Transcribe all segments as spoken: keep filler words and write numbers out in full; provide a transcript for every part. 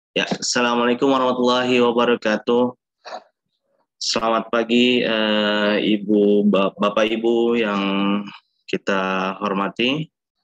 Ya, Assalamualaikum warahmatullahi wabarakatuh. Selamat pagi, eh, Ibu, Bap- Bapak, Ibu yang kita hormati.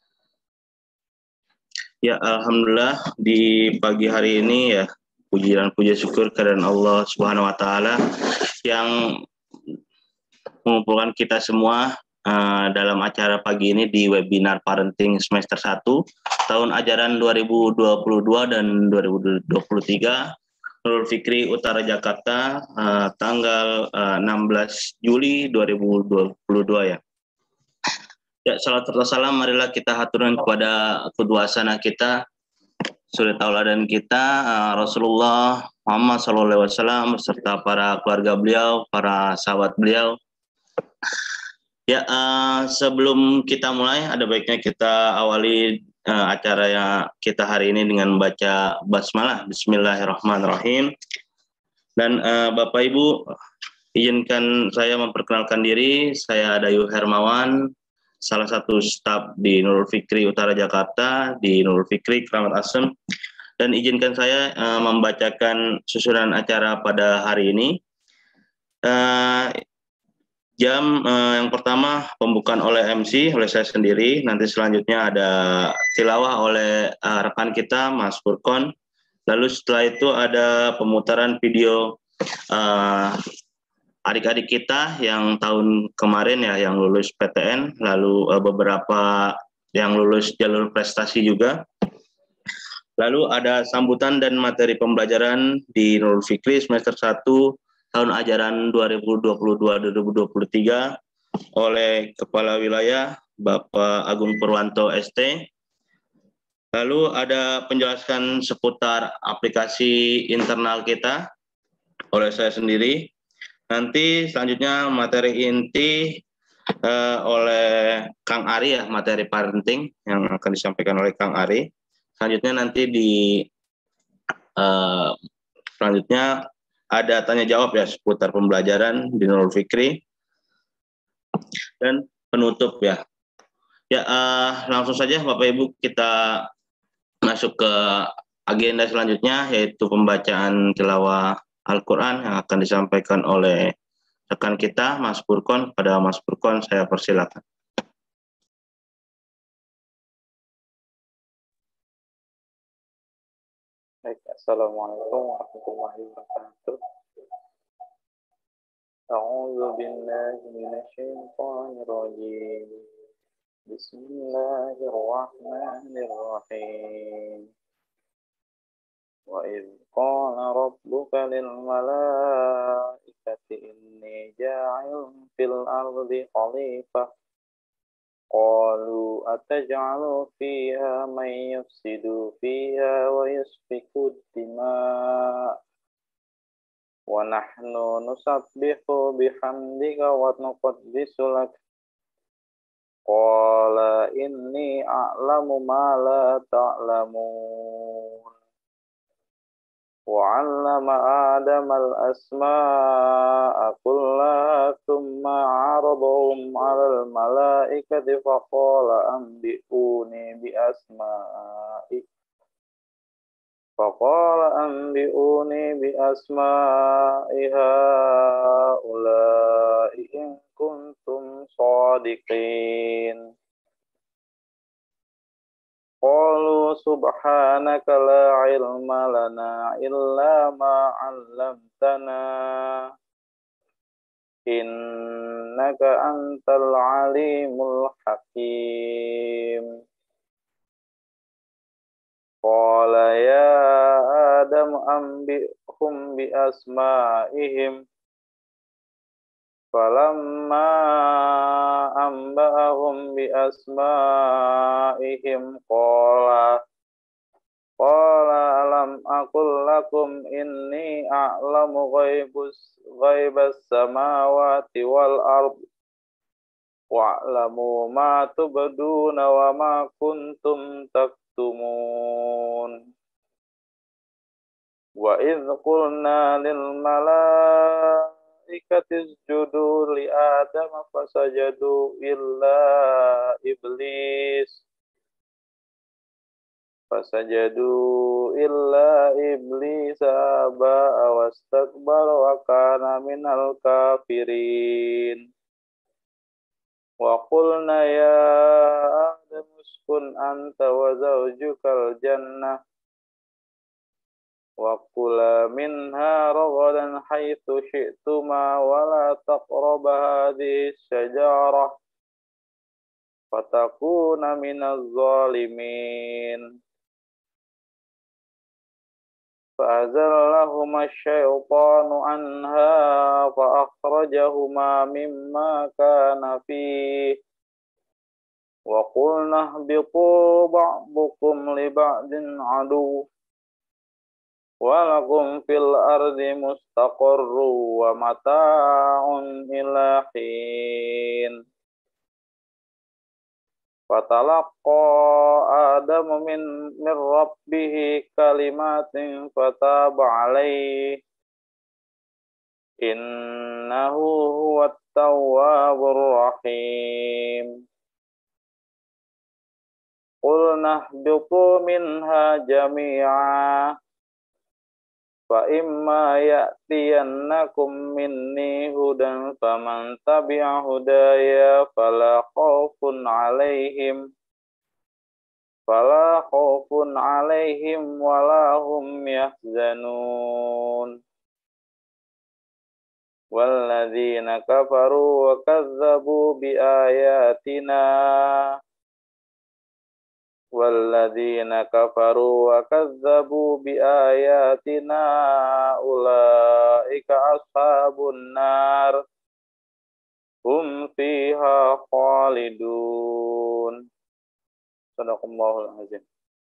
Ya, Alhamdulillah di pagi hari ini ya, puji dan puji syukur kehadirat Allah Subhanahu Wa Taala yang mengumpulkan kita semua uh, dalam acara pagi ini di webinar Parenting semester satu tahun ajaran dua ribu dua puluh dua dan dua ribu dua puluh tiga Nurul Fikri Utara Jakarta uh, tanggal uh, enam belas Juli dua ribu dua puluh dua ya. Ya, salat serta salam marilah kita haturkan kepada kedua asana kita, suri tauladan kita uh, Rasulullah Muhammad shallallahu alaihi wasallam beserta para keluarga beliau, para sahabat beliau. Ya, uh, sebelum kita mulai, ada baiknya kita awali uh, acara yang kita hari ini dengan membaca basmalah. Bismillahirrahmanirrahim. Dan uh, Bapak Ibu, izinkan saya memperkenalkan diri. Saya Dayu Hermawan, salah satu staf di Nurul Fikri Utara Jakarta, di Nurul Fikri Kramat Asem. Dan izinkan saya uh, membacakan susunan acara pada hari ini. Uh, Jam eh, yang pertama pembukaan oleh M C, oleh saya sendiri. Nanti selanjutnya ada tilawah oleh uh, rekan kita, Mas Furkon. Lalu setelah itu ada pemutaran video uh, adik-adik kita yang tahun kemarin ya, yang lulus P T N. Lalu uh, beberapa yang lulus jalur prestasi juga. Lalu ada sambutan dan materi pembelajaran di Nurul Fikri semester satu tahun ajaran dua ribu dua puluh dua dua ribu dua puluh tiga oleh Kepala Wilayah Bapak Agung Purwanto S T. Lalu ada penjelasan seputar aplikasi internal kita oleh saya sendiri. Nanti selanjutnya materi inti uh, oleh Kang Ari ya, materi parenting yang akan disampaikan oleh Kang Ari. Selanjutnya nanti di uh, selanjutnya ada tanya jawab ya seputar pembelajaran di Nurul Fikri dan penutup ya. Ya, uh, langsung saja Bapak Ibu kita masuk ke agenda selanjutnya, yaitu pembacaan tilawah Al-Quran yang akan disampaikan oleh rekan kita, Mas Furkon. Pada Mas Furkon saya persilakan. Baik, Assalamualaikum warahmatullahi wabarakatuh. A'udzu billahi minasyaitonir rajim. Bismillahirrahmanirrahim. Wa idz qala rabbuka lil malaikati inni ja'ilun fil ardi khalifah. Qalu ataj'alu fiha man yufsidu fiha wa yasfiku ad-dima' wa nahnu nusabbihu bihamdika wa nuqaddisu lak. Qala inni a'lamu ma la ta'lamun. Wa 'allama Adama al-asma'a kullaha thumma 'aradahum 'alal malaikati faqala anbi'uni bi asma'i فقال أنبئوني بأسماء هؤلاء إن كنتم صادقين قالوا سبحانك لا علم لنا إلا ما علمتنا إنك أنت العليم الحكيم قال يا آدم أنبئهم بأسمائهم فلما أنبأهم بأسمائهم قال قال ألم أقل لكم إني أعلم غيب غيب السماوات والأرض وأعلم ما تبدون وما كنتم تكتمون وإذ قلنا للملائكة اسجدوا لآدم فسجدوا إلا إبليس Fasajadu illa iblisa ba'a wastakbara wa kana minal kafirin. Wa qulna ya Adam uskun anta wa zawjukal jannah wa kula minha ragadan haitsu syi'tuma wa la taqraba hadhihi syajarah fatakuna minaz zalimin. فأزلهما الشيطان عنها فأخرجهما مما كان فيه وقلنا اهبطوا بعضكم لبعض عدو ولكم في الأرض مستقر ومتاع إلى حين. Fatalaqa Adam min min rabbih kalimatin fataba alaihi innahu huwat tawwabur rahim. Qulna ihbitu minha jami'a fa imma ya'tiyannakum minni hudan faman tabi'a hudaya fala khaufun 'alaihim fala khaufun 'alaihim wala hum yahzanun. Walladzina kafaru wa kazzabu biayatina Walladzina kafaru wa kazzabu biayatina ulaika ashabun nar hum fiha khalidun. Sadaqallahul azim.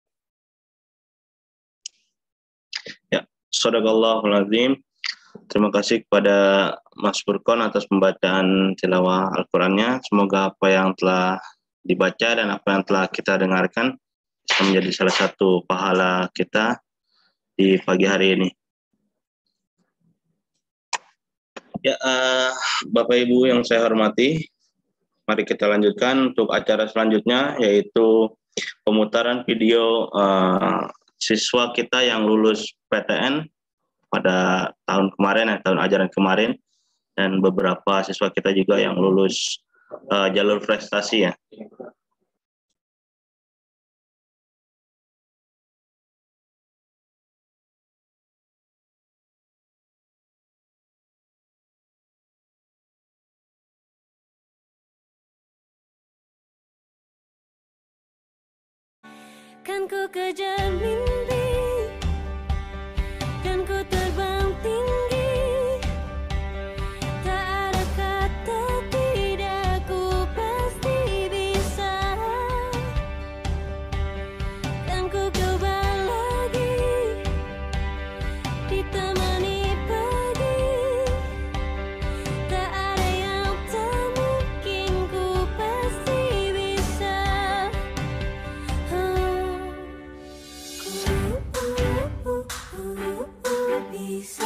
Ya, sadaqallahul azim. Terima kasih kepada Mas Furqon atas pembacaan tilawah Al-Qur'annya. Semoga apa yang telah dibaca dan apa yang telah kita dengarkan bisa menjadi salah satu pahala kita di pagi hari ini. Ya, uh, Bapak Ibu yang saya hormati, mari kita lanjutkan untuk acara selanjutnya, yaitu pemutaran video uh, siswa kita yang lulus P T N pada tahun kemarin, eh, tahun ajaran kemarin, dan beberapa siswa kita juga yang lulus Uh, jalur prestasi ya. Kan ku kejar mimpi, kan ku terbang tinggi, tak ada kata tidak, ku pasti bisa. Kan ku coba lagi, ditemani pagi, tak ada yang tak mungkin, ku pasti bisa. Oh, ku, uh, uh, uh, uh, bisa.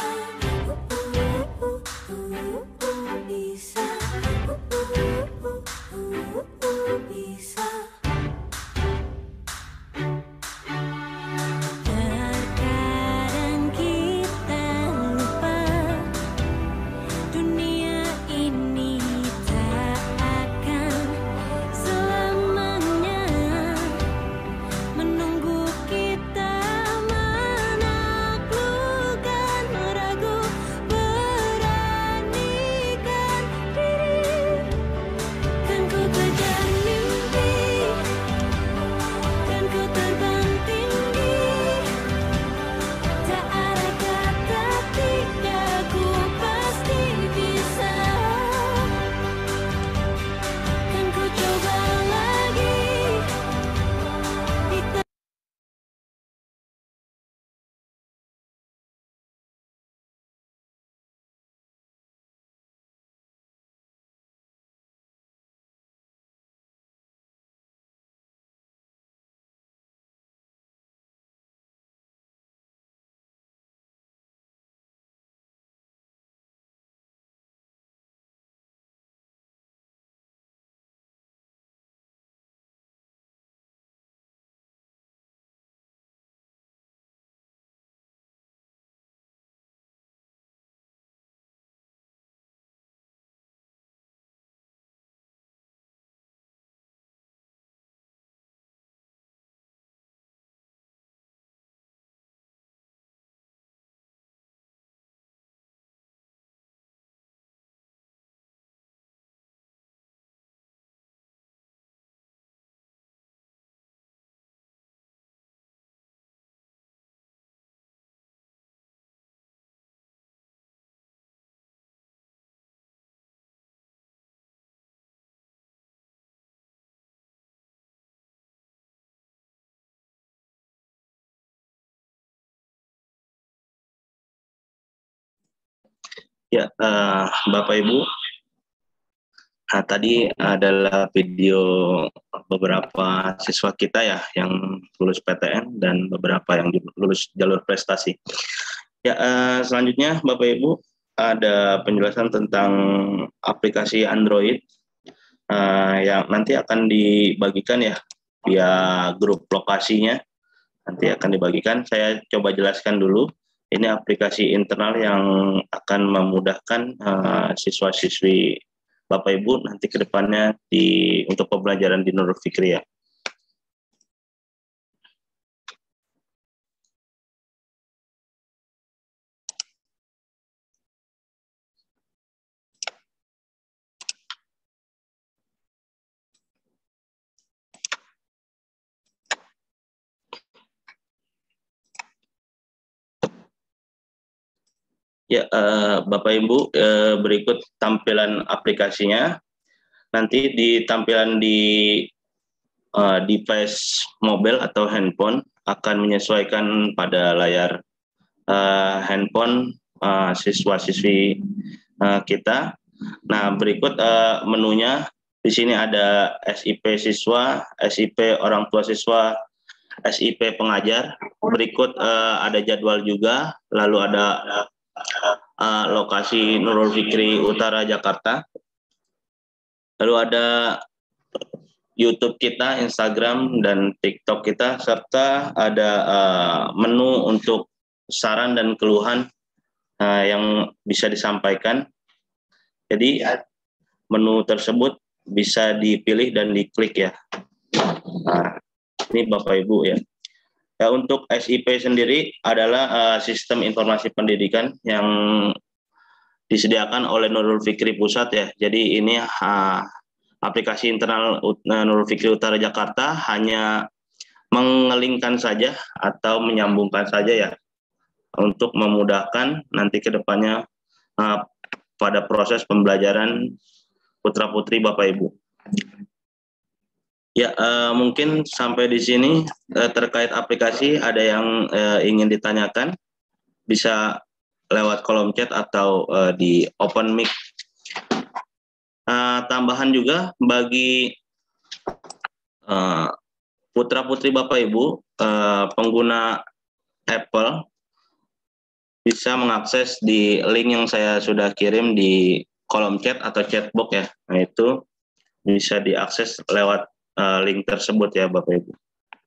Ya, uh, Bapak Ibu, nah, tadi adalah video beberapa siswa kita ya yang lulus P T N dan beberapa yang lulus jalur prestasi. Ya, uh, selanjutnya Bapak Ibu ada penjelasan tentang aplikasi Android uh, yang nanti akan dibagikan ya via grup lokasinya. Nanti akan dibagikan. Saya coba jelaskan dulu. Ini aplikasi internal yang akan memudahkan uh, siswa-siswi Bapak Ibu nanti ke depannya di untuk pembelajaran di Nurul Fikri ya. Ya, uh, Bapak Ibu, uh, berikut tampilan aplikasinya. Nanti di tampilan di uh, device mobile atau handphone akan menyesuaikan pada layar uh, handphone uh, siswa-siswi uh, kita. Nah, berikut uh, menunya. Di sini ada S I P siswa, S I P orang tua siswa, S I P pengajar. Berikut uh, ada jadwal juga, lalu ada uh, lokasi Nurul Fikri Utara Jakarta. Lalu ada YouTube kita, Instagram, dan TikTok kita, serta ada uh, menu untuk saran dan keluhan uh, yang bisa disampaikan. Jadi menu tersebut bisa dipilih dan diklik ya. Nah, ini Bapak Ibu ya. Ya, untuk S I P sendiri adalah uh, sistem informasi pendidikan yang disediakan oleh Nurul Fikri Pusat ya. Jadi ini uh, aplikasi internal uh, Nurul Fikri Utara Jakarta hanya mengelingkan saja atau menyambungkan saja ya untuk memudahkan nanti ke depannya uh, pada proses pembelajaran putra-putri Bapak Ibu. Ya, uh, mungkin sampai di sini uh, terkait aplikasi ada yang uh, ingin ditanyakan, bisa lewat kolom chat atau uh, di open mic. Uh, tambahan juga bagi uh, putra-putri Bapak Ibu, uh, pengguna Apple bisa mengakses di link yang saya sudah kirim di kolom chat atau chatbox ya. Nah, itu bisa diakses lewat uh, link tersebut ya Bapak Ibu.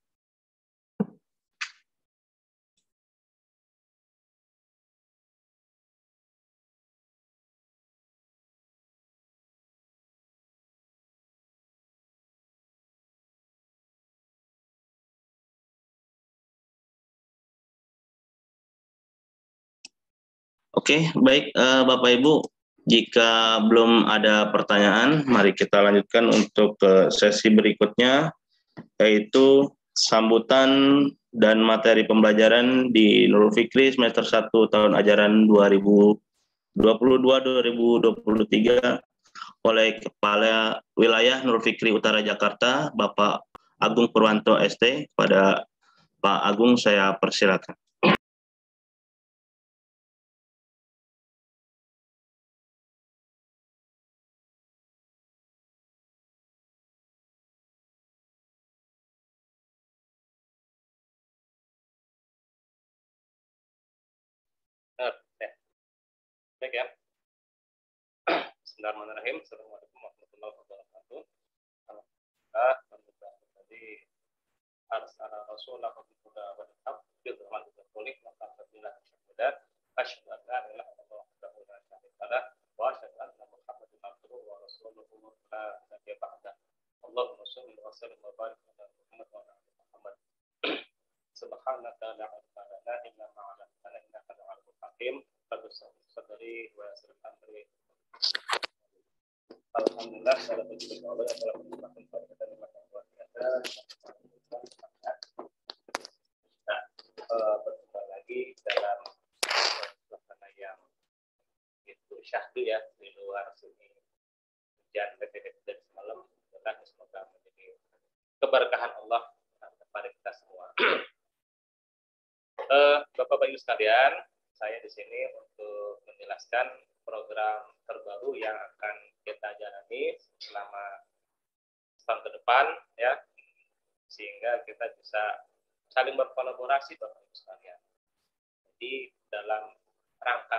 Oke, baik uh, Bapak Ibu, jika belum ada pertanyaan, mari kita lanjutkan untuk ke sesi berikutnya, yaitu sambutan dan materi pembelajaran di Nurul Fikri semester satu tahun ajaran dua ribu dua puluh dua dua ribu dua puluh tiga oleh Kepala Wilayah Nurul Fikri Utara Jakarta, Bapak Agung Purwanto S T. Pada Pak Agung saya persilakan. Baik ya. Bismillahirrahmanirrahim. Assalamualaikum warahmatullahi wabarakatuh. Alhamdulillah. Tadi arsala rasulah wa huda wa haq bil rahmati wal qulih wa ta'ala syahada asyhadu an la ilaha illallah wahdahu la syarika lah wa asyhadu anna muhammadan abduhu wa rasuluhu la nabiyya ba'da. Allahumma shalli wa sallim wa barik ala Muhammad wa ala ali Muhammad. Subhanaka la ilma lana illa ma 'allamtana innaka antal hakim. Sadri wa yassir amri. Alhamdulillah, segala puji bagi Allah yang telah memberikan kepada kita nikmat yang luar biasa. Nah, uh, berjumpa lagi dalam suasana yang itu syahdu ya, di luar sini hujan detik-detik dari semalam. Semoga menjadi keberkahan Allah kepada kita semua. uh, Bapak-Bapak Ibu sekalian, saya di sini untuk menjelaskan program terbaru yang akan kita jalani selama tahun ke depan ya, sehingga kita bisa saling berkolaborasi Bapak Ibu sekalian. Jadi dalam rangka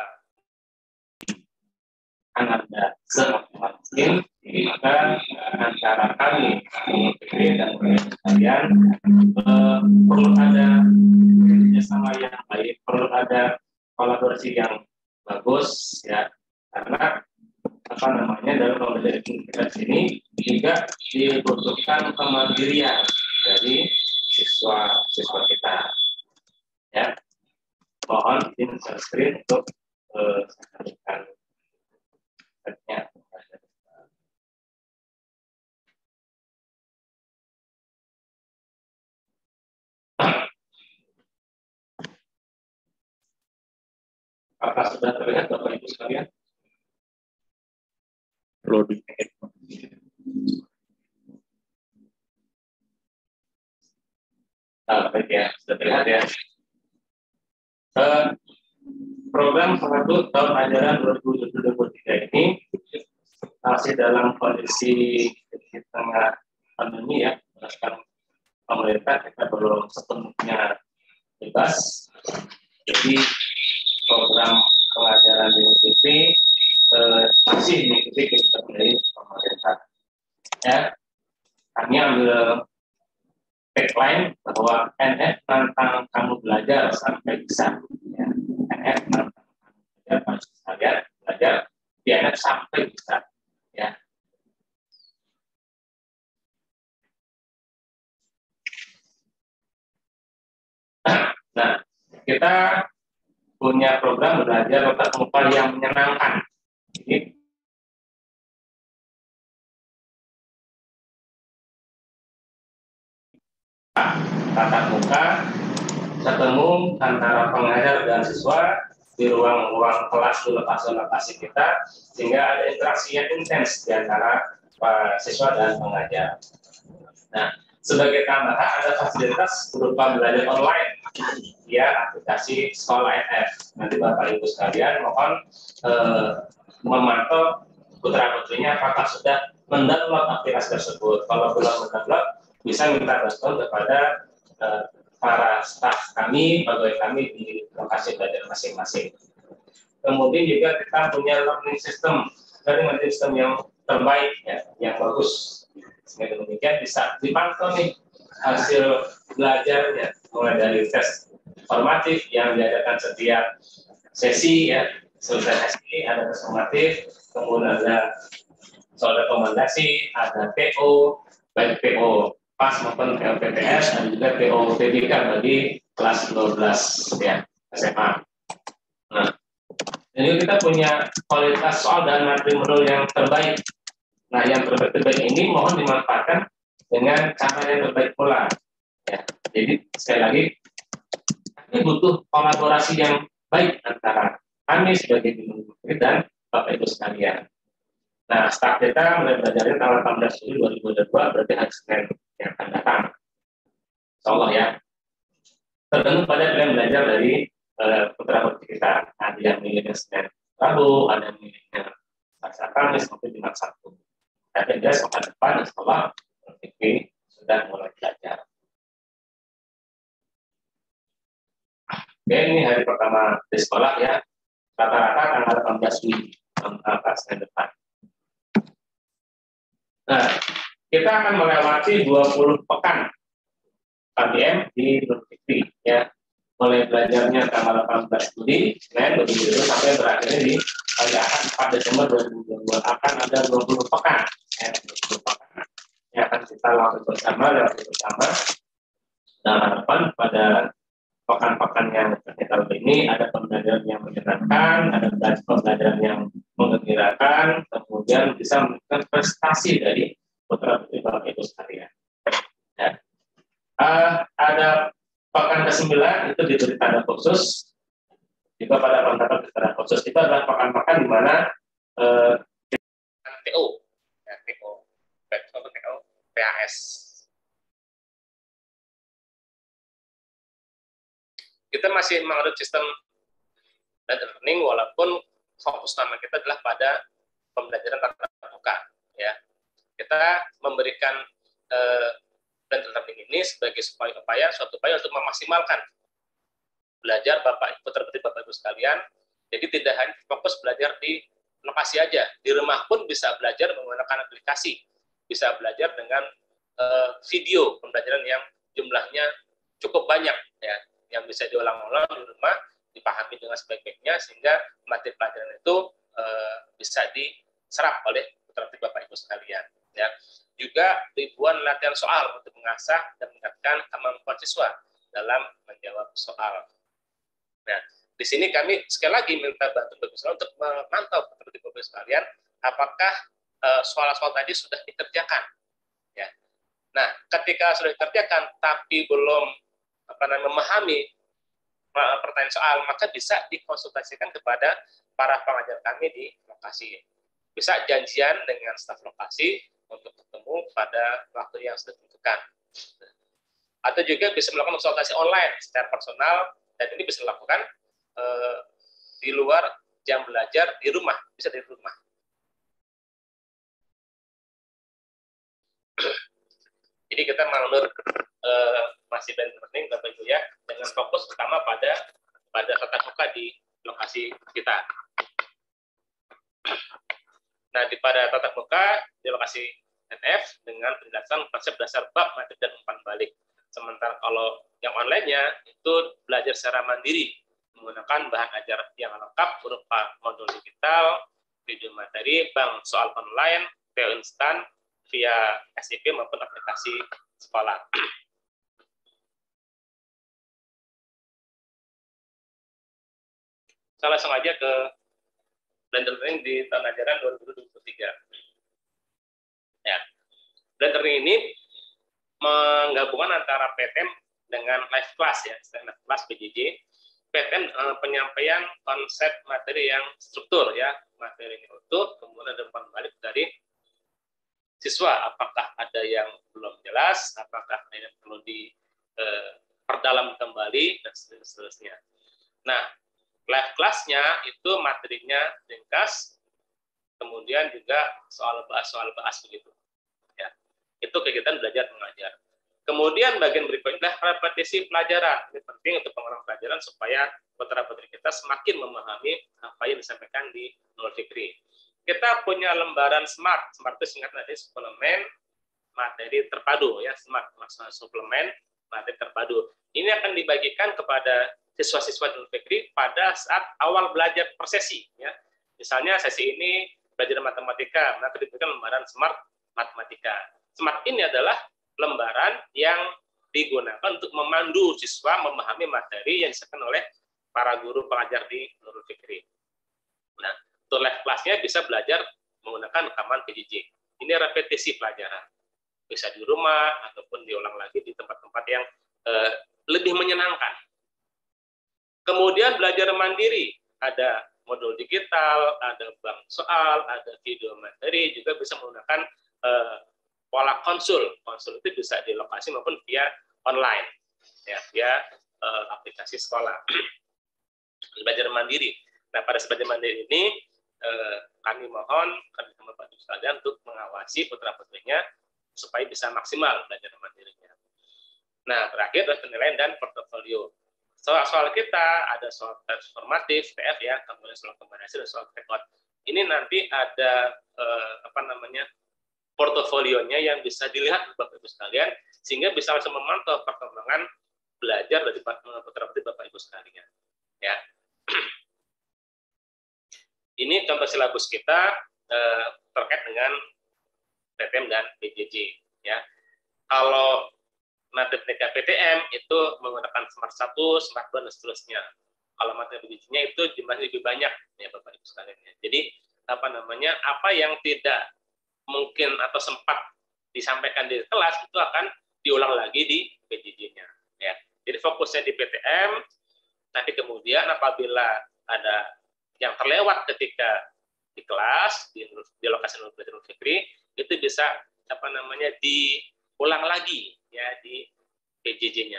akan ada semaksimal mungkin, maka antara kami dan sekalian eh, perlu ada kerjasama yang baik, perlu ada kolaborasi yang bagus ya, karena apa namanya dalam pembelajaran kita ini juga dibutuhkan kemandirian dari siswa siswa kita ya. Mohon izin share screen untuk eh, sampaikan ya. Apakah sudah terlihat Bapak Ibu sekalian? Loading. Nah, baik ya, sudah terlihat ya. Uh, program satu tahun ajaran dua ribu dua puluh dua puluh tiga ini masih dalam kondisi di tengah pandemi ya, berdasarkan pemerintah kita belum sepenuhnya bebas. Jadi program pengajaran di U T P eh, masih mengikuti kebijakan dari pemerintah. Ya, kami ambil tagline bahwa N F tentang kamu belajar sampai bisa. Ya, N F tentang kamu belajar belajar, belajar di N F sampai bisa. Ya. Nah, kita punya program belajar tatap muka yang menyenangkan. Jadi, tatap muka ketemu antara pengajar dan siswa di ruang-ruang kelas di lokasi-lokasi kita, sehingga ada interaksi yang intens di antara uh, siswa dan pengajar. Nah, sebagai tambahan ada fasilitas berupa belajar online via aplikasi Sekolah N F. Nanti Bapak Ibu sekalian mohon eh, memantau putra putrinya apakah sudah mendownload aplikasi tersebut. Kalau belum mendownload, bisa minta bantuan kepada eh, para staf kami, pegawai kami di lokasi belajar masing-masing. Kemudian juga kita punya learning system, learning system yang terbaik, ya, yang bagus. Sehingga demikian bisa dipantau nih hasil belajarnya, mulai dari tes formatif yang diadakan setiap sesi, ya, selesai sesi ada tes formatif, kemudian ada soal rekomendasi, ada P O, baik P O pas maupun P O P T S, dan juga P O T B K bagi kelas dua belas ya S M A. Nah, jadi kita punya kualitas soal dan materi modul yang terbaik. Nah, yang terbaik-terbaik ini mohon dimanfaatkan dengan cara yang terbaik pula. Ya, jadi sekali lagi, kami butuh kolaborasi yang baik antara kami sebagai guru dan Bapak Ibu sekalian. Nah, start kita mulai belajarnya tanggal delapan belas Juli dua ribu dua puluh dua, berarti hari Senin yang akan datang. Insya Allah ya. Tergantung pada kalian belajar dari uh, putra-putri kita. Ada yang milihnya Senin Rabu, ada yang milihnya Selasa Kamis, maupun Jumat Sabtu. Tapi dia sekolah depan, sekolah T V sudah mulai belajar. Oke, ini hari pertama di sekolah ya. Rata-rata tanggal delapan belas Juli, tanggal Senin depan. Nah, kita akan melewati dua puluh pekan K B M di Nurfikri ya. Mulai belajarnya tanggal delapan belas Juli, Senin dua ribu dua puluh dua sampai berakhirnya di pada akan empat Desember dua ribu dua puluh dua akan ada dua puluh pekan. Ya, dua puluh pekan yang akan kita lakukan bersama, lewati bersama. Dan harapan pada pekan-pekan yang kita lakukan ini ada pembelajaran yang menyenangkan, ada pembelajaran yang menggembirakan, kemudian bisa menunjukkan prestasi dari putra-putri Bapak Ibu sekalian. Ya. Uh, ada pekan kesembilan itu diberi tanda khusus. Juga pada pekan tanda khusus itu adalah pekan-pekan di mana uh, T O, ya, T O, T O, P A S. Kita masih mengadopsi sistem learning walaupun fokus utama kita adalah pada pembelajaran tatap muka. Ya, kita memberikan eh, blended learning ini sebagai upaya suatu upaya untuk memaksimalkan belajar Bapak Ibu terpilih Bapak Ibu sekalian. Jadi tidak hanya fokus belajar di lokasi aja, di rumah pun bisa belajar menggunakan aplikasi, bisa belajar dengan uh, video pembelajaran yang jumlahnya cukup banyak, ya, yang bisa diulang-ulang di rumah, dipahami dengan sebaik-baiknya sehingga materi pelajaran itu uh, bisa diserap oleh putra-putri Bapak Ibu sekalian. Ya, juga ribuan latihan soal untuk mengasah dan meningkatkan kemampuan siswa dalam menjawab soal. Nah, di sini kami sekali lagi minta bantu Bapak Ibu untuk memantau putra-putri Bapak Ibu sekalian apakah uh, soal-soal tadi sudah dikerjakan. Ya. Nah, ketika sudah dikerjakan tapi belum apa namanya memahami pertanyaan soal, maka bisa dikonsultasikan kepada para pengajar kami di lokasi. Bisa janjian dengan staf lokasi untuk ketemu pada waktu yang sudah ditentukan. Atau juga bisa melakukan konsultasi online secara personal, dan ini bisa dilakukan eh, di luar jam belajar di rumah, bisa di rumah. Jadi kita mengatur eh, masih blended learning Bapak Ibu ya, dengan fokus utama pada pada tatap muka di lokasi kita. Nah, di pada tatap muka di lokasi N F dengan penjelasan konsep dasar bab, materi dan umpan balik. Sementara kalau yang online-nya itu belajar secara mandiri menggunakan bahan ajar yang lengkap berupa modul digital, video materi, bank soal online, T O instan via S I P maupun aplikasi sekolah. Saya langsung aja ke blended learning di tahun ajaran dua ribu dua puluh tiga. Ya, blended learning ini menggabungkan antara P T M dengan live class ya, live class P J J. P T M eh, penyampaian konsep materi yang struktur ya, materi ini utuh, kemudian ada umpan balik dari siswa, apakah ada yang belum jelas, apakah ada yang perlu diperdalam kembali, dan seterusnya. Nah, live class-nya itu materinya ringkas, kemudian juga soal bahas-soal bahas begitu. Ya, itu kegiatan belajar mengajar. Kemudian bagian berikutnya adalah repetisi pelajaran. Ini penting untuk pengulang pelajaran supaya putra-putri kita semakin memahami apa yang disampaikan di Nurul Fikri. Kita punya lembaran SMART. SMART itu singkat dari suplemen materi terpadu ya, SMART maksudnya suplemen materi terpadu. Ini akan dibagikan kepada siswa-siswa Nurul Fikri pada saat awal belajar per sesi ya. Misalnya sesi ini belajar matematika, maka diberikan lembaran SMART matematika. SMART ini adalah lembaran yang digunakan untuk memandu siswa memahami materi yang disampaikan oleh para guru pengajar di Nurul Fikri. Nah, untuk live class-nya bisa belajar menggunakan rekaman P J J. Ini repetisi pelajaran. Bisa di rumah ataupun diulang lagi di tempat-tempat yang eh, lebih menyenangkan. Kemudian belajar mandiri, ada modul digital, ada bank soal, ada video materi, juga bisa menggunakan eh, pola konsul. Konsul itu bisa di lokasi maupun via online, ya, via eh, aplikasi sekolah. Belajar mandiri. Nah, pada belajar mandiri ini eh, kami mohon kami sama Pak Ibu sekalian untuk mengawasi putra-putrinya supaya bisa maksimal belajar mandirinya. Nah, terakhir adalah penilaian dan portofolio. Soal-soal kita ada soal transformatif T F ya, kemudian soal kombinasi dan soal record. Ini nanti ada eh, apa namanya portofolionya yang bisa dilihat Bapak Ibu sekalian, sehingga bisa langsung memantau perkembangan belajar dari putra-putri Bapak Ibu sekalian. Ya, ini contoh silabus kita eh, terkait dengan P T M dan P J J. Ya, kalau materi P T M itu menggunakan SMART satu, SMART dua, dan seterusnya. Kalau materi P J J-nya itu jumlahnya lebih banyak, ya Bapak Ibu sekalian. Jadi apa namanya, apa yang tidak mungkin atau sempat disampaikan di kelas itu akan diulang lagi di P J J-nya. Ya. Jadi fokusnya di P T M, tapi kemudian apabila ada yang terlewat ketika di kelas di, di lokasi Nurul Fikri, itu bisa apa namanya diulang lagi ya di P J J-nya.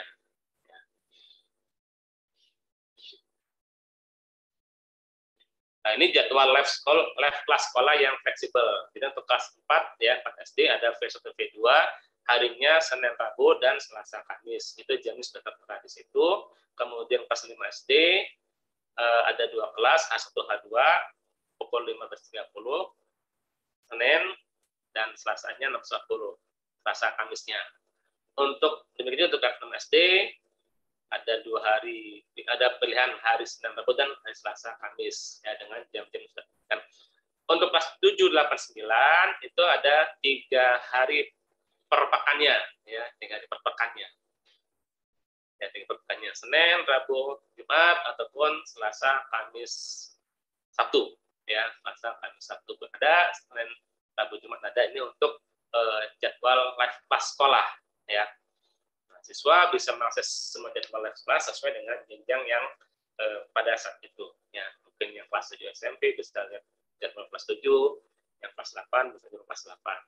Nah, ini jadwal live sekolah, live kelas sekolah yang fleksibel. Jadi untuk kelas empat ya, empat S D ada V satu V dua, harinya Senin, Rabu dan Selasa, Kamis. Itu jamnya sudah tertera di situ. Kemudian kelas lima S D eh, ada dua kelas, H satu H dua pukul lima belas tiga puluh Senin dan Selasanya enam belas tiga puluh, Selasa, Kamisnya. Untuk demikian untuk kelas enam S D ada dua hari, ada pilihan hari Senin, Rabu dan hari Selasa, Kamis ya dengan jam-jam yang sudah ditentukan. Untuk kelas tujuh, delapan, sembilan itu ada tiga hari per pekannya ya, tiga hari per pekannya. Ya, tiga per pekannya Senin, Rabu, Jumat ataupun Selasa, Kamis, Sabtu ya, Selasa, Kamis, Sabtu ada, Senin, Rabu, Jumat ada. Ini untuk uh, jadwal live kelas sekolah ya. Siswa bisa mengakses semua jadwal live kelas sesuai dengan jenjang yang eh, pada saat itu. Ya, mungkin yang kelas tujuh S M P bisa lihat jadwal kelas tujuh, yang kelas delapan bisa jadwal kelas delapan.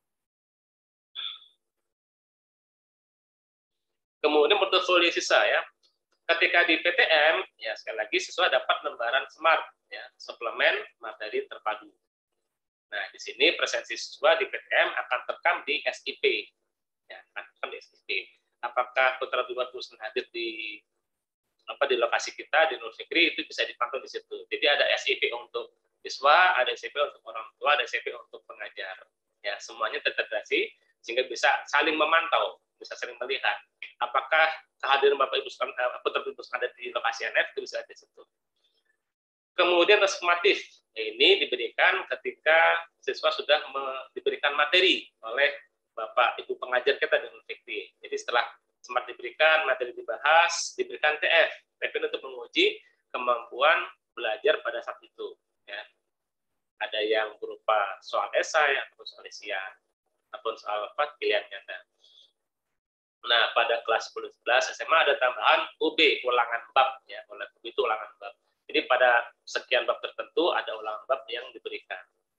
Kemudian portofolio siswa ya. Ketika di P T M, ya sekali lagi siswa dapat lembaran smart, ya, suplemen materi terpadu. Nah, di sini presensi siswa di P T M akan terekam di S I P. Ya, akan terekam di S I P. Apakah putra putri bosan hadir di apa di lokasi kita di Nur Fikri itu bisa dipantau di situ. Jadi ada S I P untuk siswa, ada S I P untuk orang tua, ada S I P untuk pengajar. Ya, semuanya terintegrasi sehingga bisa saling memantau, bisa saling melihat apakah kehadiran Bapak Ibu putra putri bosan ada di lokasi N F itu bisa di situ. Kemudian tes formatif ini diberikan ketika siswa sudah diberikan materi oleh Bapak Ibu pengajar kita di Nur Fikri. Jadi setelah sempat diberikan materi dibahas, diberikan T F, T F untuk menguji kemampuan belajar pada saat itu. Ya. Ada yang berupa soal esai atau soal isian, ataupun soal apa pilihan ganda. Nah, pada kelas sepuluh sebelas S M A ada tambahan U B, ulangan bab ya, U B itu ulangan bab. Jadi pada sekian bab tertentu ada ulangan bab yang diberikan.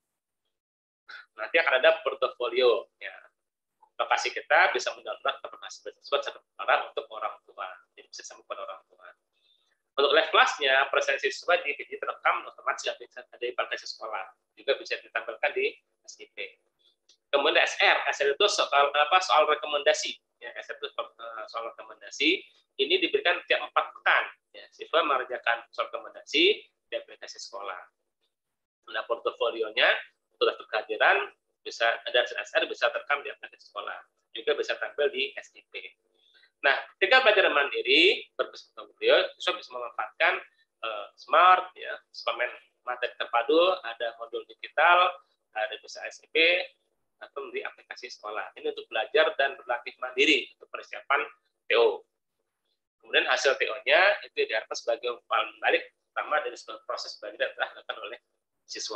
Nanti akan ada portofolio ya. Lokasi kita bisa mendownload informasi tersebut secara untuk orang tua, jadi bisa sampai pada orang tua. Untuk live kelasnya, presensi siswa di video terekam otomatis bisa ada di aplikasi sekolah, juga bisa ditampilkan di S I P. Kemudian S R, S R itu soal apa? Soal rekomendasi. Ya, S R itu soal rekomendasi. Ini diberikan tiap empat pekan. Ya, siswa mengerjakan soal rekomendasi di aplikasi sekolah. Nah, portofolionya untuk kehadiran bisa ada S R bisa terekam di aplikasi sekolah, juga bisa tampil di S I P. Nah, ketika belajar mandiri berportofolio, siswa bisa memanfaatkan uh, smart, ya, suplemen materi terpadu, ada modul digital, ada bisa S I P atau di aplikasi sekolah. Ini untuk belajar dan berlatih mandiri untuk persiapan T O. Kemudian hasil T O-nya itu diharapkan sebagai umpan balik pertama dari sebuah proses belajar yang telah dilakukan oleh siswa.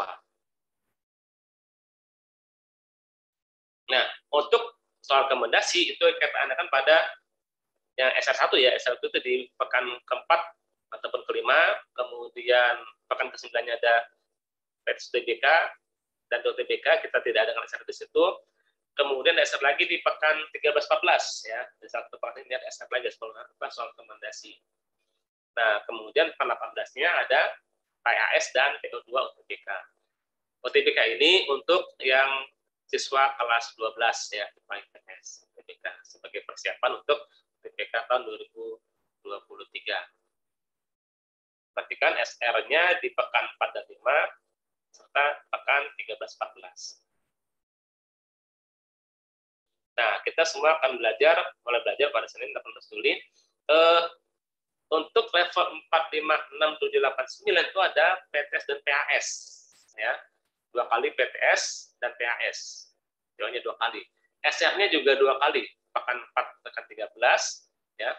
Nah, untuk soal rekomendasi itu kita anakan pada yang S R satu ya, S R satu itu di pekan keempat ataupun kelima, kemudian pekan kesembilannya ada P T B K dan D O T B K, kita tidak ada S R di situ. Kemudian S R lagi di pekan tiga belas empat belas ya, di satu pekan ini ada S R lagi soal, soal rekomendasi. Nah, kemudian pekan delapan belas-nya ada P A S dan P O dua U T B K. U T B K ini untuk yang siswa kelas dua belas ya, P A S U T B K sebagai persiapan untuk U T B K tahun dua ribu dua puluh tiga. Perhatikan S R-nya di pekan empat dan lima serta pekan tiga belas empat belas. Nah, kita semua akan belajar, mulai belajar pada Senin delapan belas Juli. Eh, untuk level empat, lima, enam, tujuh, delapan, sembilan itu ada P T S dan P A S ya. Dua kali P T S dan P A S. Jauhnya dua kali. S R-nya juga dua kali, pekan empat, pekan tiga belas ya.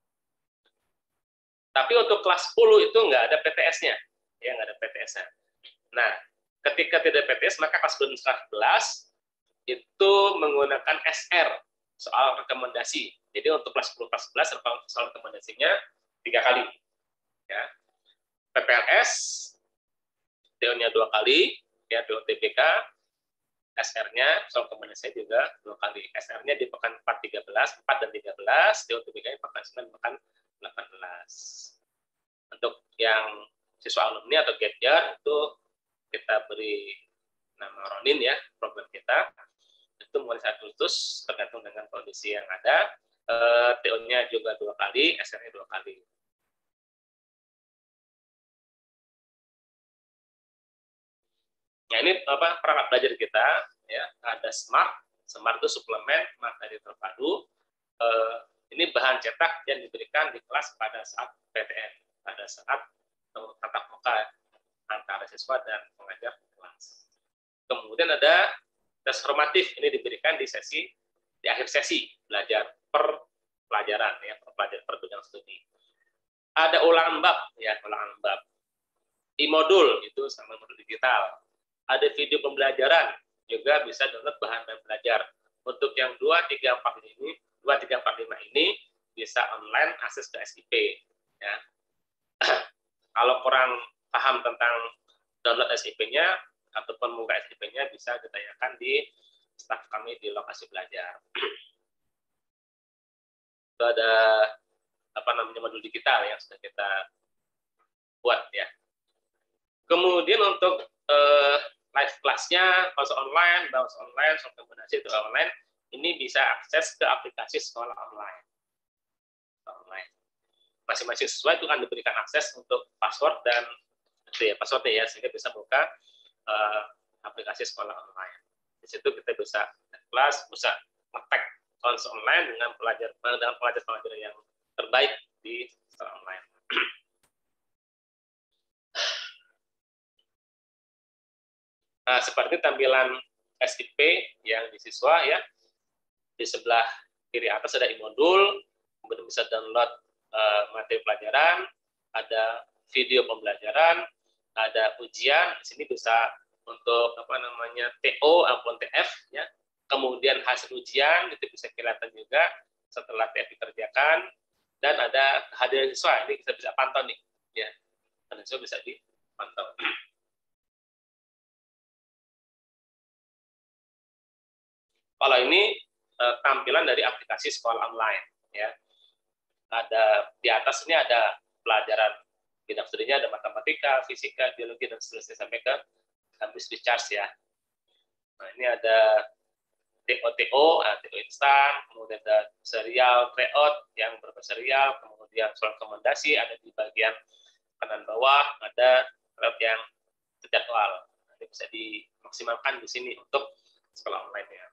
Tapi untuk kelas sepuluh itu nggak ada P T S-nya. Ya, nggak ada P T S-nya. Nah, ketika tidak ada P T S, maka kelas sepuluh dan sebelas itu menggunakan S R, soal rekomendasi. Jadi untuk kelas sepuluh, kelas sebelas, soal rekomendasinya tiga kali. Ya. P P L S, T O-nya dua kali, ya, T O T B K, S R-nya, soal rekomendasi juga dua kali. S R-nya di pekan empat, tiga belas, empat dan tiga belas, T O T B K di pekan sembilan, pekan delapan belas. Untuk yang siswa alumni atau gap year itu kita beri nama Ronin ya, program kita itu mulai saat Agustus tergantung dengan kondisi yang ada. eh, T O-nya juga dua kali, S R-nya dua kali. Nah ini apa perangkat belajar kita ya, ada Smart. Smart itu suplemen materi terpadu. Eh, ini bahan cetak yang diberikan di kelas pada saat P T M, pada saat tatap muka antara siswa dan pengajar di kelas. Kemudian ada tes formatif, ini diberikan di sesi di akhir sesi belajar per pelajaran ya, per pelajaran per bidang studi. Ada ulangan bab ya, ulangan bab. E-modul itu sama modul digital. Ada video pembelajaran, juga bisa download bahan dan belajar. Untuk yang dua, tiga, empat ini, dua, tiga, empat, lima ini bisa online akses ke S I P ya. Kalau kurang paham tentang download S I P-nya ataupun membuka S I P-nya bisa ditanyakan di staf kami di lokasi belajar. Itu ada apa namanya modul digital yang sudah kita buat ya. Kemudian untuk eh, live kelasnya, kelas online, bahas online, soal kombinasi itu online, ini bisa akses ke aplikasi sekolah online. Online. Masing-masing siswa itu kan diberikan akses untuk password dan itu ya passwordnya ya, sehingga bisa buka uh, aplikasi sekolah online. Di situ kita bisa kelas, bisa ngetek kelas online dengan pelajar dengan pelajar-pelajar yang terbaik di sekolah online. Nah, seperti tampilan S I P yang di siswa ya, di sebelah kiri atas ada e-modul, kemudian bisa download uh, materi pelajaran, ada video pembelajaran, ada ujian, di sini bisa untuk apa namanya T O ataupun T F ya. Kemudian hasil ujian itu bisa kelihatan juga setelah T F dikerjakan, dan ada kehadiran siswa, ini kita bisa pantau nih ya. Dan siswa bisa dipantau. Kalau ini eh, tampilan dari aplikasi sekolah online ya. Ada di atas ini ada pelajaran bidang studinya, ada matematika, fisika, biologi dan seterusnya sampai ke habis discharge ya. Nah, ini ada T O T O, T O instan, kemudian ada serial tryout yang berserial, kemudian soal rekomendasi ada di bagian kanan bawah, ada tryout yang terjadwal. Nah, ini bisa dimaksimalkan di sini untuk sekolah online ya.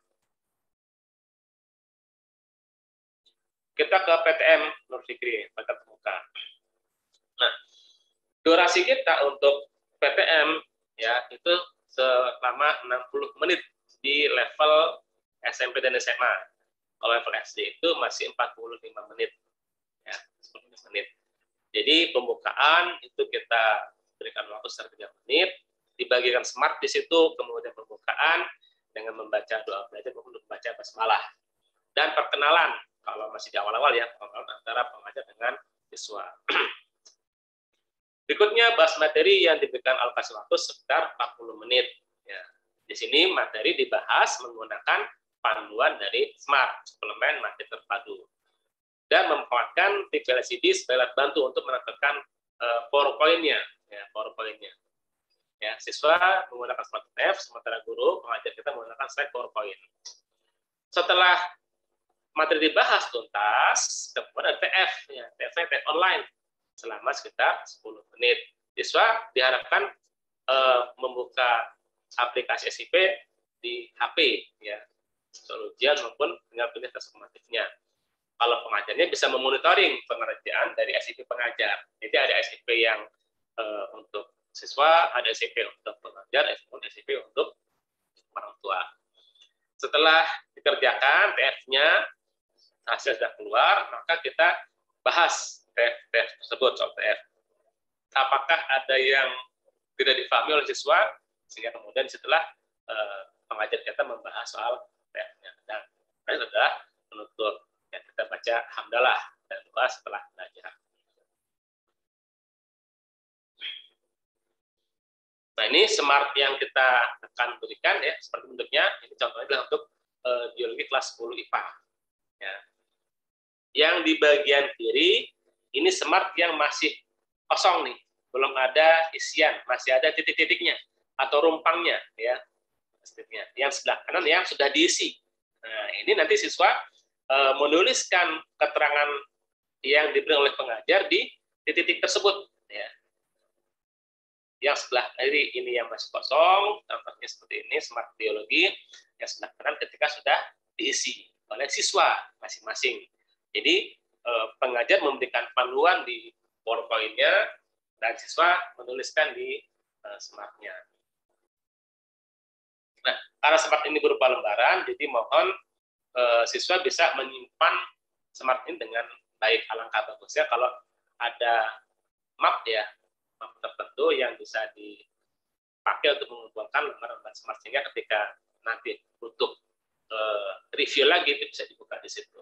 Kita ke P T M Nur Fikri, tatap muka. Nah, durasi kita untuk P T M ya itu selama enam puluh menit di level S M P dan S M A. Kalau level S D itu masih empat puluh lima menit. Ya, sepuluh menit. Jadi pembukaan itu kita berikan waktu sekitar tiga menit, dibagikan smart di situ, kemudian pembukaan dengan membaca doa belajar maupun membaca basmalah. Dan perkenalan kalau masih di awal-awal ya, antara pengajar dengan siswa. Berikutnya bahas materi yang diberikan alokasi waktu sekitar empat puluh menit. Ya. Di sini materi dibahas menggunakan panduan dari Smart, suplemen materi terpadu. Dan memanfaatkan T V L C D sebagai alat bantu untuk menampilkan uh, PowerPoint-nya. Ya, PowerPoint-nya. Ya, siswa menggunakan Smart F, sementara guru, pengajar kita menggunakan slide PowerPoint. Setelah materi dibahas tuntas, kemudian ada T F, ya, T F, T F online selama sekitar sepuluh menit. Siswa diharapkan uh, membuka aplikasi S I P di H P, ya, soal ujian maupun tinggal pilih tes formatifnya. Kalau pengajarnya bisa memonitoring pengerjaan dari S I P pengajar. Jadi ada S I P yang uh, untuk siswa, ada S I P untuk pengajar, ada S I P untuk orang tua. Setelah dikerjakan T F-nya, hasil sudah keluar, maka kita bahas T F, T F tersebut, soal T F. Apakah ada yang tidak difahami oleh siswa, sehingga kemudian setelah eh, pengajar kita membahas soal T F-nya. Dan ini adalah menutup, ya, kita baca hamdalah dan doa setelah belajar. Nah, ini smart yang kita akan berikan ya, seperti bentuknya. Ini contohnya adalah untuk eh, biologi kelas sepuluh I P A. Ya. Yang di bagian kiri ini smart yang masih kosong nih, belum ada isian, masih ada titik-titiknya atau rumpangnya, ya, titiknya. Yang sebelah kanan yang sudah diisi. Nah, ini nanti siswa e, menuliskan keterangan yang diberi oleh pengajar di titik-titik tersebut, ya. Yang sebelah kiri ini yang masih kosong, contohnya seperti ini, smart biologi. Yang sebelah kanan ketika sudah diisi oleh siswa masing-masing. Jadi eh, pengajar memberikan panduan di PowerPoint-nya dan siswa menuliskan di eh, smartnya. Nah, karena smart ini berupa lembaran, jadi mohon eh, siswa bisa menyimpan smart ini dengan baik. Alangkah bagusnya kalau ada map ya, map tertentu yang bisa dipakai untuk mengumpulkan lembaran-lembaran smart, sehingga ketika nanti butuh uh, review lagi bisa dibuka di situ.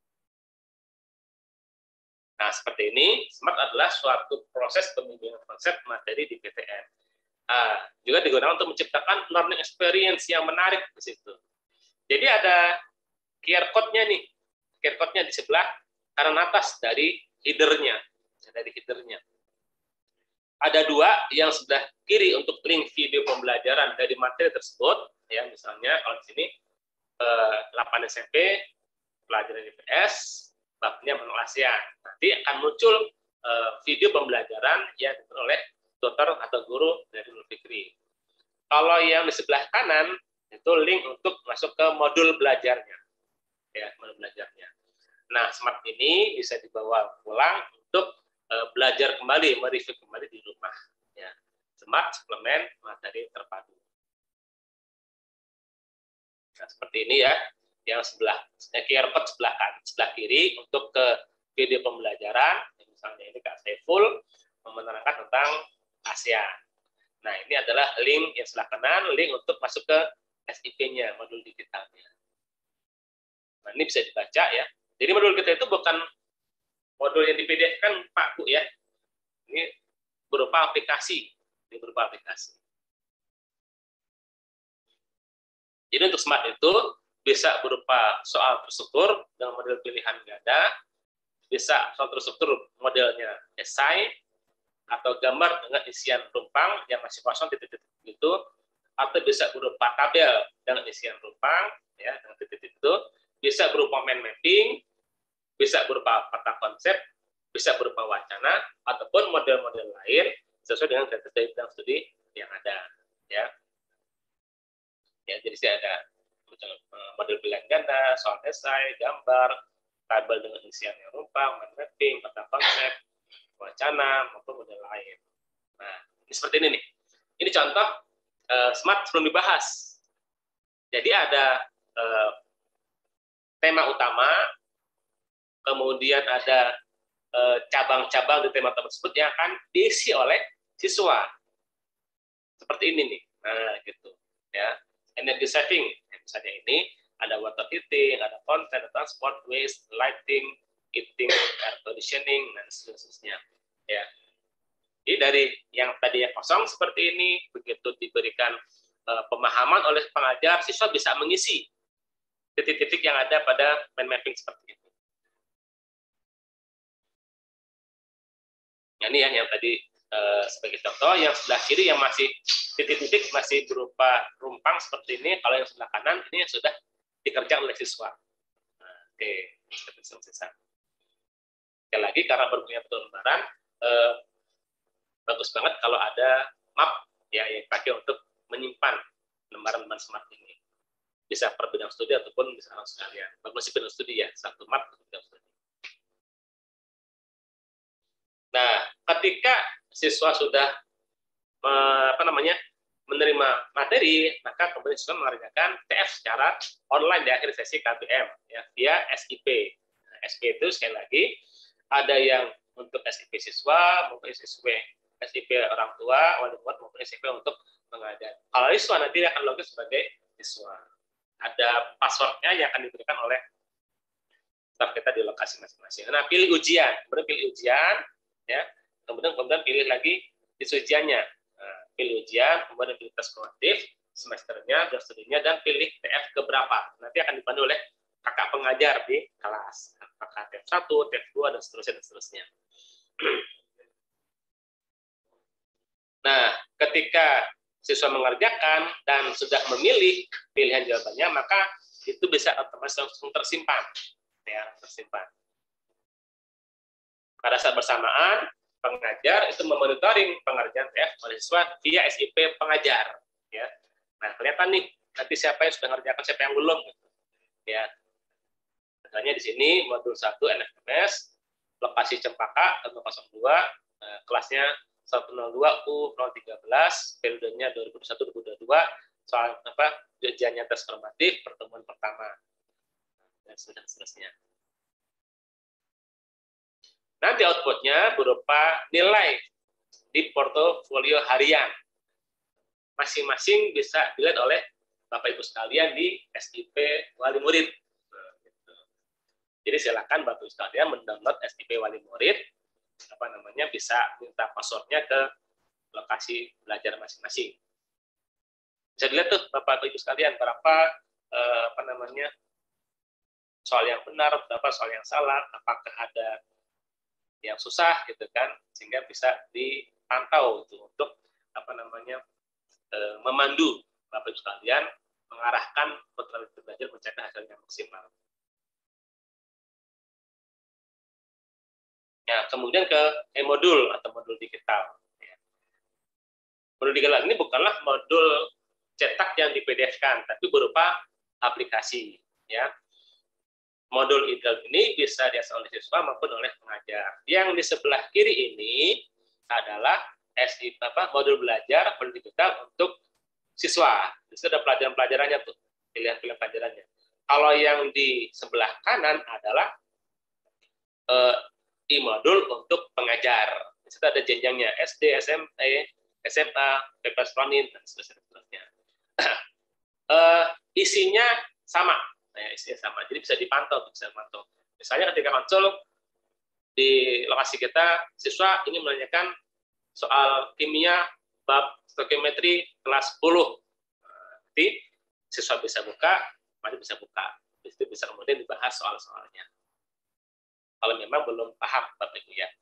Nah, seperti ini, smart adalah suatu proses pembimbingan konsep materi di P T N. Uh, juga digunakan untuk menciptakan learning experience yang menarik di situ. Jadi ada Q R code-nya nih, Q R code-nya di sebelah kanan atas dari header-nya, dari header-nya. Ada dua yang sebelah kiri untuk link video pembelajaran dari materi tersebut, ya, misalnya kalau di sini eh, delapan S M P pelajaran I P S babnya menu ASEAN. Nanti akan muncul eh, video pembelajaran yang diberi oleh tutor atau guru dari Nurul Fikri. Kalau yang di sebelah kanan itu link untuk masuk ke modul belajarnya, ya, modul belajarnya. Nah, smart ini bisa dibawa pulang untuk belajar kembali, mereview kembali di rumah. Ya. Smart suplemen materi terpadu. Nah, seperti ini ya, yang sebelah Q R code sebelah kan, sebelah kiri untuk ke video pembelajaran. Misalnya ini Kak Saiful menerangkan tentang ASEAN. Nah, ini adalah link yang sebelah kanan, link untuk masuk ke S I P-nya, modul digitalnya. Nah, ini bisa dibaca ya. Jadi modul kita itu bukan modul yang di P D F kan Pak Bu ya, ini berupa aplikasi, ini berupa aplikasi. Jadi untuk smart itu bisa berupa soal terstruktur dengan model pilihan ganda, bisa soal terstruktur modelnya esai, atau gambar dengan isian rumpang yang masih kosong titik-titik itu, atau bisa berupa tabel dengan isian rumpang ya dengan titik-titik itu, bisa berupa mind mapping, bisa berupa peta konsep, bisa berupa wacana, ataupun model-model lain sesuai dengan kriteria bidang studi yang ada. Ya, ya jadi saya ada model pilihan ganda, soal esai, gambar, tabel dengan isian yang rumpang, mind mapping, peta konsep, wacana, maupun model lain. Nah, ini seperti ini nih. Ini contoh uh, smart sebelum dibahas. Jadi ada uh, tema utama, kemudian ada cabang-cabang di tema tersebut yang akan diisi oleh siswa. Seperti ini nih. Nah, gitu. Ya. Energy saving, misalnya ini ada water heating, ada content, transport, waste, lighting, heating, air conditioning, dan seterusnya. Ya. Jadi dari yang tadi yang kosong seperti ini, begitu diberikan uh, pemahaman oleh pengajar, siswa bisa mengisi titik-titik yang ada pada mind mapping seperti itu. Nah, ini ya yang tadi eh, sebagai contoh, yang sebelah kiri yang masih titik-titik masih berupa rumpang seperti ini, kalau yang sebelah kanan ini yang sudah dikerjakan oleh siswa. Nah, oke, seperti sisa. Sekali lagi karena berpunya betul lembaran, eh, bagus banget kalau ada map ya yang dipakai untuk menyimpan lembaran-lembaran smart ini. Bisa per bidang studi ataupun bisa langsung sekalian. Bagus sih bidang studi ya, satu map untuk bidang studi. Nah, ketika siswa sudah apa namanya menerima materi, maka kemudian siswa mengerjakan T F secara online di akhir sesi K B M ya, via S I P. Nah, S I P itu sekali lagi ada yang untuk S I P siswa, maupun S I P S I P orang tua, wali murid, maupun S I P untuk mengajar. Kalau siswa nanti akan login sebagai siswa. Ada passwordnya yang akan diberikan oleh staf kita di lokasi masing-masing. Nah, pilih ujian, kemudian pilih ujian. Ya, kemudian kemudian pilih lagi isu ujiannya, nah, pilih ujian, kemudian pilih tes formatif, semesternya, dan studinya, dan pilih T F keberapa. Nanti akan dipandu oleh kakak pengajar di kelas, apakah T F satu, T F dua, dan seterusnya dan seterusnya. ketika siswa mengerjakan dan sudah memilih pilihan jawabannya, maka itu bisa otomatis langsung tersimpan, ya, tersimpan. Pada saat bersamaan, pengajar itu memonitoring pengerjaan P F oleh siswa via S I P pengajar, ya. Nah, kelihatan nih nanti siapa yang sudah mengerjakan, siapa yang belum, gitu. Ya. Misalnya di sini modul satu N F M S, lokasi Cempaka nol nol dua, eh, kelasnya seratus dua U nol tiga belas, periodenya dua ribu dua puluh satu dua ribu dua puluh dua, soal apa? Ujiannya tes formatif pertemuan pertama dan seterusnya. Nanti outputnya berupa nilai di portofolio harian. Masing-masing bisa dilihat oleh Bapak Ibu sekalian di S I P wali murid. Jadi silakan Bapak Ibu sekalian mendownload S I P wali murid, apa namanya, bisa minta passwordnya ke lokasi belajar masing-masing. Bisa dilihat tuh Bapak Ibu sekalian berapa eh, apa namanya soal yang benar, berapa soal yang salah, apakah ada yang susah gitu kan, sehingga bisa dipantau itu untuk apa namanya eh, memandu Bapak Ibu sekalian, mengarahkan putra belajar mencapai hasil yang maksimal. Ya, kemudian ke e-modul atau modul digital. Ya. Modul digital ini bukanlah modul cetak yang di P D F-kan, tapi berupa aplikasi. Ya. Modul digital ini bisa diakses oleh siswa maupun oleh pengajar. Yang di sebelah kiri ini adalah S I P, apa, modul belajar modul digital untuk siswa. Itu ada pelajaran-pelajarannya tuh, pilihan-pilihan pelajarannya. Kalau yang di sebelah kanan adalah eh, e-modul untuk pengajar. Di situ ada jenjangnya S D, S M A, S M A, P P S Pronin, dan seterusnya. uh, isinya sama, nah, isinya sama. Jadi bisa dipantau, bisa dipantau. Misalnya ketika konsul di lokasi kita, siswa ini menanyakan soal kimia bab stoikiometri kelas sepuluh. Nanti siswa bisa buka, mari bisa buka. Itu bisa kemudian dibahas soal-soalnya. Kalau memang belum paham Bapak Ibu ya.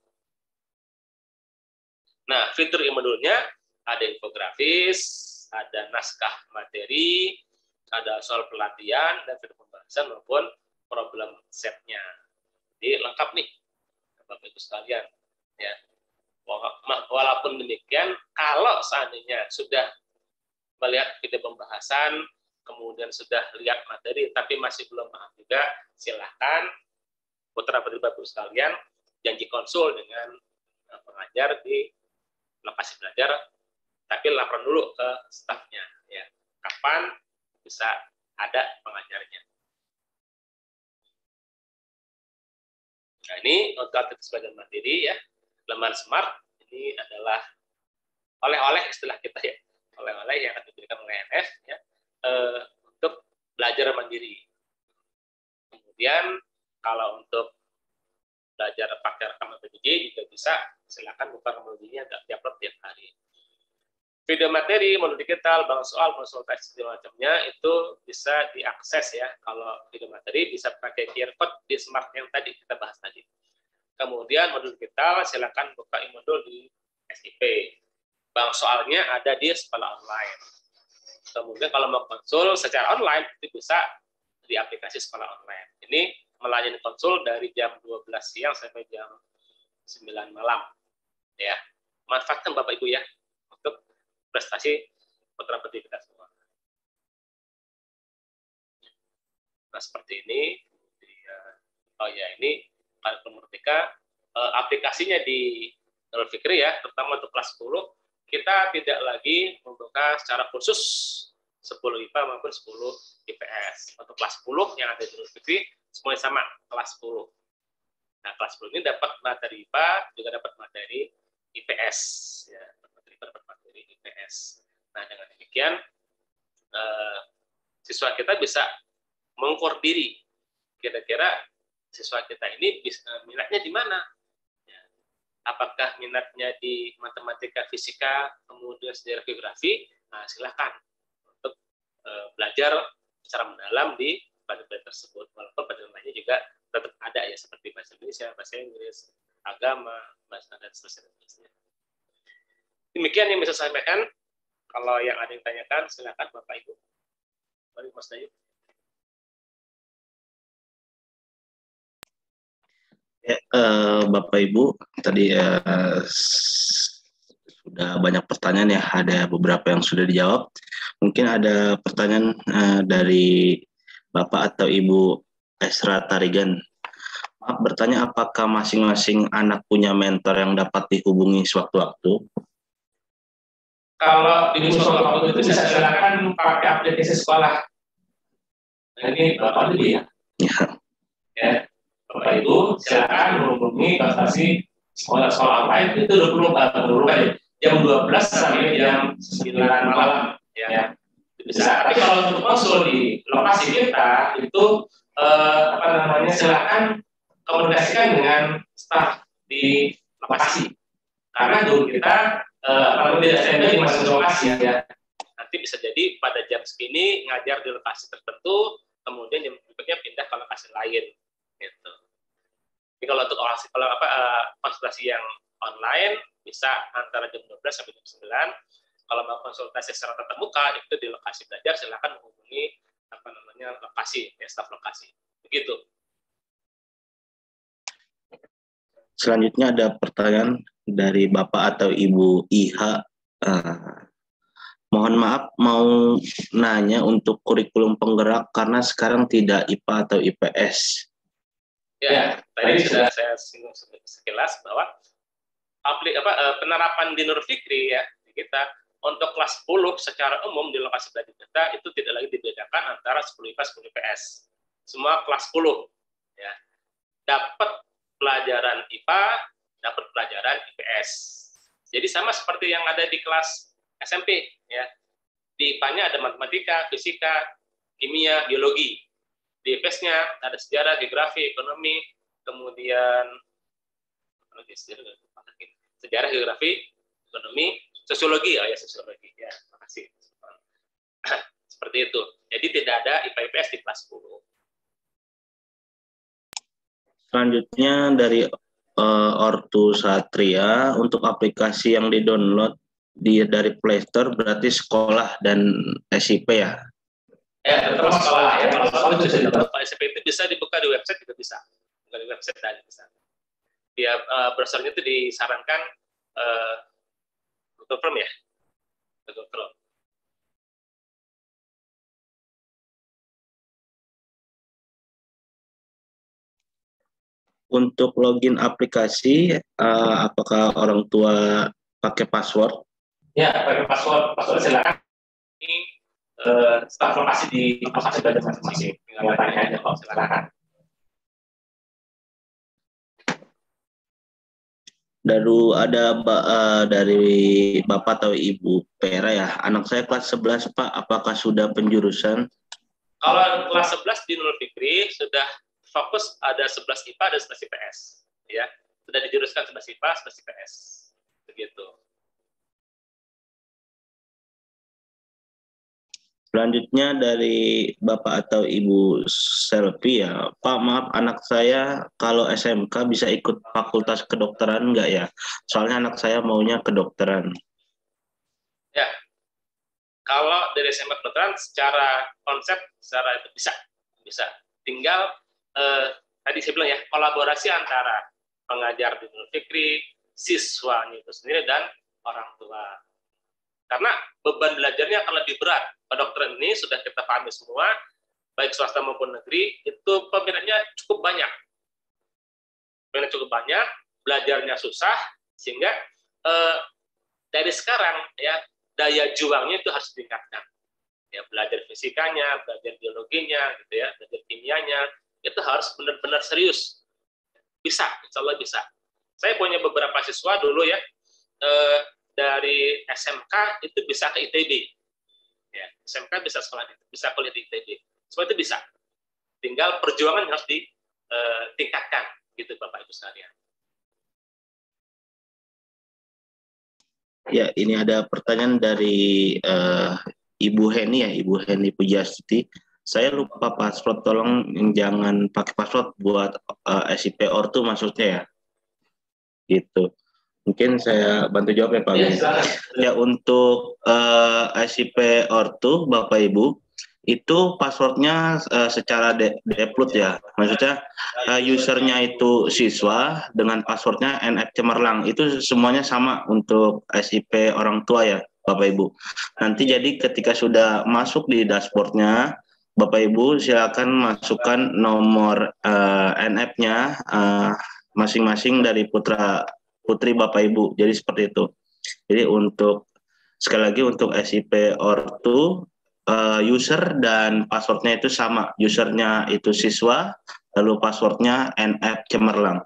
Nah, fitur e-modulnya ada infografis, ada naskah materi, ada soal pelatihan dan fitur pembahasan maupun problem setnya. Jadi lengkap nih Bapak Ibu sekalian ya. Walaupun demikian, kalau seandainya sudah melihat video pembahasan, kemudian sudah lihat materi tapi masih belum paham juga, silahkan putra putri Bapak Ibu sekalian janji konsul dengan pengajar di lokasi belajar, tapi laporan dulu ke stafnya ya, kapan bisa ada pengajarnya. Nah, ini untuk aktivitas belajar mandiri ya, lembaran smart ini adalah oleh-oleh istilah kita ya, oleh-oleh yang akan diberikan oleh N F ya, eh, untuk belajar mandiri. Kemudian kalau untuk belajar pakai rekaman P J J juga bisa, silakan buka rekaman P J J-nya, nggak tiap tiap hari. Video materi, modul digital, bank soal, konsultasi segala macamnya itu bisa diakses ya. Kalau video materi bisa pakai Q R code di smart yang tadi kita bahas tadi. Kemudian modul digital silakan buka e-modul di S I P. Bank soalnya ada di sekolah online. Kemudian kalau mau konsul secara online itu bisa di aplikasi sekolah online. Ini melayani konsul dari jam dua belas siang sampai jam sembilan malam. Ya, manfaatkan Bapak Ibu ya untuk prestasi putra putri kita semua. Nah, seperti ini. Oh ya, ini Kurikulum Merdeka. Aplikasinya di Nurul Fikri ya, terutama untuk kelas sepuluh, kita tidak lagi membuka secara khusus sepuluh I P A maupun sepuluh I P S. Untuk kelas sepuluh yang ada di Nurul Fikri, semuanya sama, kelas sepuluh. Nah, kelas sepuluh ini dapat materi I P A, juga dapat materi I P S. Ya, materi I P A, dapat materi I P S. Nah, dengan demikian, eh, siswa kita bisa mengukur diri. Kira-kira siswa kita ini bisa, minatnya di mana? Ya. Apakah minatnya di matematika, fisika, kemudian sejarah geografi? Nah, silakan untuk eh, belajar secara mendalam di pelajaran tersebut. Walaupun pelajaran lainnya juga tetap ada ya, seperti bahasa Indonesia, bahasa Inggris, agama, bahasa dan seterusnya. Demikian yang bisa saya sampaikan. Kalau yang ada yang tanyakan, silakan Bapak Ibu. Mari Mas Dayu. Ya, eh, Bapak Ibu, tadi eh, sudah banyak pertanyaan ya, ada beberapa yang sudah dijawab. Mungkin ada pertanyaan eh, dari Bapak atau Ibu Esra Tarigan. Maaf bertanya, apakah masing-masing anak punya mentor yang dapat dihubungi sewaktu-waktu? Kalau di musola waktu itu bisa silakan pakai aplikasi sekolah. Nah, ini Bapak Ibu ya. Ya. Ya, Bapak Ibu silakan menghubungi konsultasi sekolah-sekolah online itu dua puluh empat jam dua belas sampai jam sembilan malam ya. Bisa. Tapi kalau untuk konsul di lokasi kita itu eh, apa namanya silakan komunikasikan dengan staf di lokasi. Karena dulu kita eh, apa tidak standby di masing lokasi ya. Nanti bisa jadi pada jam segini ngajar di lokasi tertentu, kemudian jam berikutnya pindah ke lokasi lain. Gitu. Jadi kalau untuk orasi, kalau apa uh, konsultasi yang online bisa antara jam dua belas sampai jam sembilan. Kalau mau konsultasi secara tatap muka itu di lokasi belajar silakan menghubungi apa namanya lokasi ya staf lokasi. Begitu. Selanjutnya ada pertanyaan dari Bapak atau Ibu I H. Uh, mohon maaf mau nanya untuk kurikulum penggerak karena sekarang tidak I P A atau I P S. Ya, tadi sudah saya singgung sekilas bahwa aplik apa penerapan di Nurul Fikri ya di kita untuk kelas sepuluh secara umum di lokasi belajar kita itu tidak lagi dibedakan antara sepuluh I P A sepuluh I P S. Semua kelas sepuluh ya. Dapat pelajaran I P A, dapat pelajaran I P S. Jadi sama seperti yang ada di kelas S M P ya. Di I P A-nya ada matematika, fisika, kimia, biologi. Di I P S-nya ada sejarah, geografi, ekonomi, kemudian sejarah, geografi, ekonomi, sosiologi, oh ya sosiologi ya, makasih. Seperti itu. Jadi tidak ada I P A I P S di kelas sepuluh. Selanjutnya dari uh, Ortu Satria, untuk aplikasi yang di-download di dari Play Store berarti sekolah dan S I P ya? Ya, terutama sekolah ya. Kalau sekolah itu bisa dibuka. S I P itu bisa dibuka di website juga bisa. Buka di website dan bisa. Dia uh, browsernya itu disarankan uh, Google Chrome ya, Google Chrome. Untuk login aplikasi, uh, apakah orang tua pakai password? Ya, pakai password. Password silakan. Ini uh, staf lokasi di lokasi belajar masing-masing. Tinggal tanya aja kok, silakan. Lalu ada uh, dari Bapak atau Ibu Pera ya, anak saya kelas sebelas Pak, apakah sudah penjurusan? Kalau kelas sebelas di Nurul Fikri sudah fokus ada sebelas I P A dan sebelas I P S ya. Sudah dijuruskan sebelas I P A, sebelas I P S. Begitu. Selanjutnya dari Bapak atau Ibu Selvi ya, Pak maaf anak saya kalau S M K bisa ikut fakultas kedokteran enggak ya? Soalnya anak saya maunya kedokteran. Ya, kalau dari S M K kedokteran secara konsep, secara itu bisa, bisa. Tinggal eh, tadi saya bilang ya, kolaborasi antara pengajar di Nurul Fikri, siswanya itu sendiri dan orang tua. Karena beban belajarnya akan lebih berat. Kedokteran ini sudah kita pahami semua, baik swasta maupun negeri, itu peminatnya cukup banyak. Peminatnya cukup banyak, belajarnya susah, sehingga eh, dari sekarang ya daya juangnya itu harus ditingkatkan. Ya, belajar fisikanya, belajar biologinya, gitu ya, belajar kimianya, itu harus benar-benar serius. Bisa, insya Allah bisa. Saya punya beberapa siswa dulu ya, eh, dari S M K itu bisa ke I T B. Ya, S M K bisa sekolah, bisa kuliah di I T B. Semua itu bisa. Tinggal perjuangan harus ditingkatkan, gitu Bapak Ibu sekalian. Ya, ini ada pertanyaan dari uh, Ibu Heni ya, Ibu Heni Pujastuti. Saya lupa password, tolong jangan pakai password buat uh, S I P ortu maksudnya ya. Gitu. Mungkin saya bantu jawab ya Pak. Ya, silakan. Ya, untuk uh, S I P Ortu Bapak Ibu itu passwordnya uh, secara de deplot ya. Maksudnya uh, usernya itu siswa dengan passwordnya N F Cemerlang. Itu semuanya sama untuk S I P orang tua ya Bapak Ibu. Nanti jadi ketika sudah masuk di dashboardnya, Bapak Ibu silakan masukkan nomor uh, N F-nya uh, masing-masing dari putra putri Bapak Ibu. Jadi seperti itu. Jadi untuk sekali lagi untuk S I P Ortu uh, user dan passwordnya itu sama. Usernya itu siswa, lalu passwordnya N F Cemerlang.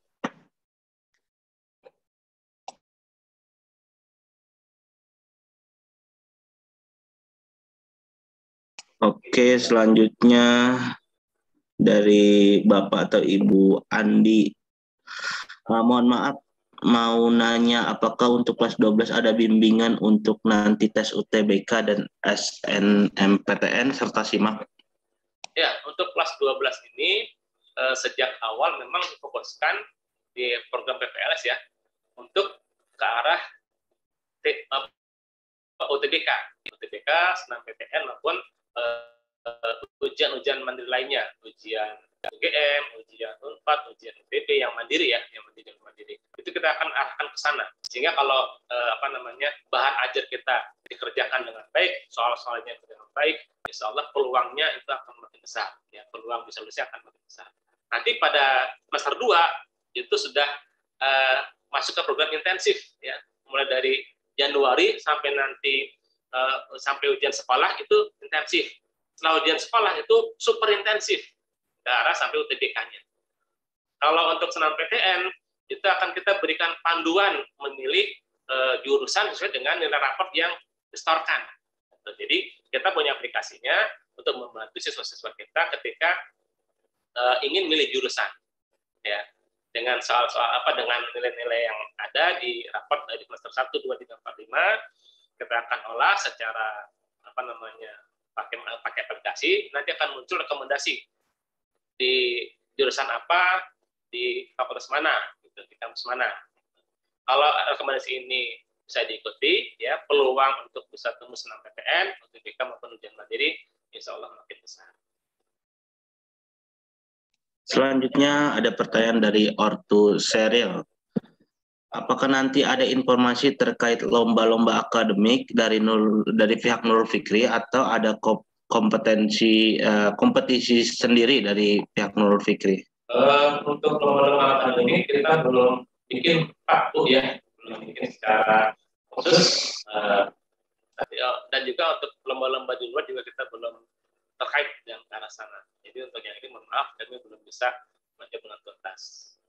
Oke, selanjutnya dari Bapak atau Ibu Andi. Uh, mohon maaf, mau nanya apakah untuk kelas dua belas ada bimbingan untuk nanti tes U T B K dan S N M P T N serta SIMAK? Ya, untuk kelas dua belas ini eh, sejak awal memang difokuskan di program P P L S ya untuk ke arah T, uh, U T B K, U T B K, senam P T N maupun ujian-ujian uh, mandiri lainnya, ujian U G M, ujian Unpad, ujian U T B yang mandiri ya, yang mandiri yang mandiri. Itu kita akan arahkan ke sana. Sehingga kalau uh, apa namanya bahan ajar kita dikerjakan dengan baik, soal-soalnya dengan baik, insya Allah peluangnya itu akan makin besar. Ya, peluang bisa lulus akan makin besar. Nanti pada semester dua itu sudah uh, masuk ke program intensif ya, mulai dari Januari sampai nanti uh, sampai ujian sekolah itu intensif. Setelah ujian sekolah itu super intensif ke arah sampai U T B K-nya. Kalau untuk senam P T N itu akan kita berikan panduan memilih uh, jurusan sesuai dengan nilai raport yang disetorkan. Jadi kita punya aplikasinya untuk membantu siswa-siswa kita ketika uh, ingin milih jurusan, ya dengan soal-soal apa dengan nilai-nilai yang ada di raport dari semester satu, dua, tiga, empat, lima kita akan olah secara apa namanya pakai pakai aplikasi, nanti akan muncul rekomendasi di jurusan apa, di fakultas mana, gitu, di kampus mana. Kalau rekomendasi ini bisa diikuti, ya peluang untuk bisa tembus senam P T N, U T B K maupun ujian mandiri, insya Allah makin besar. Selanjutnya ada pertanyaan dari Ortu Seril. Apakah nanti ada informasi terkait lomba-lomba akademik dari Nur, dari pihak Nurul Fikri atau ada kompetensi uh, kompetisi sendiri dari pihak Nurul Fikri? Uh, untuk lomba-lomba akademik kita belum bikin paku ya, belum bikin secara khusus. Uh, dan juga untuk lomba-lomba di luar juga kita belum terkait dengan ke arah sana. Jadi untuk yang ini mohon maaf kami belum bisa menjawab dengan tuntas.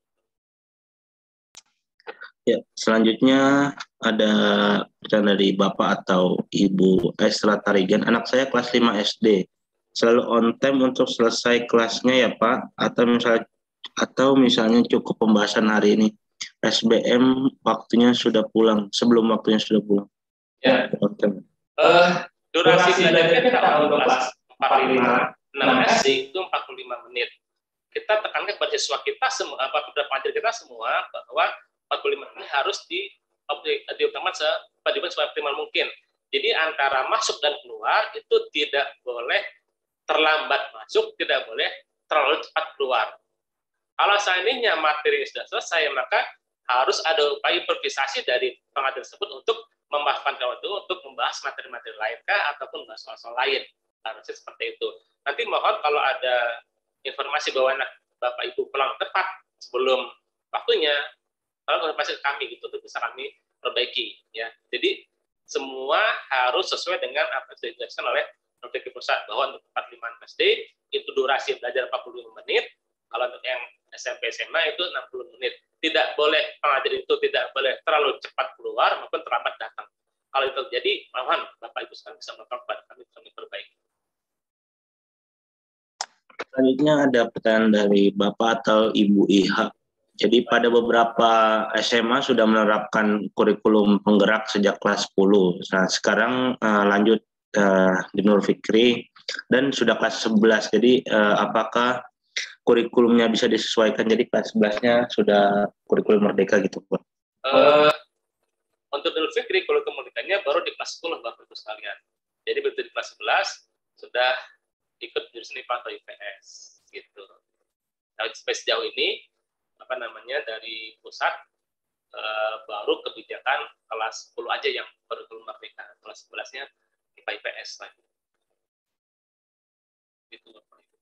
Ya, selanjutnya ada pertanyaan dari Bapak atau Ibu Esra Tarigan. Anak saya kelas lima S D. Selalu on time untuk selesai kelasnya ya Pak, atau misalnya atau misalnya cukup pembahasan hari ini. S B M waktunya sudah pulang, sebelum waktunya sudah pulang. Ya. On time. Uh, durasi belajarnya kita untuk kelas empat puluh lima enam S D itu empat puluh lima menit. Kita tekankan kepada siswa kita semua, apa kepada pelajar kita semua bahwa empat puluh lima menit harus di diutamakan seoptimal mungkin. Jadi antara masuk dan keluar itu tidak boleh terlambat masuk, tidak boleh terlalu cepat keluar. Kalau seandainya materi sudah selesai, maka harus ada upaya improvisasi dari pengajar tersebut untuk membahaskan waktu untuk membahas materi-materi lain kah ataupun membahas soal-soal lain. Harusnya seperti itu. Nanti mohon kalau ada informasi bahwa anak Bapak Ibu pulang tepat sebelum waktunya, kalau informasi ke kami gitu untuk bisa kami perbaiki ya. Jadi semua harus sesuai dengan apa yang sudah dijelaskan oleh Nurul Fikri Pusat bahwa untuk empat puluh lima S D itu durasi belajar empat puluh lima menit, kalau untuk yang S M P S M A itu enam puluh menit. Tidak boleh pengajar itu tidak boleh terlalu cepat keluar maupun terlambat datang. Kalau itu terjadi, mohon Bapak Ibu sekalian bisa melakukan kepada kami kami perbaiki. Selanjutnya ada pertanyaan dari Bapak atau Ibu I H. Jadi pada beberapa S M A sudah menerapkan kurikulum penggerak sejak kelas sepuluh. Nah, sekarang uh, lanjut uh, di Nurul Fikri dan sudah kelas sebelas. Jadi uh, apakah kurikulumnya bisa disesuaikan, jadi kelas sebelasnya sudah kurikulum merdeka gitu Pak? Uh, untuk Idul Fitri kalau kemerdekaannya baru di kelas sepuluh Bapak Ibu sekalian. Jadi begitu di kelas sebelas sudah ikut jurusan I P A atau I P S gitu. Nah, sampai sejauh ini apa namanya dari pusat uh, baru kebijakan kelas sepuluh aja yang baru merdeka. Kelas sebelasnya I P A I P S lagi. Gitu Bapak Ibu.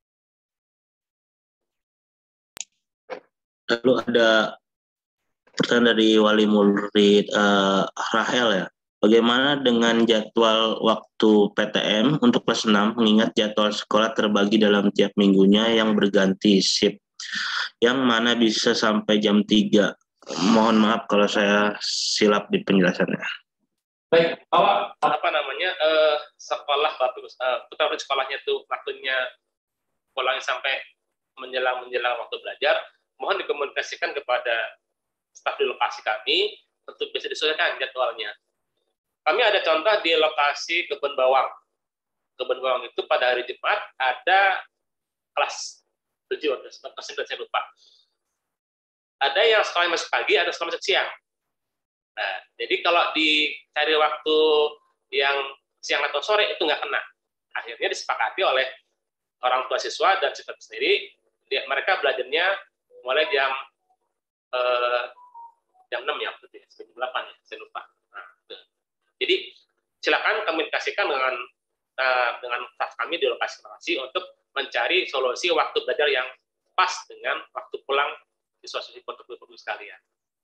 Lalu ada pertanyaan dari wali murid uh, Rahel ya. Bagaimana dengan jadwal waktu P T M untuk kelas enam mengingat jadwal sekolah terbagi dalam tiap minggunya yang berganti shift yang mana bisa sampai jam tiga. Mohon maaf kalau saya silap di penjelasannya. Baik, bahwa apa namanya uh, sekolah Bapak Ibu, uh, kita sekolahnya itu waktunya pulangnya sampai menjelang menjelang waktu belajar, mohon dikomunikasikan kepada staf di lokasi kami untuk bisa disesuaikan jadwalnya. Kami ada contoh di lokasi Kebun Bawang. Kebun Bawang itu pada hari Jumat ada kelas tujuh atau kelas sembilan saya lupa. Ada yang sekolah masuk pagi, ada sekolah masuk siang. Nah, jadi kalau dicari waktu yang siang atau sore itu nggak kena. Akhirnya disepakati oleh orang tua siswa dan siswa sendiri, dia, mereka belajarnya mulai jam eh, jam enam ya, jam delapan ya, saya lupa. Nah, jadi silakan komunikasikan dengan uh, dengan staf kami di lokasi-lokasi untuk mencari solusi waktu belajar yang pas dengan waktu pulang siswa-siswi untuk Bapak Ibu sekalian.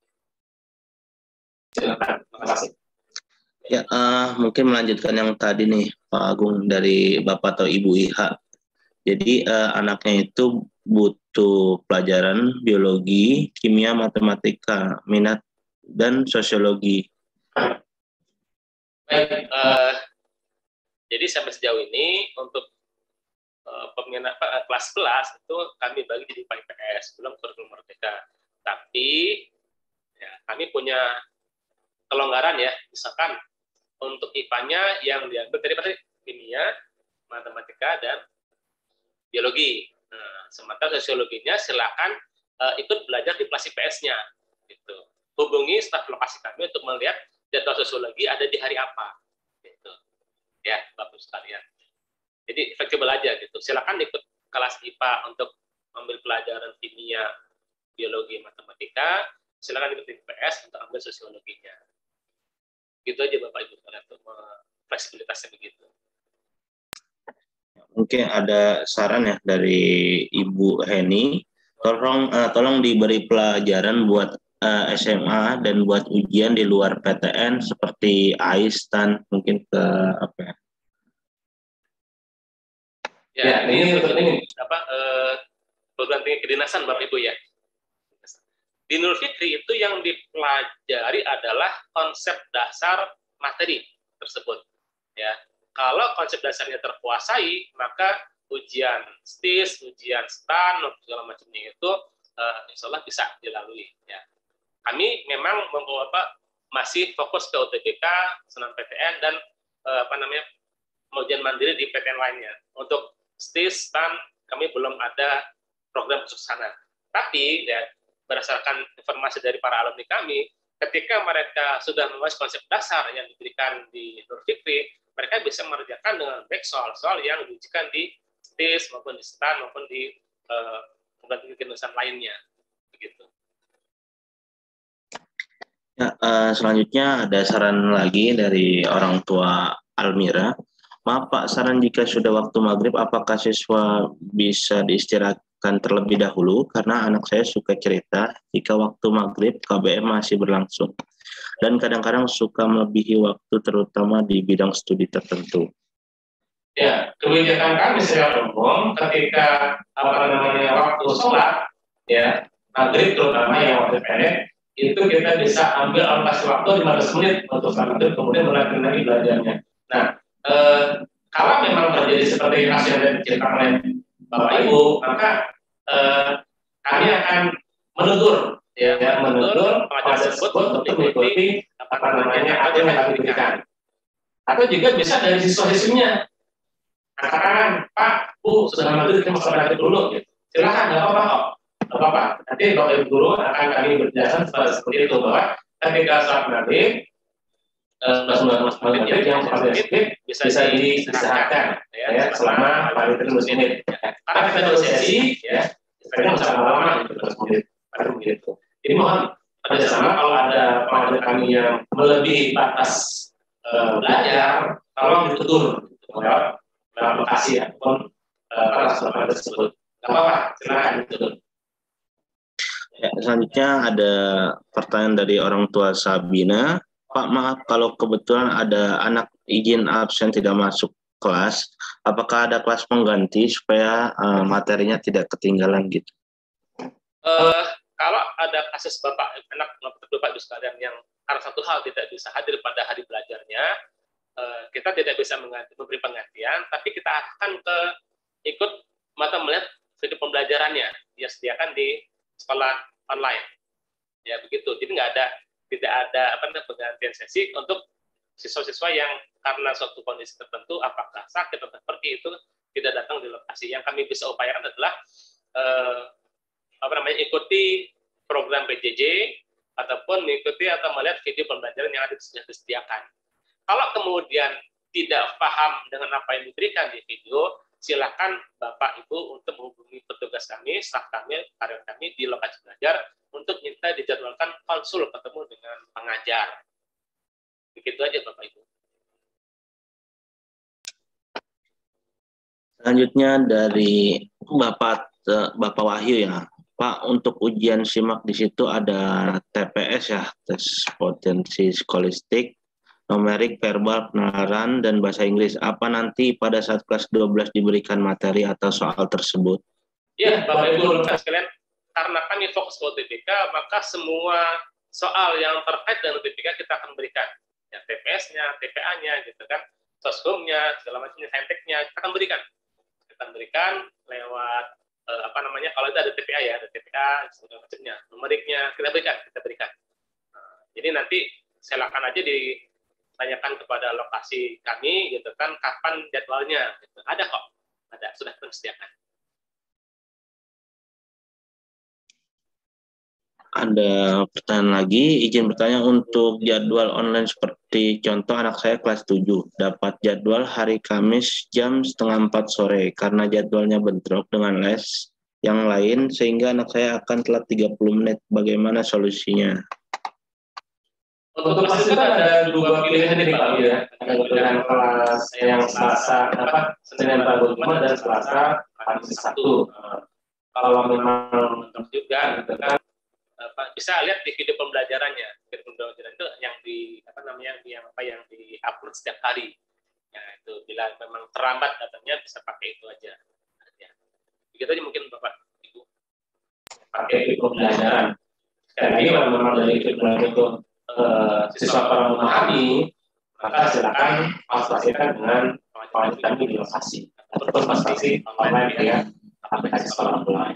Silakan. Terima kasih. Ya, uh, mungkin melanjutkan yang tadi nih Pak Agung dari Bapak atau Ibu I H. Jadi uh, anaknya itu butuh pelajaran biologi, kimia, matematika, minat dan sosiologi. Baik, uh, jadi sampai sejauh ini untuk uh, peminat uh, kelas sebelas itu kami bagi jadi I P A I P S, belum kurikulum merdeka. Tapi ya, kami punya kelonggaran ya, misalkan untuk I P A-nya yang diambil dari kimia, matematika dan biologi. Nah, sementara sosiologinya silakan uh, ikut belajar di kelas I P S-nya. Gitu. Hubungi staf lokasi kami untuk melihat jadwal sosiologi ada di hari apa. Gitu. Ya, Bapak sekalian. Jadi fleksibel aja gitu. Silakan ikut kelas I P A untuk ambil pelajaran kimia, biologi, matematika. Silakan ikut I P S untuk ambil sosiologinya. Gitu aja Bapak Ibu sekalian, untuk fleksibilitasnya begitu. Mungkin ada saran ya dari Ibu Heni, tolong uh, tolong diberi pelajaran buat uh, S M A dan buat ujian di luar P T N seperti A I S T A N mungkin ke apa ya? Ya, ya ini untuk ini apa eh, perguruan tinggi kedinasan Bapak Ibu ya. Di Idul Fitri itu yang dipelajari adalah konsep dasar materi tersebut. Ya. Kalau konsep dasarnya terkuasai, maka ujian S T I S, ujian S T A N, segala macamnya itu, uh, insya Allah bisa dilalui. Ya. Kami memang membawa apa, masih fokus ke U T B K, Senam P T N, dan uh, apa namanya ujian mandiri di P T N lainnya. Untuk S T I S, S T A N, kami belum ada program khusus sana. Tapi ya, berdasarkan informasi dari para alumni kami, ketika mereka sudah menguasai konsep dasar yang diberikan di Idul Fitri, mereka bisa mengerjakan dengan baik soal-soal yang diujikan di S T I S maupun di S T A N maupun di perguruan tinggi kedinasan lainnya, begitu. Ya, uh, selanjutnya ada saran lagi dari orang tua Almira. Maaf Pak, saran jika sudah waktu maghrib, apakah siswa bisa diistirahatkan terlebih dahulu? Karena anak saya suka cerita jika waktu maghrib K B M masih berlangsung. Dan kadang-kadang suka melebihi waktu terutama di bidang studi tertentu. Ya, kebijakan kami secara umum ketika apa namanya waktu sholat, ya maghrib terutama yang waktu pendek, itu kita bisa ambil alokasi waktu lima belas menit untuk sholat maghrib, kemudian melanjutkan lagi belajarnya. Nah, eh, kalau memang terjadi seperti kasus yang diceritakan oleh Bapak Ibu, maka eh, kami akan menegur. Ya, ya menegur pada tersebut untuk mengikuti apa namanya apa yang kami berikan. Atau juga bisa dari siswa-siswinya. Katakan, Pak, Bu, sudah maghrib kita mau sholat dulu. Gitu. Silakan, nggak apa-apa kok. Tidak apa-apa. Nanti Bapak Ibu guru akan kami berjelasan seperti itu bahwa ketika sholat maghrib, sholat maghrib yang sholat maghrib bisa diistirahatkan ya selama paling terus menit. Karena kita negosiasi ya, sebenarnya bisa lama-lama gitu terus menit. Begitu. Jadi mohon kerjasama kalau ada pengajar kami yang melebihi batas uh, belajar, tolong ditutur lewat lewat lokasi ataupun kelas uh, tersebut. Tidak apa-apa, silakan ditutur. Ya, selanjutnya ada pertanyaan dari orang tua Sabina. Pak, maaf kalau kebetulan ada anak izin absen tidak masuk kelas, apakah ada kelas pengganti supaya uh, materinya tidak ketinggalan gitu? Uh, kalau ada kasus bapak anak bapak ibu sekalian yang karena satu hal tidak bisa hadir pada hari belajarnya, uh, kita tidak bisa mengganti, memberi penggantian, tapi kita akan ke ikut mata melihat video pembelajarannya yang sediakan di sekolah online. Ya begitu. Jadi nggak ada tidak ada apa namanya penggantian sesi untuk siswa-siswa yang karena suatu kondisi tertentu apakah sakit atau seperti itu tidak datang di lokasi. Yang kami bisa upayakan adalah eh, apa namanya ikuti program P J J ataupun mengikuti atau melihat video pembelajaran yang ada sudah disediakan. Kalau kemudian tidak paham dengan apa yang diberikan di video, silakan Bapak Ibu untuk menghubungi petugas kami, staf kami, karyawan kami di lokasi belajar untuk minta dijadwalkan konsul ketemu dengan pengajar. Begitu aja Bapak Ibu. Selanjutnya dari Bapak Bapak Wahyu ya. Pak, untuk ujian SIMAK di situ ada T P S ya, tes potensi skolastik, numerik, verbal, penalaran, dan bahasa Inggris. Apa nanti pada saat kelas dua belas diberikan materi atau soal tersebut? Ya, Bapak Ibu sekalian, karena kami fokus ke U T B K, maka semua soal yang terkait dengan U T B K kita akan berikan. Ya, T P S-nya, T P A-nya, gitu kan, soskumnya, segala macamnya, sainteknya, kita akan berikan. Kita akan berikan lewat eh, apa namanya, kalau itu ada T P A ya, ada T P A, segala macamnya, numeriknya, kita berikan, kita berikan. Nah, jadi nanti silakan aja di tanyakan kepada lokasi kami gitu kan kapan jadwalnya gitu. Ada kok, ada, sudah tersediakan. Ada pertanyaan lagi, izin bertanya untuk jadwal online seperti contoh anak saya kelas tujuh, dapat jadwal hari Kamis jam setengah empat sore karena jadwalnya bentrok dengan les yang lain sehingga anak saya akan telat tiga puluh menit. Bagaimana solusinya? Untuk kelas itu ada dua pilihan nih Pak ya. Ada pilihan kelas yang Selasa apa Senin Rabu Jumat dan Selasa Kamis Sabtu. Kalau memang juga gitu kan apa, bisa lihat di video pembelajarannya. Video pembelajaran itu yang di apa namanya yang apa yang di-upload setiap hari. Ya itu bila memang terlambat datanya bisa pakai itu aja. Ya. Begitu aja mungkin Bapak Ibu. Pakai video pembelajaran. Sekali lagi kalau memang dari video pembelajaran itu Uh, siswa kurang memahami, maka silakan konsultasikan dengan kawan kami di lokasi ataupun konsultasi online ya, aplikasi sekolah online.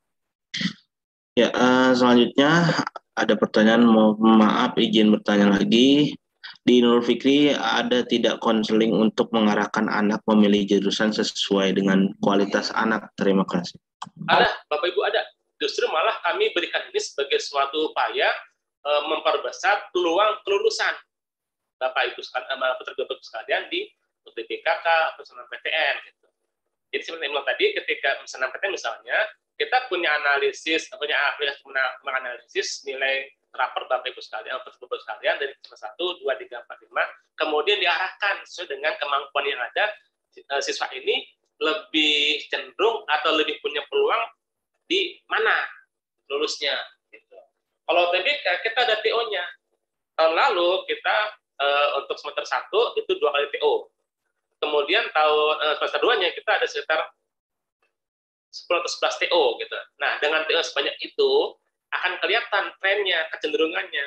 Ya, uh, selanjutnya ada pertanyaan, mau maaf izin bertanya lagi. Di Nurul Fikri ada tidak konseling untuk mengarahkan anak memilih jurusan sesuai dengan kualitas anak? Terima kasih. Ada, Bapak Ibu ada. Justru malah kami berikan ini sebagai suatu upaya memperbesar peluang kelulusan Bapak Ibu sekalian, Bapak Ibu sekalian di U T B K K atau S N M P T N gitu. Jadi seperti yang tadi ketika S N M P T N misalnya kita punya analisis, punya aplikasi menganalisis nilai rapor Bapak Ibu sekalian, Bapak Ibu sekalian dari satu, dua, tiga, empat, lima, kemudian diarahkan sesuai dengan kemampuan yang ada siswa ini lebih cenderung atau lebih punya peluang di mana lulusnya. Kalau U T B K kita ada T O-nya. Tahun lalu kita uh, untuk semester satu itu dua kali T O. Kemudian tahun uh, semester dua-nya kita ada sekitar sepuluh atau sebelas T O gitu. Nah, dengan T O sebanyak itu akan kelihatan trennya, kecenderungannya.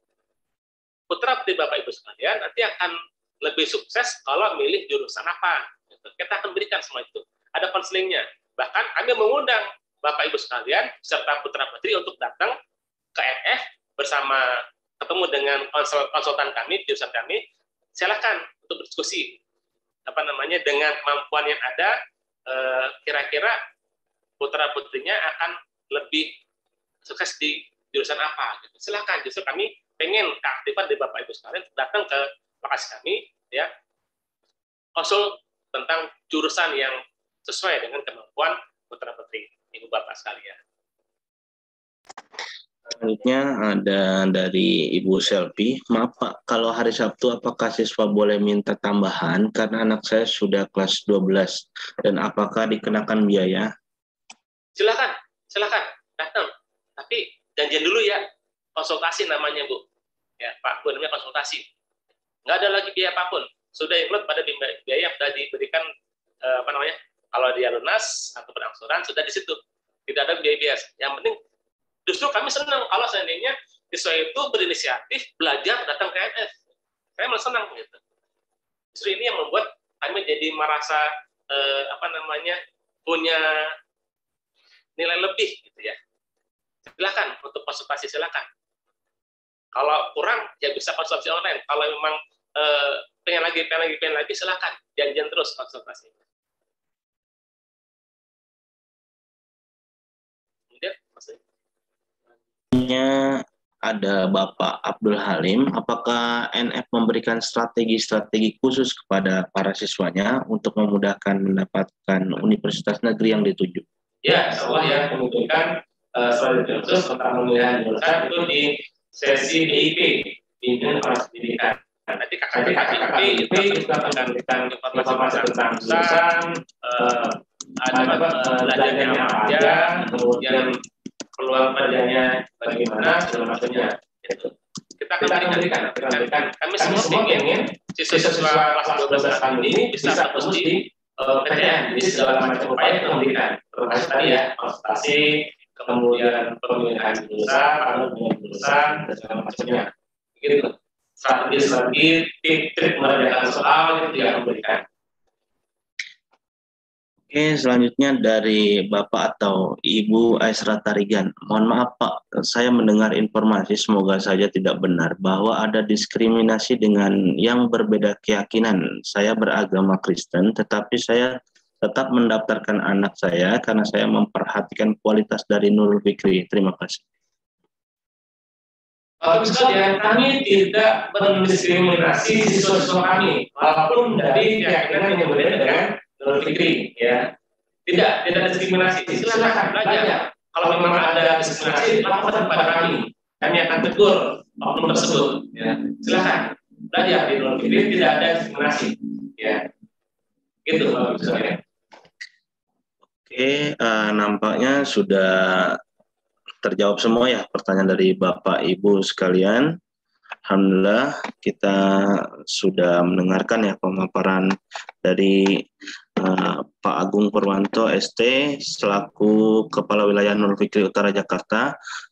Putra putri Bapak Ibu sekalian nanti akan lebih sukses kalau milih jurusan apa. Gitu. Kita akan berikan semua itu. Ada konselingnya. Bahkan kami mengundang Bapak Ibu sekalian serta putra putri untuk datang ke N F bersama ketemu dengan konsul, konsultan kami, jurusan kami, silakan untuk berdiskusi apa namanya dengan kemampuan yang ada, eh, kira-kira putra putrinya akan lebih sukses di jurusan apa gitu. Silakan, justru kami pengen keaktifan dari Bapak Ibu sekalian datang ke lokasi kami ya, konsul tentang jurusan yang sesuai dengan kemampuan putra-putri Ibu Bapak sekalian. Selanjutnya ada dari Ibu Selvi. Maaf Pak, kalau hari Sabtu apakah siswa boleh minta tambahan karena anak saya sudah kelas dua belas dan apakah dikenakan biaya? Silakan, silakan datang. Tapi janjian dulu ya, konsultasi namanya Bu. Ya Pak, Bu namanya konsultasi. Nggak ada lagi biaya apapun. Sudah include pada biaya yang sudah diberikan eh, apa namanya? Kalau dia lunas atau berangsuran sudah di situ. Tidak ada biaya-biaya. Yang penting justru kami senang kalau seandainya siswa itu berinisiatif belajar datang ke N F. Saya malah senang gitu. Justru ini yang membuat kami jadi merasa eh, apa namanya punya nilai lebih gitu ya. Silakan untuk konsultasi silakan. Kalau kurang ya bisa konsultasi online. Kalau memang eh, pengen lagi, pengen lagi, pengen lagi silakan janjian terus konsultasi. Kemudian maksudnya ada Bapak Abdul Halim, apakah N F memberikan strategi-strategi khusus kepada para siswanya untuk memudahkan mendapatkan universitas negeri yang dituju? Ya, insya Allah ya, memberikan uh, strategi khusus tentang pemilihan jurusan itu di sesi B I P, bimbingan informasi pendidikan. Nanti kakak-kakak B I P itu akan memberikan informasi tentang jurusan, uh, ada uh, belajarnya apa aja, kemudian peluang kerjanya bagaimana, segala macamnya. Kita akan berikan, kita berikan. Kami semua ingin siswa-siswa kelas dua belas tahun ini bisa fokus di P T N, jadi segala macam upaya kita memberikan. Termasuk tadi ya, konsultasi, kemudian pemilihan jurusan, pemilihan jurusan, dan segala macamnya. Gitu. Strategi-strategi, trik-trik mengerjakan soal itu yang memberikan. Oke, selanjutnya dari Bapak atau Ibu Aisra Tarigan. Mohon maaf Pak, saya mendengar informasi, semoga saja tidak benar, bahwa ada diskriminasi dengan yang berbeda keyakinan. Saya beragama Kristen, tetapi saya tetap mendaftarkan anak saya karena saya memperhatikan kualitas dari Nurul Fikri. Terima kasih. Bapak sekalian, kami tidak mendiskriminasi siswa-siswa kami, walaupun dari keyakinan yang berbeda dengan Nurul Fikri, ya. Tidak, tidak ada diskriminasi. Silakan belajar. Kalau memang ada diskriminasi, laporkan kepada kami. Kami akan tegur oknum tersebut. Ya. Silakan belajar di Nurul Fikri, tidak ada diskriminasi. Ya, gitu Bapak sekalian. Oke, uh, nampaknya sudah terjawab semua ya pertanyaan dari Bapak Ibu sekalian. Alhamdulillah kita sudah mendengarkan ya pemaparan dari uh, Pak Agung Purwanto S T selaku Kepala Wilayah Nurul Fikri Utara Jakarta.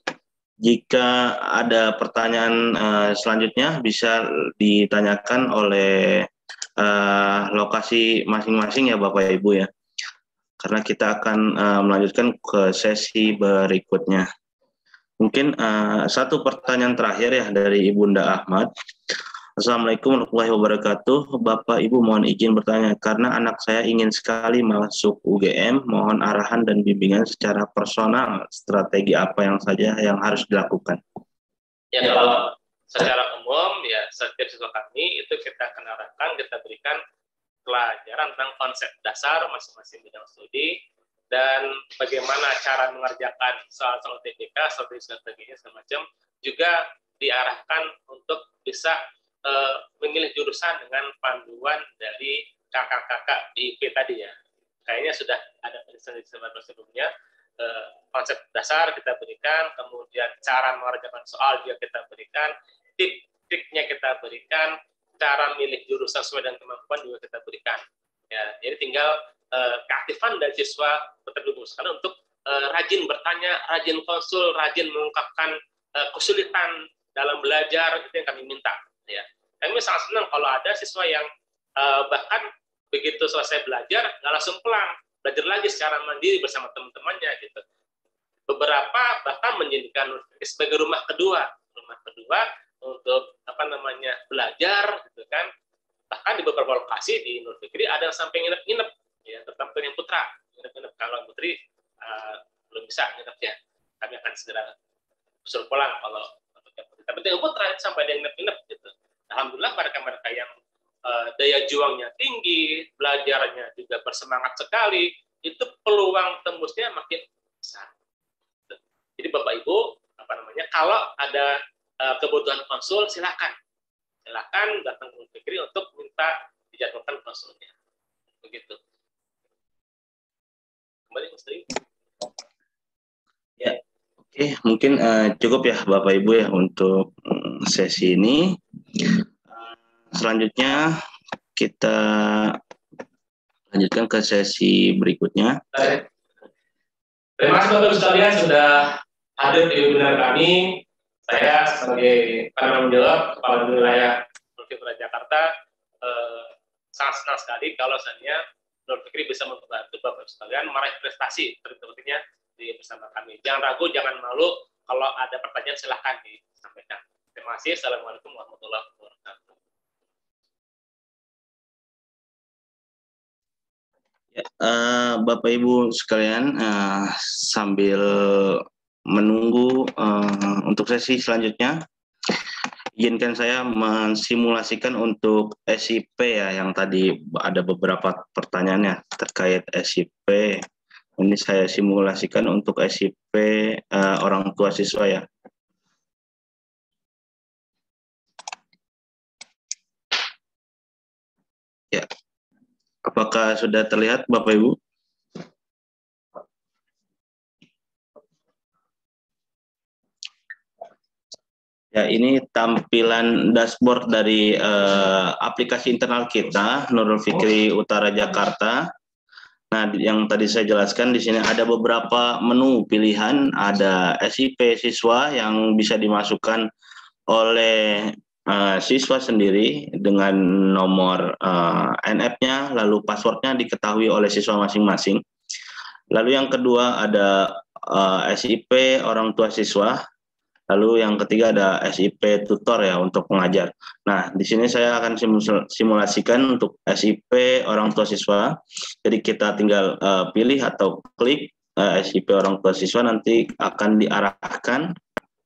Jika ada pertanyaan uh, selanjutnya bisa ditanyakan oleh uh, lokasi masing-masing ya Bapak Ibu ya. Karena kita akan uh, melanjutkan ke sesi berikutnya. Mungkin uh, satu pertanyaan terakhir ya dari Ibunda Ahmad. Assalamualaikum warahmatullahi wabarakatuh. Bapak Ibu mohon izin bertanya karena anak saya ingin sekali masuk U G M, mohon arahan dan bimbingan secara personal strategi apa yang saja yang harus dilakukan. Ya kalau secara umum ya setiap siswa kami itu kita akan arahkan, kita berikan pelajaran tentang konsep dasar masing-masing bidang studi dan bagaimana cara mengerjakan soal-soal T P K, strategi-strateginya semacam, juga diarahkan untuk bisa uh, memilih jurusan dengan panduan dari kakak-kakak di I P tadi ya. Kayaknya sudah ada penjelasan sebelumnya. Uh, konsep dasar kita berikan, kemudian cara mengerjakan soal juga kita berikan, tip-tipnya kita berikan, cara milih jurusan sesuai dengan kemampuan juga kita berikan. Ya, jadi tinggal uh, keaktifan dari siswa peterjun sekali untuk uh, rajin bertanya, rajin konsul, rajin mengungkapkan uh, kesulitan dalam belajar, itu yang kami minta. Ya, kami sangat senang kalau ada siswa yang uh, bahkan begitu selesai belajar nggak langsung pulang, belajar lagi secara mandiri bersama teman-temannya gitu. Beberapa bahkan menjadikan sebagai rumah kedua, rumah kedua untuk apa namanya belajar gitu kan. Bahkan di beberapa lokasi di Nurul Fikri ada yang sampai nginep-nginep ya, terutama yang putra nginep-nginep. Kalau putri uh, belum bisa nginep ya, kami akan segera suruh pulang kalau tapi tengok terakhir sampai ada nginep-nginep gitu. Alhamdulillah mereka-mereka yang uh, daya juangnya tinggi, belajarnya juga bersemangat sekali, itu peluang tembusnya makin besar. Jadi Bapak Ibu, apa namanya, kalau ada uh, kebutuhan konsul, silakan, silakan datang ke Nurul Fikri untuk minta dijadwalkan konsulnya, begitu. Kembali Mas Tri. Ya, oke, mungkin uh, cukup ya Bapak Ibu ya untuk um, sesi ini. Selanjutnya kita lanjutkan ke sesi berikutnya. Terima kasih Bapak Ibu sekalian sudah hadir di webinar kami. Saya sebagai penanggung jawab Kepala Wilayah Nurul Fikri Jakarta eh, sangat senang sekali kalau seandainya Nurul Fikri bisa membantu Bapak Ibu sekalian meraih prestasi tertentunya di bersama kami. Jangan ragu, jangan malu. Kalau ada pertanyaan silahkan disampaikan. Terima kasih. Assalamualaikum warahmatullahi wabarakatuh. Ya, uh, Bapak Ibu sekalian, uh, sambil menunggu uh, untuk sesi selanjutnya, izinkan saya mensimulasikan untuk S I P ya, yang tadi ada beberapa pertanyaannya terkait S I P. Ini saya simulasikan untuk S I P uh, orang tua siswa ya. Ya, apakah sudah terlihat Bapak Ibu? Ya, ini tampilan dashboard dari uh, aplikasi internal kita, Nurul Fikri Utara Jakarta. Nah, yang tadi saya jelaskan di sini ada beberapa menu pilihan, ada S I P siswa yang bisa dimasukkan oleh uh, siswa sendiri dengan nomor uh, N F-nya, lalu passwordnya diketahui oleh siswa masing-masing. Lalu yang kedua ada uh, S I P orang tua siswa. Lalu yang ketiga ada S I P tutor ya untuk pengajar. Nah, di sini saya akan simulasikan untuk S I P orang tua siswa. Jadi kita tinggal uh, pilih atau klik uh, S I P orang tua siswa, nanti akan diarahkan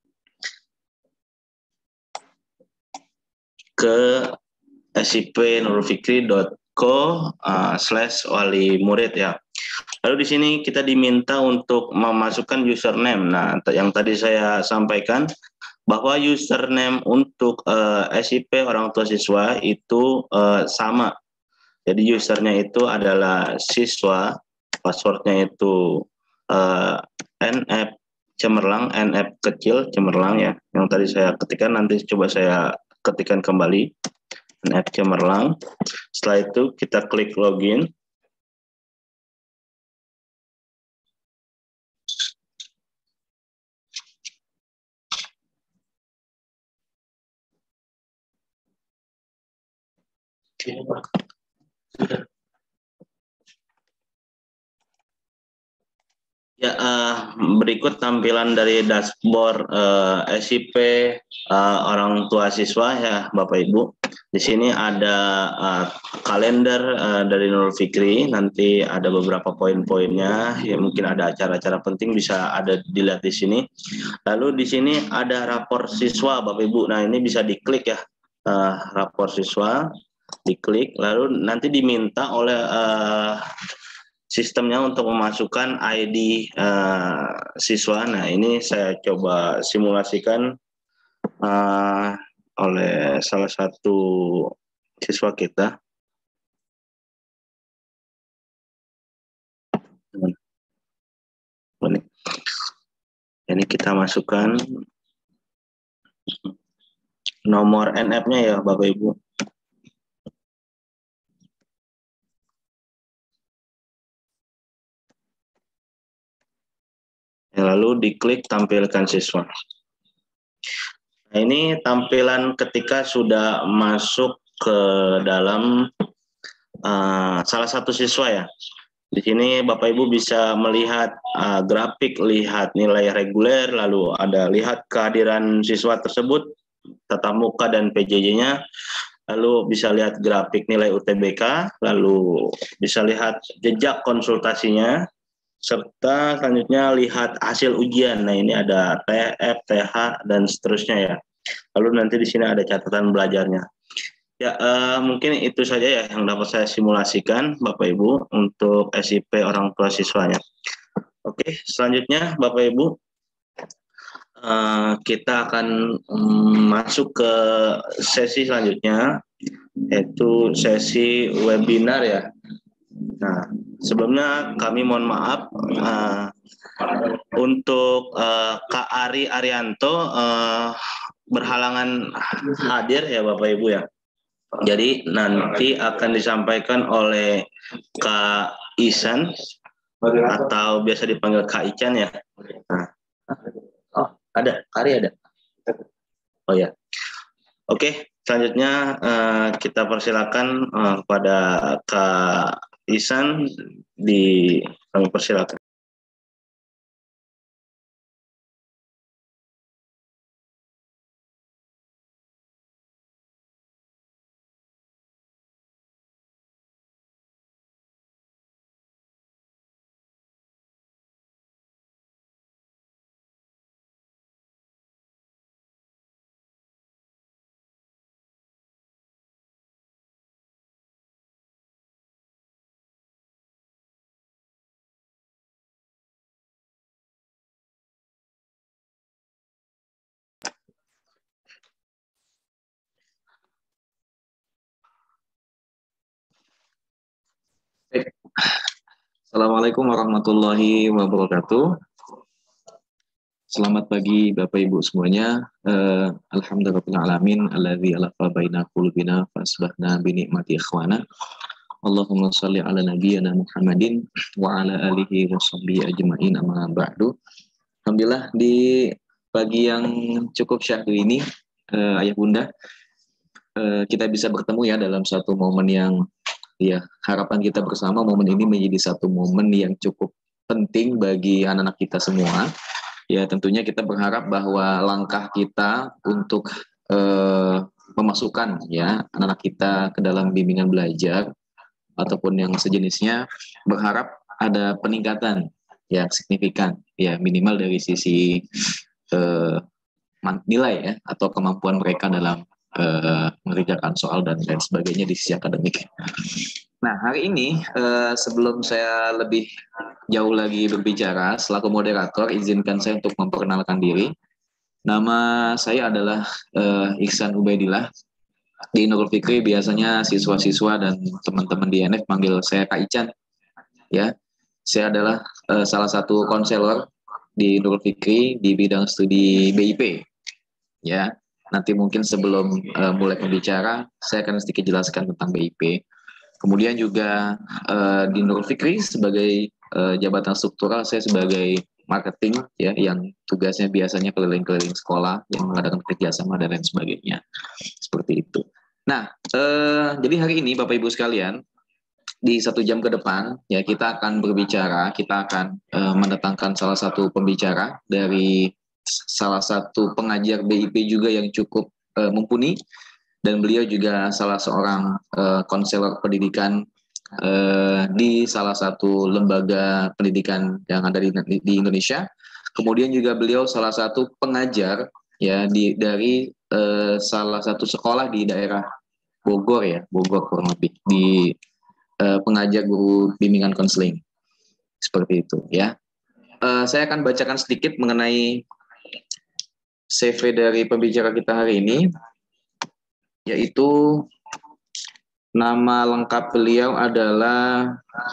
ke S I P nurul fikri dot co slash wali murid ya. Lalu di sini kita diminta untuk memasukkan username. Nah, yang tadi saya sampaikan bahwa username untuk uh, S I P orang tua siswa itu uh, sama. Jadi usernya itu adalah siswa, passwordnya itu uh, N F cemerlang, N F kecil cemerlang ya. Yang tadi saya ketikkan, nanti coba saya ketikkan kembali N F cemerlang. Setelah itu kita klik login. Ya, uh, berikut tampilan dari dashboard uh, S I P uh, orang tua siswa ya Bapak Ibu. Di sini ada uh, kalender uh, dari Nurul Fikri, nanti ada beberapa poin-poinnya, ya mungkin ada acara-acara penting bisa ada dilihat di sini. Lalu di sini ada rapor siswa Bapak Ibu. Nah, ini bisa diklik ya, uh, rapor siswa, diklik, lalu nanti diminta oleh uh, sistemnya untuk memasukkan I D uh, siswa. Nah, ini saya coba simulasikan uh, oleh salah satu siswa kita. Ini, ini kita masukkan nomor N F-nya ya Bapak Ibu. Lalu diklik tampilkan siswa. Nah, ini tampilan ketika sudah masuk ke dalam uh, salah satu siswa ya. Di sini Bapak Ibu bisa melihat uh, grafik, lihat nilai reguler, lalu ada lihat kehadiran siswa tersebut, tatap muka dan P J J-nya, lalu bisa lihat grafik nilai U T B K, lalu bisa lihat jejak konsultasinya. serta selanjutnya lihat hasil ujian. Nah, ini ada T F, T H, dan seterusnya ya. Lalu nanti di sini ada catatan belajarnya. Ya, uh, mungkin itu saja ya yang dapat saya simulasikan, Bapak Ibu, untuk S I P orang tua siswanya. Oke, selanjutnya Bapak Ibu, uh, kita akan um, masuk ke sesi selanjutnya, yaitu sesi webinar ya. Nah, sebelumnya kami mohon maaf uh, untuk uh, Kak Ari Arianto uh, berhalangan hadir ya Bapak Ibu ya. Jadi nanti akan disampaikan oleh Kak Isan atau biasa dipanggil Kak Ican ya. Nah, oh ada, Kak Ari ada. Oh ya. Oke, selanjutnya uh, kita persilakan uh, pada Kak Isan, di kami persilakan. Assalamualaikum warahmatullahi wabarakatuh. Selamat pagi Bapak Ibu semuanya. Uh, Alhamdulillahirrahmanirrahim. Alladzi alafa baina qulubina fasbahna bi ni'mati ikhwana. Allahumma shalli ala nabiyyina Muhammadin wa ala alihi wa sahbihi ajma'in, amma ba'du. Alhamdulillah di pagi yang cukup syahdu ini, uh, Ayah Bunda, uh, kita bisa bertemu ya dalam satu momen yang ya, harapan kita bersama momen ini menjadi satu momen yang cukup penting bagi anak-anak kita semua. Ya, tentunya kita berharap bahwa langkah kita untuk eh, memasukkan ya anak-anak kita ke dalam bimbingan belajar ataupun yang sejenisnya, berharap ada peningkatan yang signifikan ya, minimal dari sisi eh, nilai ya atau kemampuan mereka dalam Uh, mengerjakan soal dan lain sebagainya di sisi akademik. Nah, hari ini uh, sebelum saya lebih jauh lagi berbicara, selaku moderator, izinkan saya untuk memperkenalkan diri. Nama saya adalah uh, Ihsan Ubaidillah. Di Nurul Fikri biasanya siswa-siswa dan teman-teman di N F panggil saya Kak Ican. Ya, saya adalah uh, salah satu konselor di Nurul Fikri di bidang studi B I P. Ya. Nanti mungkin sebelum uh, mulai pembicara, saya akan sedikit jelaskan tentang B I P. Kemudian juga uh, di Nurul Fikri sebagai uh, jabatan struktural, saya sebagai marketing ya, yang tugasnya biasanya keliling-keliling sekolah, yang mengadakan kerjasama dan lain sebagainya. Seperti itu. Nah, uh, jadi hari ini Bapak Ibu sekalian, di satu jam ke depan ya kita akan berbicara, kita akan uh, mendatangkan salah satu pembicara dari salah satu pengajar B I P juga yang cukup uh, mumpuni, dan beliau juga salah seorang uh, konselor pendidikan uh, di salah satu lembaga pendidikan yang ada di, di Indonesia. Kemudian juga beliau salah satu pengajar ya di dari uh, salah satu sekolah di daerah Bogor ya, Bogor kurang lebih, di uh, pengajar guru bimbingan konseling. Seperti itu ya. Uh, saya akan bacakan sedikit mengenai C V dari pembicara kita hari ini, yaitu nama lengkap beliau adalah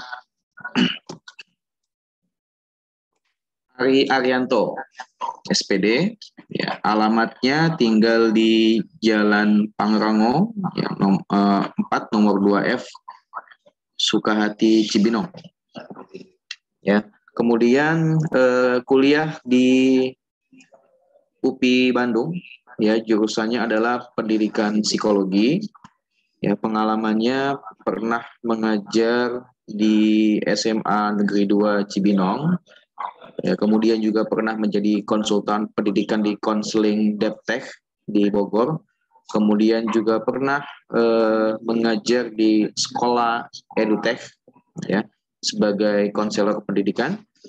Ari Arianto, S P D, ya, alamatnya tinggal di Jalan Pangrango, ya, nom, uh, empat nomor dua F, Sukahati, Cibinong. Ya, kemudian uh, kuliah di U P I Bandung, ya, jurusannya adalah pendidikan psikologi. Ya, pengalamannya pernah mengajar di S M A Negeri dua Cibinong. Ya, kemudian juga pernah menjadi konsultan pendidikan di konseling Deptech di Bogor. Kemudian juga pernah eh, mengajar di sekolah Edutech ya sebagai konselor pendidikan.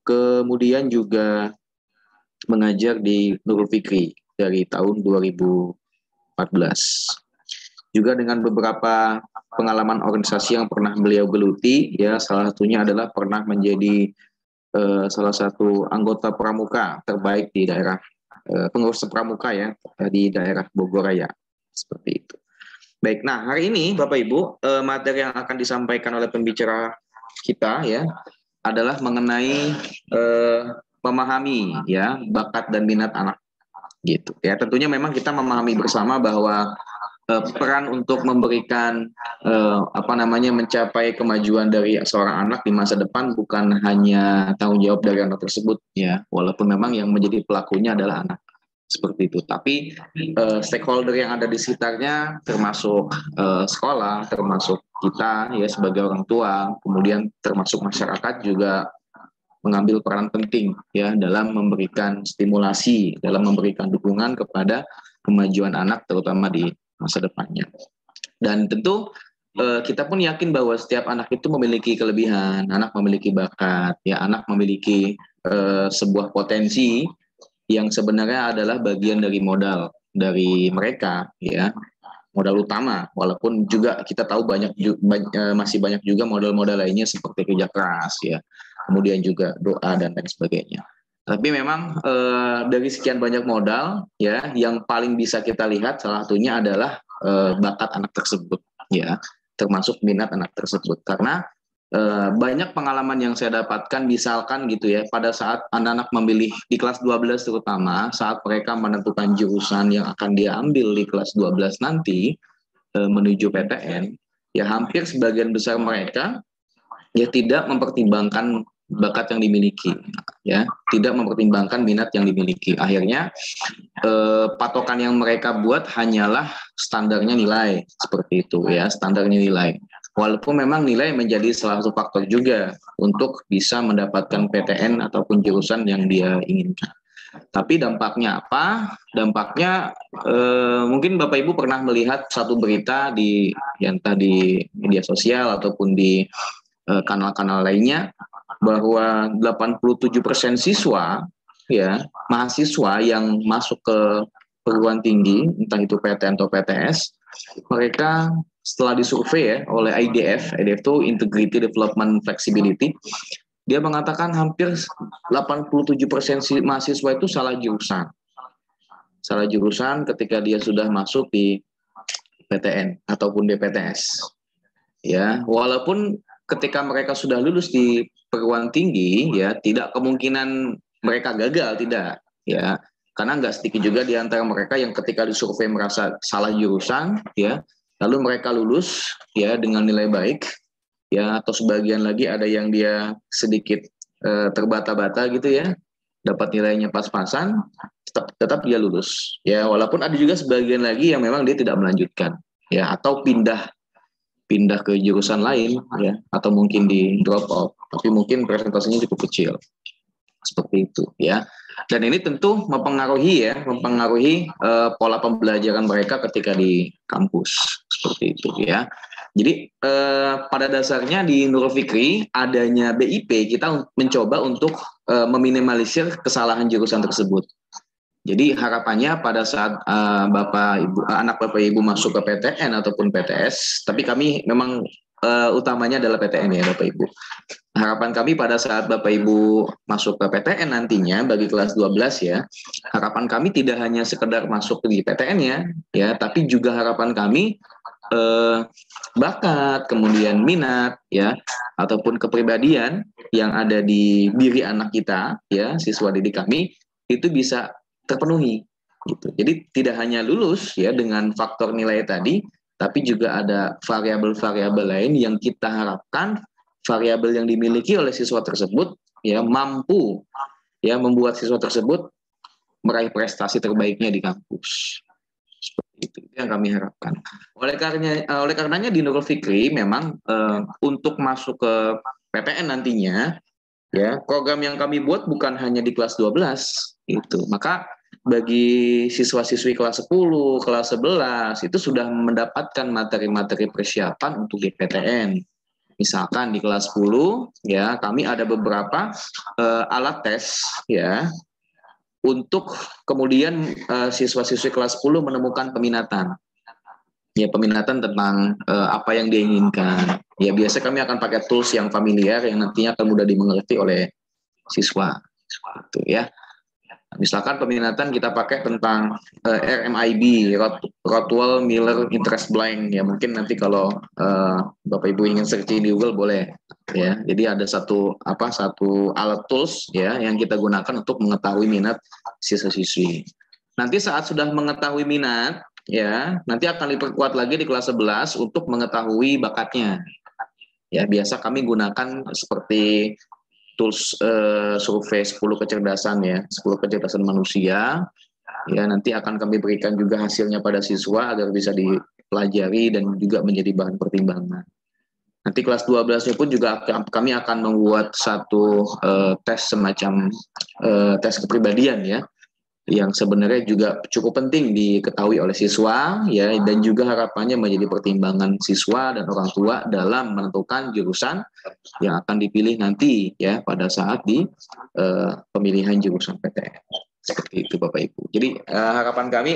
kemudian juga mengajar di Nurul Fikri dari tahun dua ribu empat belas. Juga dengan beberapa pengalaman organisasi yang pernah beliau geluti, ya salah satunya adalah pernah menjadi uh, salah satu anggota pramuka terbaik di daerah uh, pengurus pramuka ya di daerah Bogor Raya, seperti itu. Baik, nah hari ini Bapak Ibu uh, materi yang akan disampaikan oleh pembicara kita ya adalah mengenai uh, memahami ya bakat dan minat anak gitu ya. Tentunya memang kita memahami bersama bahwa uh, peran untuk memberikan uh, apa namanya mencapai kemajuan dari seorang anak di masa depan bukan hanya tanggung jawab dari anak tersebut ya, walaupun memang yang menjadi pelakunya adalah anak seperti itu, tapi uh, stakeholder yang ada di sekitarnya termasuk uh, sekolah, termasuk kita ya sebagai orang tua, kemudian termasuk masyarakat juga mengambil peran penting ya dalam memberikan stimulasi, dalam memberikan dukungan kepada kemajuan anak terutama di masa depannya. Dan tentu eh, kita pun yakin bahwa setiap anak itu memiliki kelebihan, anak memiliki bakat, ya anak memiliki eh, sebuah potensi yang sebenarnya adalah bagian dari modal dari mereka ya, modal utama, walaupun juga kita tahu banyak masih banyak juga modal-modal lainnya seperti kerja keras ya, kemudian juga doa dan lain sebagainya. Tapi memang e, dari sekian banyak modal ya, yang paling bisa kita lihat salah satunya adalah e, bakat anak tersebut ya, termasuk minat anak tersebut. Karena e, banyak pengalaman yang saya dapatkan, misalkan gitu ya, pada saat anak-anak memilih di kelas dua belas terutama, saat mereka menentukan jurusan yang akan dia ambil di kelas dua belas nanti e, menuju P T N, ya hampir sebagian besar mereka ya tidak mempertimbangkan bakat yang dimiliki, ya tidak mempertimbangkan minat yang dimiliki. Akhirnya eh, patokan yang mereka buat hanyalah standarnya nilai, seperti itu ya, standarnya nilai. Walaupun memang nilai menjadi salah satu faktor juga untuk bisa mendapatkan P T N ataupun jurusan yang dia inginkan. Tapi dampaknya apa? Dampaknya eh, mungkin Bapak Ibu pernah melihat satu berita di yang entah di media sosial ataupun di eh, kanal-kanal lainnya, bahwa delapan puluh tujuh persen siswa ya mahasiswa yang masuk ke perguruan tinggi entah itu P T N atau P T S, mereka setelah disurvei ya oleh I D F, I D F itu Integrity Development Flexibility, dia mengatakan hampir delapan puluh tujuh persen mahasiswa itu salah jurusan. Salah jurusan ketika dia sudah masuk di P T N ataupun di P T S. Ya, walaupun ketika mereka sudah lulus di perguruan tinggi ya tidak kemungkinan mereka gagal, tidak ya, karena nggak sedikit juga di antara mereka yang ketika disurvei merasa salah jurusan ya lalu mereka lulus ya dengan nilai baik ya, atau sebagian lagi ada yang dia sedikit eh, terbata-bata gitu ya, dapat nilainya pas-pasan, tetap tetap dia lulus ya, walaupun ada juga sebagian lagi yang memang dia tidak melanjutkan ya, atau pindah pindah ke jurusan lain ya, atau mungkin di drop out, tapi mungkin presentasinya cukup kecil seperti itu ya. Dan ini tentu mempengaruhi ya, mempengaruhi uh, pola pembelajaran mereka ketika di kampus seperti itu ya. Jadi uh, pada dasarnya di Nurul Fikri adanya B I P kita mencoba untuk uh, meminimalisir kesalahan jurusan tersebut. Jadi harapannya pada saat uh, Bapak Ibu uh, anak Bapak Ibu masuk ke P T N ataupun P T S, tapi kami memang uh, utamanya adalah P T N ya Bapak Ibu. Harapan kami pada saat Bapak Ibu masuk ke P T N nantinya bagi kelas dua belas ya, harapan kami tidak hanya sekedar masuk di P T N ya, ya, tapi juga harapan kami uh, bakat, kemudian minat ya, ataupun kepribadian yang ada di diri anak kita ya, siswa didik kami itu bisa terpenuhi gitu. Jadi tidak hanya lulus ya dengan faktor nilai tadi, tapi juga ada variabel-variabel lain yang kita harapkan variabel yang dimiliki oleh siswa tersebut ya mampu ya membuat siswa tersebut meraih prestasi terbaiknya di kampus. Seperti itu yang kami harapkan. Oleh karenanya, oleh karenanya di Nurul Fikri memang uh, untuk masuk ke P T N nantinya ya program yang kami buat bukan hanya di kelas dua belas itu. Maka bagi siswa-siswi kelas sepuluh, kelas sebelas itu sudah mendapatkan materi-materi persiapan untuk di P T N Misalkan di kelas sepuluh ya, kami ada beberapa uh, alat tes ya untuk kemudian uh, siswa-siswi kelas sepuluh menemukan peminatan. Ya, peminatan tentang uh, apa yang dia inginkan. Ya, biasa kami akan pakai tools yang familiar yang nantinya akan mudah dimengerti oleh siswa. Gitu ya. Misalkan peminatan kita pakai tentang uh, R M I B, Rothwell Miller Interest Blank. Ya, mungkin nanti kalau uh, Bapak Ibu ingin searching di Google boleh. Ya, jadi ada satu apa satu alat tools ya yang kita gunakan untuk mengetahui minat siswa-siswi. Nanti saat sudah mengetahui minat ya, nanti akan diperkuat lagi di kelas sebelas untuk mengetahui bakatnya. Ya, biasa kami gunakan seperti tools uh, survei sepuluh kecerdasan ya, sepuluh kecerdasan manusia. Ya, nanti akan kami berikan juga hasilnya pada siswa agar bisa dipelajari dan juga menjadi bahan pertimbangan. Nanti kelas dua belas-nya pun juga kami akan membuat satu uh, tes semacam uh, tes kepribadian ya, yang sebenarnya juga cukup penting diketahui oleh siswa ya, dan juga harapannya menjadi pertimbangan siswa dan orang tua dalam menentukan jurusan yang akan dipilih nanti ya pada saat di uh, pemilihan jurusan P T N. Seperti itu Bapak Ibu. Jadi uh, harapan kami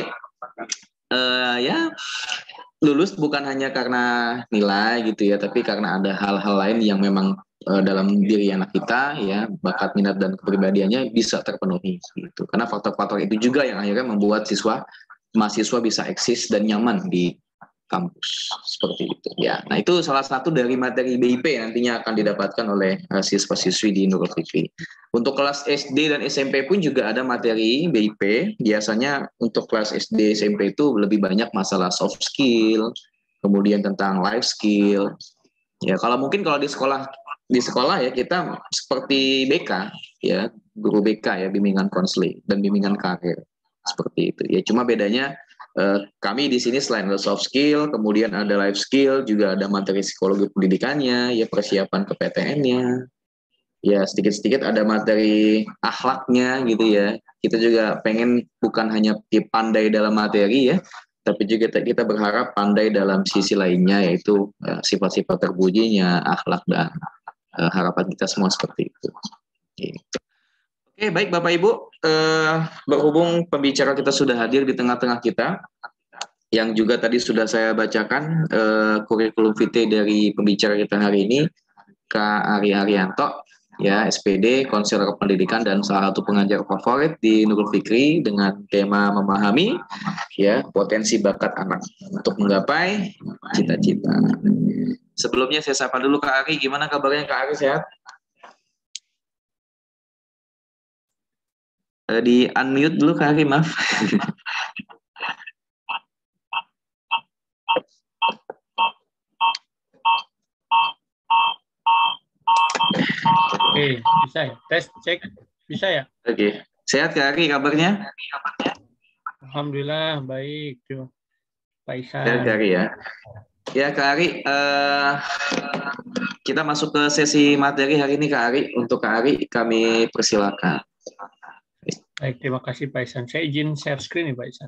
uh, ya lulus bukan hanya karena nilai gitu ya, tapi karena ada hal-hal lain yang memang dalam diri anak kita ya, bakat, minat dan kepribadiannya bisa terpenuhi gitu. Karena faktor-faktor itu juga yang akhirnya membuat siswa mahasiswa bisa eksis dan nyaman di kampus seperti itu ya. Nah, itu salah satu dari materi B I P yang nantinya akan didapatkan oleh uh, siswa-siswi di Nurul Fikri. Untuk kelas S D dan S M P pun juga ada materi B I P. Biasanya untuk kelas S D S M P itu lebih banyak masalah soft skill, kemudian tentang life skill. Ya, kalau mungkin kalau di sekolah di sekolah ya kita seperti B K ya, guru B K ya, bimbingan konseling dan bimbingan karir seperti itu ya. Cuma bedanya eh, kami di sini selain ada soft skill, kemudian ada life skill, juga ada materi psikologi pendidikannya ya, persiapan ke P T N-nya ya, sedikit-sedikit ada materi akhlaknya gitu ya. Kita juga pengen bukan hanya pandai dalam materi ya, tapi juga kita berharap pandai dalam sisi lainnya, yaitu uh, sifat-sifat terpujinya, akhlak dan uh, harapan kita semua seperti itu. Gitu. Oke, baik Bapak Ibu, uh, berhubung pembicara kita sudah hadir di tengah-tengah kita, yang juga tadi sudah saya bacakan uh, kurikulum vitae dari pembicara kita hari ini, Kak Ari Haryanto, ya, S P D, konselor pendidikan dan salah satu pengajar favorit di Nurul Fikri dengan tema memahami ya potensi bakat anak untuk menggapai cita-cita. Sebelumnya saya sapa dulu Kak Ari, gimana kabarnya Kak Ari, sehat? Di unmute dulu Kak Ari, maaf. Oke, bisa ya? Tes, cek. Bisa ya? Oke. Sehat Kak Ari, kabarnya? Alhamdulillah, baik. Tuh. Pak Isan. Sehat Kak Ari ya. Ya Kak Ari, uh, kita masuk ke sesi materi hari ini Kak Ari. Untuk Kak Ari, kami persilakan. Baik, terima kasih Pak Isan. Saya izin share screen nih Pak Isan.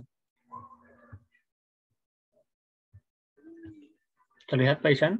Terlihat Pak Isan?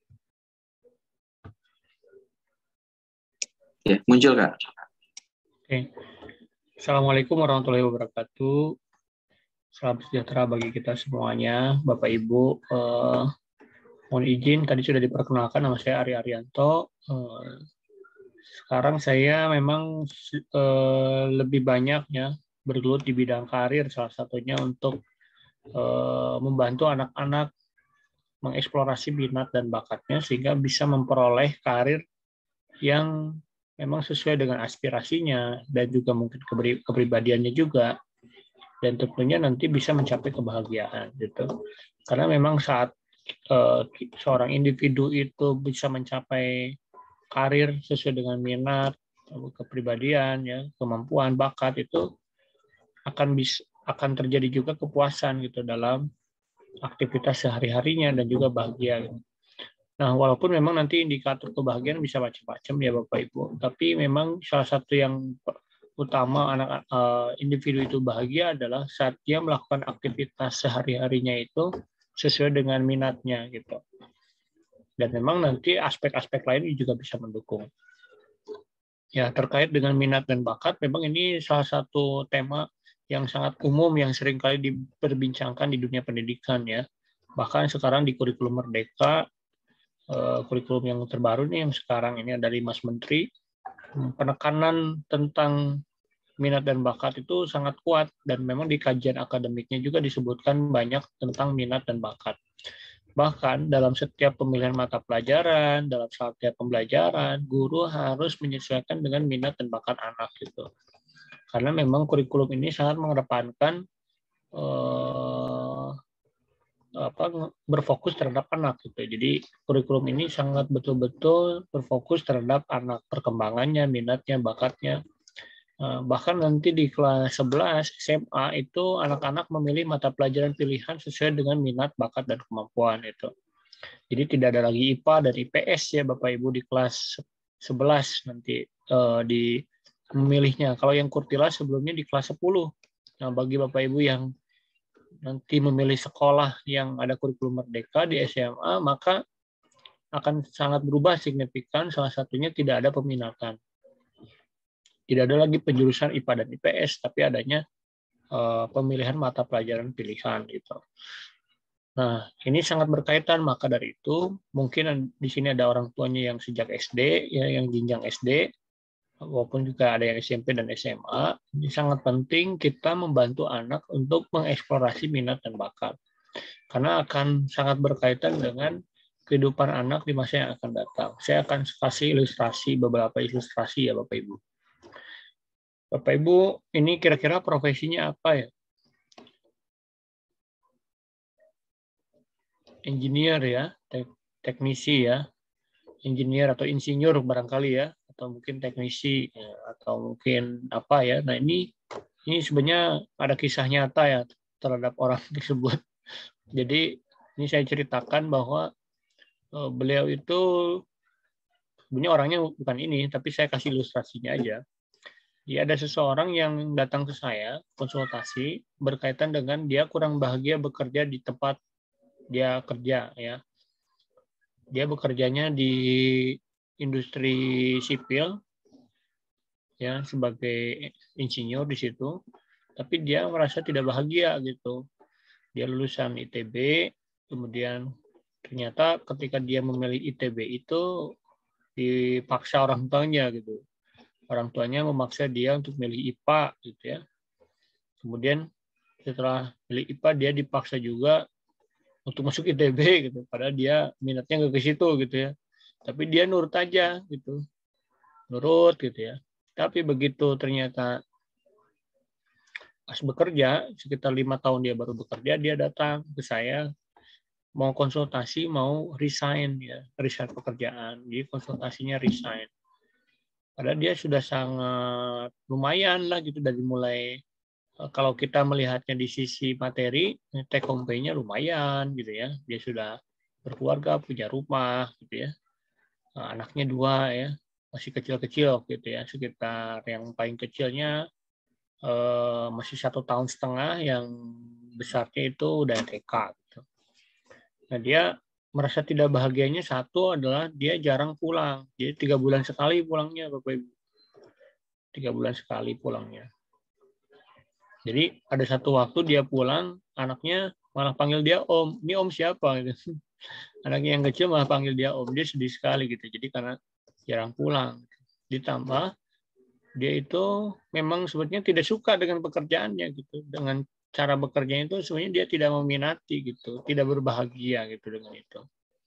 Ya, muncul Kak. Oke. Assalamualaikum warahmatullahi wabarakatuh. Salam sejahtera bagi kita semuanya, Bapak Ibu. Eh, mohon izin, tadi sudah diperkenalkan nama saya Ari Haryanto. Eh, sekarang saya memang eh, lebih banyak ya bergelut di bidang karir, salah satunya untuk eh, membantu anak-anak mengeksplorasi minat dan bakatnya sehingga bisa memperoleh karir yang memang sesuai dengan aspirasinya dan juga mungkin kepribadiannya juga, dan tentunya nanti bisa mencapai kebahagiaan gitu. Karena memang saat uh, seorang individu itu bisa mencapai karir sesuai dengan minat, kepribadian, ya, kemampuan, bakat, itu akan bisa akan terjadi juga kepuasan gitu dalam aktivitas sehari-harinya dan juga bahagia. Gitu. Nah, walaupun memang nanti indikator kebahagiaan bisa macam-macam ya Bapak Ibu, tapi memang salah satu yang utama anak uh, individu itu bahagia adalah saat dia melakukan aktivitas sehari-harinya itu sesuai dengan minatnya gitu. Dan memang nanti aspek-aspek lain juga bisa mendukung. Ya, terkait dengan minat dan bakat, memang ini salah satu tema yang sangat umum yang seringkali diperbincangkan di dunia pendidikan ya. Bahkan sekarang di kurikulum Merdeka, eh, kurikulum yang terbaru nih yang sekarang ini dari Mas Menteri, penekanan tentang minat dan bakat itu sangat kuat, dan memang di kajian akademiknya juga disebutkan banyak tentang minat dan bakat. Bahkan dalam setiap pemilihan mata pelajaran, dalam setiap pembelajaran, guru harus menyesuaikan dengan minat dan bakat anak gitu. Karena memang kurikulum ini sangat mengedepankan eh, apa, berfokus terhadap anak gitu. Jadi kurikulum ini sangat betul-betul berfokus terhadap anak, perkembangannya, minatnya, bakatnya. Bahkan nanti di kelas sebelas S M A itu anak-anak memilih mata pelajaran pilihan sesuai dengan minat, bakat, dan kemampuan itu. Jadi tidak ada lagi I P A dan I P S ya Bapak Ibu di kelas sebelas nanti uh, di memilihnya. Kalau yang Kurtila sebelumnya di kelas sepuluh. Nah, bagi Bapak Ibu yang nanti memilih sekolah yang ada kurikulum Merdeka di S M A, maka akan sangat berubah signifikan. Salah satunya tidak ada peminatan. Tidak ada lagi penjurusan I P A dan I P S, tapi adanya uh, pemilihan mata pelajaran pilihan gitu. Nah, ini sangat berkaitan, maka dari itu mungkin di sini ada orang tuanya yang sejak S D, ya, yang jenjang S D, walaupun juga ada yang S M P dan S M A. Ini sangat penting kita membantu anak untuk mengeksplorasi minat dan bakat, karena akan sangat berkaitan dengan kehidupan anak di masa yang akan datang. Saya akan kasih ilustrasi, beberapa ilustrasi ya Bapak Ibu. Bapak Ibu, ini kira-kira profesinya apa ya? Engineer ya, teknisi ya, engineer atau insinyur barangkali ya, atau mungkin teknisi ya, atau mungkin apa ya. Nah ini ini sebenarnya ada kisah nyata ya terhadap orang tersebut. Jadi ini saya ceritakan bahwa uh, beliau itu sebenarnya orangnya bukan ini, tapi saya kasih ilustrasinya aja. Ya, ada seseorang yang datang ke saya konsultasi berkaitan dengan dia kurang bahagia bekerja di tempat dia kerja ya. Dia bekerjanya di industri sipil ya sebagai insinyur di situ, tapi dia merasa tidak bahagia gitu. Dia lulusan I T B, kemudian ternyata ketika dia memilih I T B itu dipaksa orang tuanya gitu. Orang tuanya memaksa dia untuk milih I P A gitu ya. Kemudian setelah milih I P A dia dipaksa juga untuk masuk I T B gitu. Padahal dia minatnya nggak ke situ gitu ya. Tapi dia nurut aja gitu. Nurut gitu ya. Tapi begitu ternyata pas bekerja, sekitar lima tahun dia baru bekerja, dia datang ke saya mau konsultasi, mau resign ya, resign pekerjaan. Jadi konsultasinya resign. Padahal dia sudah sangat lumayan lah gitu dari mulai kalau kita melihatnya di sisi materi, take home pay-nya lumayan gitu ya. Dia sudah berkeluarga, punya rumah gitu ya. Anaknya dua ya, masih kecil-kecil gitu ya. Sekitar yang paling kecilnya eh, masih satu tahun setengah, yang besarnya itu udah T K gitu. Nah dia merasa tidak bahagianya satu adalah dia jarang pulang. Jadi tiga bulan sekali pulangnya, Bapak Ibu. Tiga bulan sekali pulangnya. Jadi ada satu waktu dia pulang, anaknya malah panggil dia Om. Ini Om siapa? Gitu. Anaknya yang kecil malah panggil dia Om. Dia sedih sekali gitu. Jadi karena jarang pulang. Ditambah dia itu memang sebetulnya tidak suka dengan pekerjaannya gitu. Dengan cara bekerja itu sebenarnya dia tidak meminati gitu, tidak berbahagia gitu dengan itu.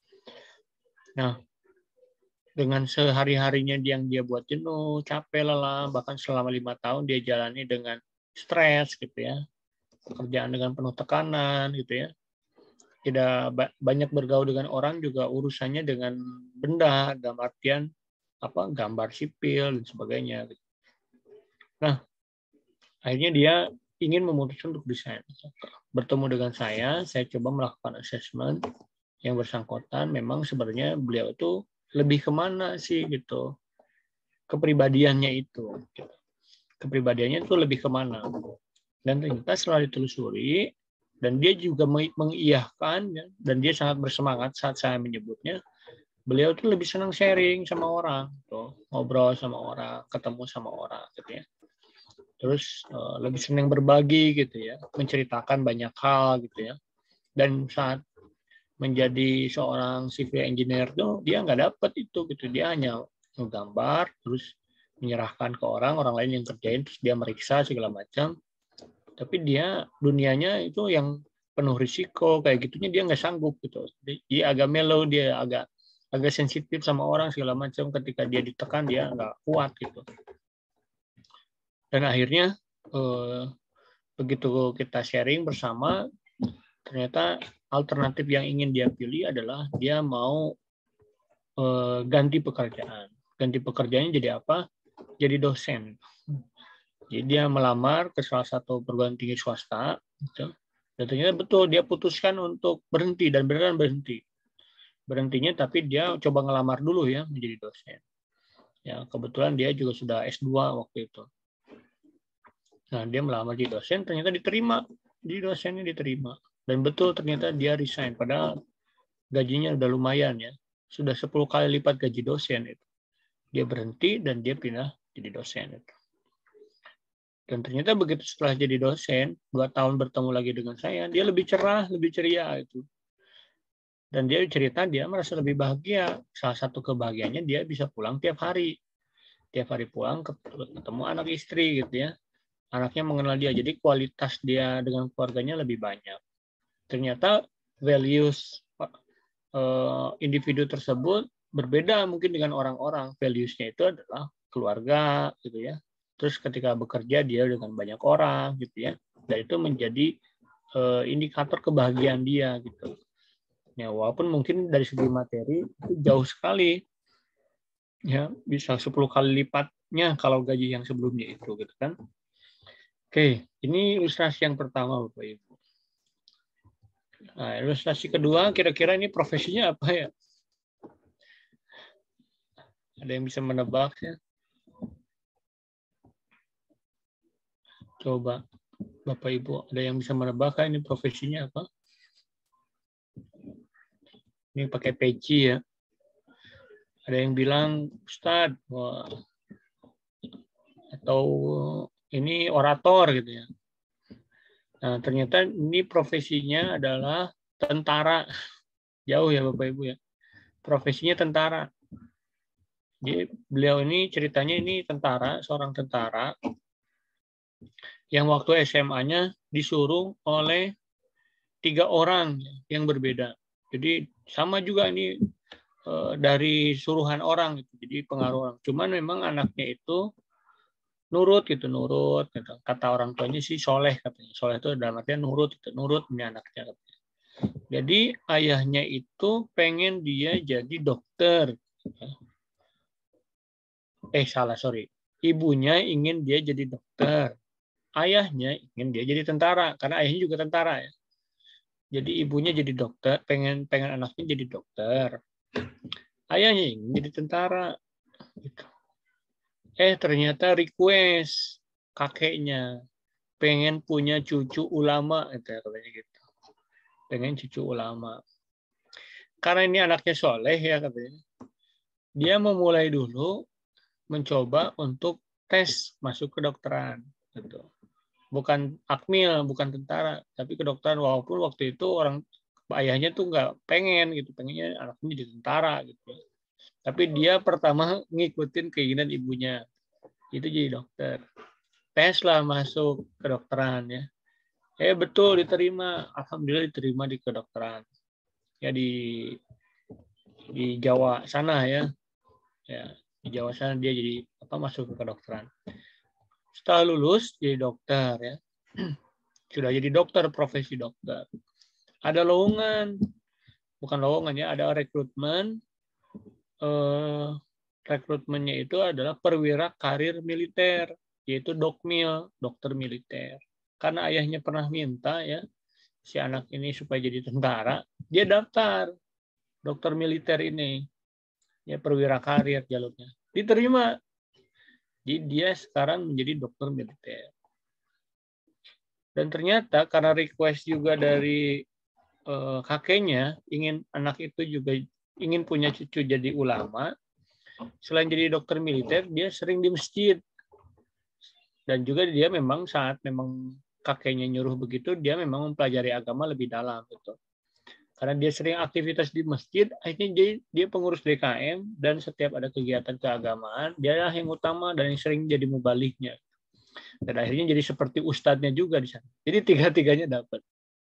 Nah, dengan sehari-harinya yang dia buat jenuh, capek, lelah, bahkan selama lima tahun dia jalani dengan stres gitu ya, pekerjaan dengan penuh tekanan gitu ya, tidak banyak bergaul dengan orang, juga urusannya dengan benda dalam artian apa, gambar sipil dan sebagainya. Nah, akhirnya dia ingin memutuskan untuk desain. Bertemu dengan saya, saya coba melakukan assessment yang bersangkutan. Memang sebenarnya beliau itu lebih kemana sih gitu, kepribadiannya itu. Kepribadiannya itu lebih kemana. Dan ternyata setelah ditelusuri, Dan dia juga mengiyahkan, ya, dan dia sangat bersemangat saat saya menyebutnya. Beliau tuh lebih senang sharing sama orang, tuh, ngobrol sama orang, ketemu sama orang, gitu ya. Terus uh, lebih senang berbagi, gitu ya, menceritakan banyak hal, gitu ya. Dan saat menjadi seorang civil engineer tuh dia nggak dapat itu, gitu. Dia hanya menggambar, terus menyerahkan ke orang, orang lain yang kerjain, terus dia meriksa segala macam. Tapi dia dunianya itu yang penuh risiko kayak gitunya dia nggak sanggup gitu. Dia agak mellow, dia agak agak sensitif sama orang segala macam. Ketika dia ditekan dia nggak kuat gitu. Dan akhirnya eh, begitu kita sharing bersama, ternyata alternatif yang ingin dia pilih adalah dia mau eh, ganti pekerjaan. Ganti pekerjaannya jadi apa? Jadi dosen. Jadi dia melamar ke salah satu perguruan tinggi swasta, gitu. Dan ternyata betul dia putuskan untuk berhenti dan beneran berhenti. Berhentinya tapi dia coba ngelamar dulu ya menjadi dosen. Ya kebetulan dia juga sudah S dua waktu itu. Nah dia melamar jadi dosen, ternyata diterima, jadi dosennya diterima. Dan betul ternyata dia resign, padahal gajinya udah lumayan ya, sudah sepuluh kali lipat gaji dosen itu. Dia berhenti dan dia pindah jadi dosen itu. Dan ternyata begitu setelah jadi dosen, dua tahun bertemu lagi dengan saya, dia lebih cerah, lebih ceria itu. Dan dia cerita dia merasa lebih bahagia. Salah satu kebahagiaannya dia bisa pulang tiap hari. Tiap hari pulang ketemu anak istri gitu ya. Anaknya mengenal dia, jadi kualitas dia dengan keluarganya lebih banyak. Ternyata values uh, individu tersebut berbeda mungkin dengan orang-orang. Values-nya itu adalah keluarga gitu ya. Terus ketika bekerja dia dengan banyak orang gitu ya, dan itu menjadi uh, indikator kebahagiaan dia gitu. Ya walaupun mungkin dari segi materi itu jauh sekali, ya bisa sepuluh kali lipatnya kalau gaji yang sebelumnya itu gitu kan. Oke, ini ilustrasi yang pertama Bapak Ibu. Nah, ilustrasi kedua kira-kira ini profesinya apa ya? Ada yang bisa menebak ya? Coba, Bapak Ibu, ada yang bisa menebak ini profesinya apa? Ini pakai peci ya. Ada yang bilang Ustadz, wah. Atau ini orator gitu ya. Nah, ternyata ini profesinya adalah tentara. Jauh ya Bapak Ibu ya. Profesinya tentara. Jadi beliau ini ceritanya ini tentara, seorang tentara yang waktu S M A-nya disuruh oleh tiga orang yang berbeda. Jadi sama juga ini e, dari suruhan orang, gitu. Jadi pengaruh orang. Cuman memang anaknya itu nurut gitu, nurut. Gitu. Kata orang tuanya sih soleh katanya. Soleh itu dalam artian nurut, gitu. Nurut ini anaknya. Katanya. Jadi ayahnya itu pengen dia jadi dokter. Eh salah sorry. Ibunya ingin dia jadi dokter. Ayahnya ingin dia jadi tentara karena ayahnya juga tentara ya. Jadi ibunya jadi dokter, pengen pengen anaknya jadi dokter. Ayahnya ingin jadi tentara. Gitu. Eh ternyata request kakeknya pengen punya cucu ulama, gitu, katanya gitu. Pengen cucu ulama. Karena ini anaknya soleh ya katanya. Dia memulai dulu mencoba untuk tes masuk kedokteran. Gitu. Bukan akmil, bukan tentara, tapi kedokteran. Walaupun waktu itu orang ayahnya tuh nggak pengen gitu, pengennya anaknya jadi tentara gitu. Tapi dia pertama ngikutin keinginan ibunya, itu jadi dokter. Tes lah masuk kedokteran ya. Eh betul diterima, alhamdulillah diterima di kedokteran. Ya di di Jawa sana ya, ya di Jawa sana dia jadi apa masuk ke kedokteran. Setelah lulus jadi dokter ya, sudah jadi dokter, profesi dokter. Ada lowongan, bukan lowongan ya, ada rekrutmen. Eh, rekrutmennya itu adalah perwira karir militer, yaitu dokmil, dokter militer. Karena ayahnya pernah minta ya si anak ini supaya jadi tentara, dia daftar dokter militer ini, ya perwira karir jalurnya, diterima. Jadi dia sekarang menjadi dokter militer. Dan ternyata karena request juga dari uh, kakeknya, ingin anak itu juga ingin punya cucu jadi ulama, selain jadi dokter militer, dia sering di masjid. Dan juga dia memang saat memang kakeknya nyuruh begitu, dia memang mempelajari agama lebih dalam gitu. Karena dia sering aktivitas di masjid, akhirnya dia, dia pengurus D K M, dan setiap ada kegiatan keagamaan, dia yang utama dan yang sering jadi mubaliknya. Dan akhirnya jadi seperti ustadznya juga di sana. Jadi tiga-tiganya dapat.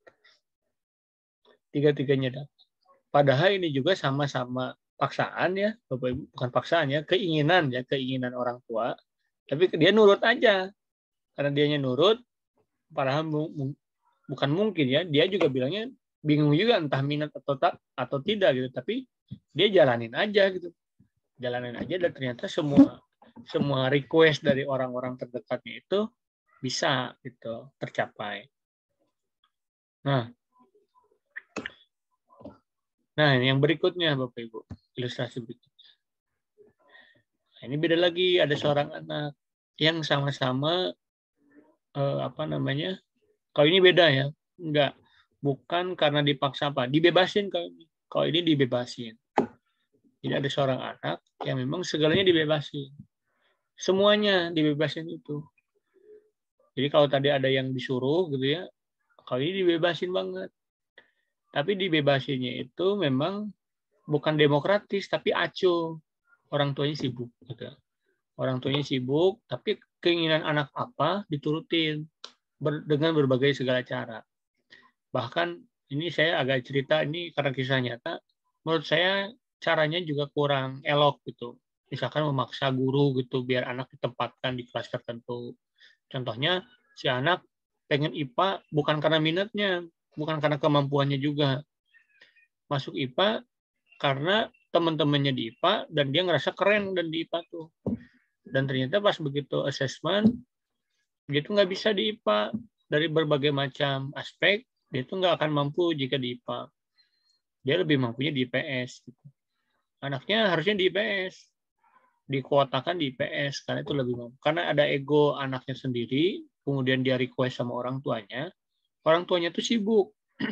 Tiga-tiganya dapat. Padahal ini juga sama-sama paksaan ya, Bapak Ibu, bukan paksaan ya, keinginan ya, keinginan orang tua. Tapi dia nurut aja. Karena dianya nurut, padahal bukan mungkin ya, dia juga bilangnya bingung juga entah minat atau tak atau tidak gitu, tapi dia jalanin aja gitu. Jalanin aja dan ternyata semua semua request dari orang-orang terdekatnya itu bisa gitu tercapai. Nah, nah yang berikutnya Bapak Ibu, ilustrasi berikutnya. Nah, ini beda lagi, ada seorang anak yang sama-sama eh, apa namanya? Kalau ini beda ya, enggak, bukan karena dipaksa apa, dibebasin kalau ini. Kalau ini dibebasin. Jadi ada seorang anak yang memang segalanya dibebasin. Semuanya dibebasin itu. Jadi kalau tadi ada yang disuruh gitu ya, kalau ini dibebasin banget. Tapi dibebasinnya itu memang bukan demokratis, tapi acuh. Orang tuanya sibuk. Gitu. Orang tuanya sibuk, tapi keinginan anak apa diturutin ber, dengan berbagai segala cara. Bahkan ini saya agak cerita ini karena kisah nyata. Menurut saya caranya juga kurang elok gitu. Misalkan memaksa guru gitu biar anak ditempatkan di kelas tertentu. Contohnya si anak pengen I P A bukan karena minatnya, bukan karena kemampuannya juga. Masuk I P A karena teman-temannya di I P A dan dia ngerasa keren dan di I P A tuh. Dan ternyata pas begitu assessment, dia tuh nggak bisa di I P A dari berbagai macam aspek. Dia tuh nggak akan mampu jika di I P A. Dia lebih mampunya di I P S. Gitu. Anaknya harusnya di I P S. Dikuotakan di I P S, karena itu lebih mampu. Karena ada ego anaknya sendiri, kemudian dia request sama orang tuanya. Orang tuanya tuh sibuk.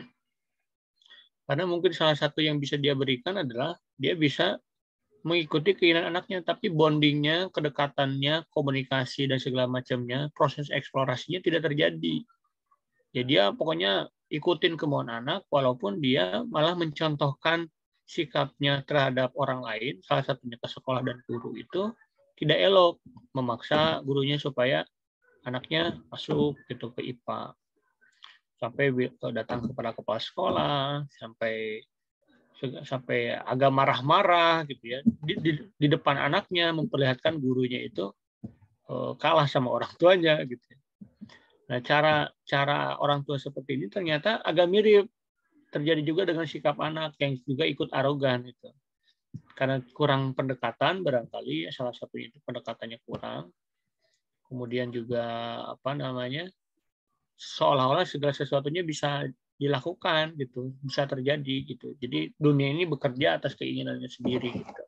Karena mungkin salah satu yang bisa dia berikan adalah dia bisa mengikuti keinginan anaknya, tapi bondingnya, kedekatannya, komunikasi, dan segala macamnya, proses eksplorasinya tidak terjadi. Jadi dia pokoknya ikutin kemauan anak, walaupun dia malah mencontohkan sikapnya terhadap orang lain, salah satunya ke sekolah dan guru itu tidak elok, memaksa gurunya supaya anaknya masuk gitu ke I P A. Sampai datang kepada kepala sekolah, sampai sampai agak marah-marah gitu ya di, di, di depan anaknya, memperlihatkan gurunya itu uh, kalah sama orang tuanya gitu. Nah, cara cara orang tua seperti ini ternyata agak mirip terjadi juga dengan sikap anak yang juga ikut arogan gitu. Karena kurang pendekatan barangkali, salah satunya itu pendekatannya kurang. Kemudian juga apa namanya? Seolah-olah segala sesuatunya bisa dilakukan gitu, bisa terjadi gitu. Jadi dunia ini bekerja atas keinginannya sendiri gitu.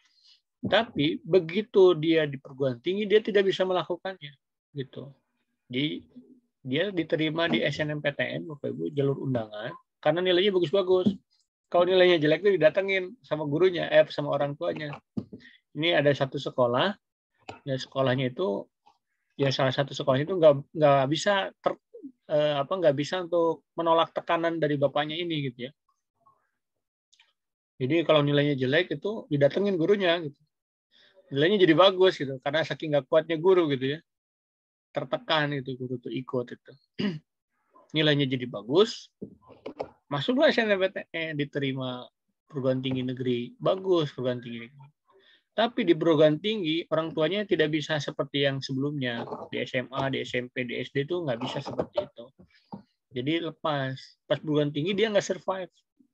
Tapi begitu dia di perguruan tinggi dia tidak bisa melakukannya gitu. Jadi dia diterima di S N M P T N Bapak Ibu jalur undangan karena nilainya bagus-bagus. Kalau nilainya jelek itu didatengin sama gurunya, eh sama orang tuanya. Ini ada satu sekolah, ya sekolahnya itu ya salah satu sekolahnya itu nggak nggak bisa ter, eh, apa nggak bisa untuk menolak tekanan dari bapaknya ini gitu ya. Jadi kalau nilainya jelek itu didatengin gurunya gitu. Nilainya jadi bagus gitu karena saking nggak kuatnya guru gitu ya. Tertekan itu guru tuh ikut itu. Nilainya jadi bagus. Masuklah S N M P T N, diterima perguruan tinggi negeri. Bagus perguruan tinggi negeri. Tapi di perguruan tinggi, orang tuanya tidak bisa seperti yang sebelumnya. Di S M A, di S M P, di S D itu nggak bisa seperti itu. Jadi lepas. Pas perguruan tinggi, dia nggak survive.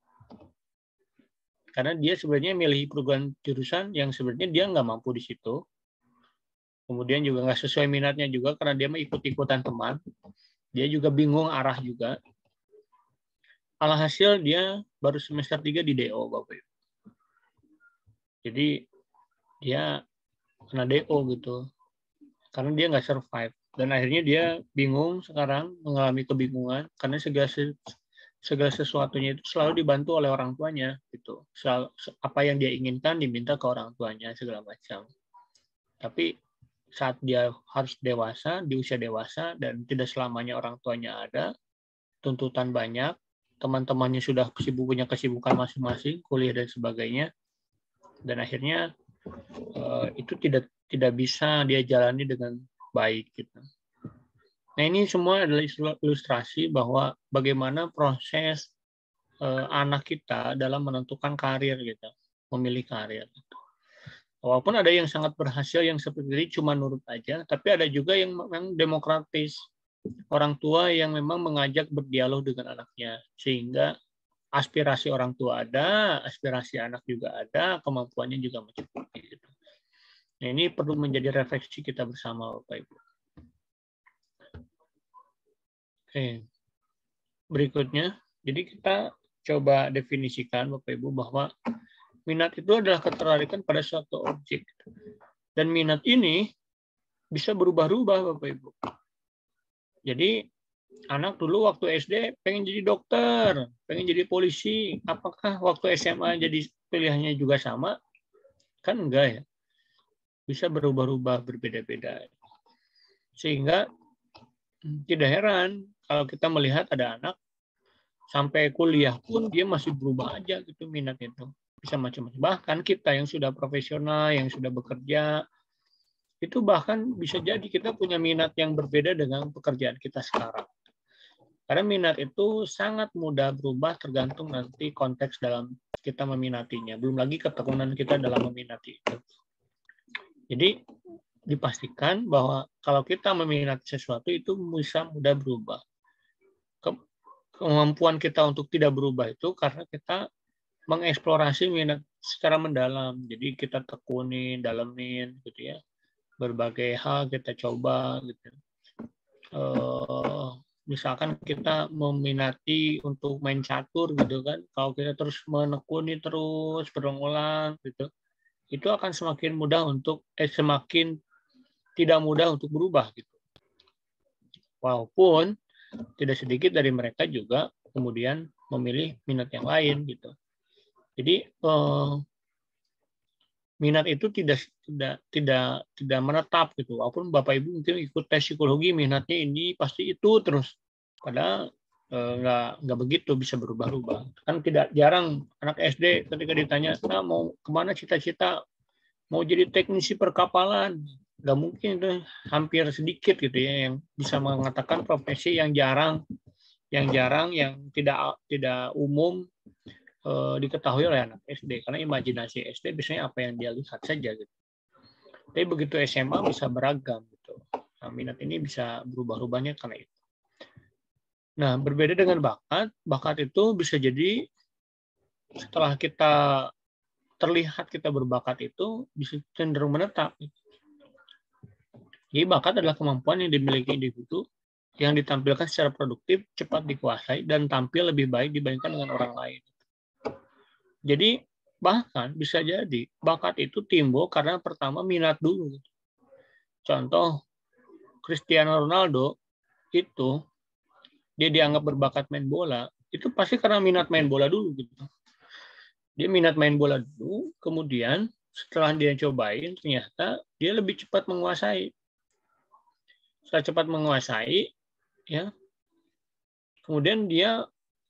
Karena dia sebenarnya milih perguruan jurusan yang sebenarnya dia nggak mampu di situ. Kemudian juga nggak sesuai minatnya juga, karena dia ikut-ikutan teman. Dia juga bingung arah juga. Alhasil dia baru semester tiga di D O, Bapak Ibu. Jadi dia kena D O gitu. Karena dia nggak survive. Dan akhirnya dia bingung sekarang, mengalami kebingungan karena segala segala sesuatunya itu selalu dibantu oleh orang tuanya gitu. Selalu, apa yang dia inginkan diminta ke orang tuanya segala macam. Tapi saat dia harus dewasa, di usia dewasa dan tidak selamanya orang tuanya ada, tuntutan banyak, teman-temannya sudah sibuk punya kesibukan masing-masing, kuliah dan sebagainya, dan akhirnya uh, itu tidak tidak bisa dia jalani dengan baik gitu. Nah, ini semua adalah ilustrasi bahwa bagaimana proses uh, anak kita dalam menentukan karir gitu, memilih karir. Gitu. Walaupun ada yang sangat berhasil yang seperti ini cuma nurut aja, tapi ada juga yang memang demokratis. Orang tua yang memang mengajak berdialog dengan anaknya sehingga aspirasi orang tua ada, aspirasi anak juga ada, kemampuannya juga mencukupi gitu. Nah, ini perlu menjadi refleksi kita bersama Bapak Ibu. Oke. Berikutnya, jadi kita coba definisikan Bapak Ibu bahwa minat itu adalah ketertarikan pada suatu objek. Dan minat ini bisa berubah-ubah Bapak Ibu. Jadi anak dulu waktu S D pengen jadi dokter, pengen jadi polisi. Apakah waktu S M A jadi pilihannya juga sama? Kan enggak ya. Bisa berubah-ubah, berbeda-beda. Sehingga tidak heran kalau kita melihat ada anak sampai kuliah pun dia masih berubah aja gitu minat itu. Bisa macam-macam. Bahkan kita yang sudah profesional, yang sudah bekerja, itu bahkan bisa jadi kita punya minat yang berbeda dengan pekerjaan kita sekarang. Karena minat itu sangat mudah berubah tergantung nanti konteks dalam kita meminatinya. Belum lagi ketekunan kita dalam meminati itu. Jadi dipastikan bahwa kalau kita meminati sesuatu itu bisa mudah berubah. Kemampuan kita untuk tidak berubah itu karena kita mengeksplorasi minat secara mendalam. Jadi kita tekunin, dalemin gitu ya. Berbagai hal kita coba gitu. Uh, misalkan kita meminati untuk main catur gitu kan, kalau kita terus menekuni terus berulang gitu, itu akan semakin mudah untuk eh, semakin tidak mudah untuk berubah gitu. Walaupun tidak sedikit dari mereka juga kemudian memilih minat yang lain gitu. Jadi uh, minat itu tidak tidak tidak tidak menetap gitu. Walaupun Bapak Ibu mungkin ikut tes psikologi minatnya ini pasti itu terus. Padahal eh, nggak nggak begitu, bisa berubah-ubah. Kan tidak jarang anak S D ketika ditanya, "Nah, mau kemana cita-cita? Mau jadi teknisi perkapalan?" Nggak mungkin itu, hampir sedikit gitu ya yang bisa mengatakan profesi yang jarang, yang jarang, yang tidak tidak umum eh, diketahui oleh anak S D, karena imajinasi S D biasanya apa yang dia lihat saja gitu. Tapi begitu S M A bisa beragam gitu. Nah, minat ini bisa berubah-ubahnya karena itu. Nah, berbeda dengan bakat, bakat itu bisa jadi setelah kita terlihat kita berbakat itu bisa cenderung menetap. Jadi bakat adalah kemampuan yang dimiliki individu yang ditampilkan secara produktif, cepat dikuasai, dan tampil lebih baik dibandingkan dengan orang lain. Jadi bahkan bisa jadi bakat itu timbul karena pertama minat dulu. Contoh Cristiano Ronaldo itu dia dianggap berbakat main bola, itu pasti karena minat main bola dulu gitu. Dia minat main bola dulu, kemudian setelah dia cobain ternyata dia lebih cepat menguasai. Setelah cepat menguasai, ya, kemudian dia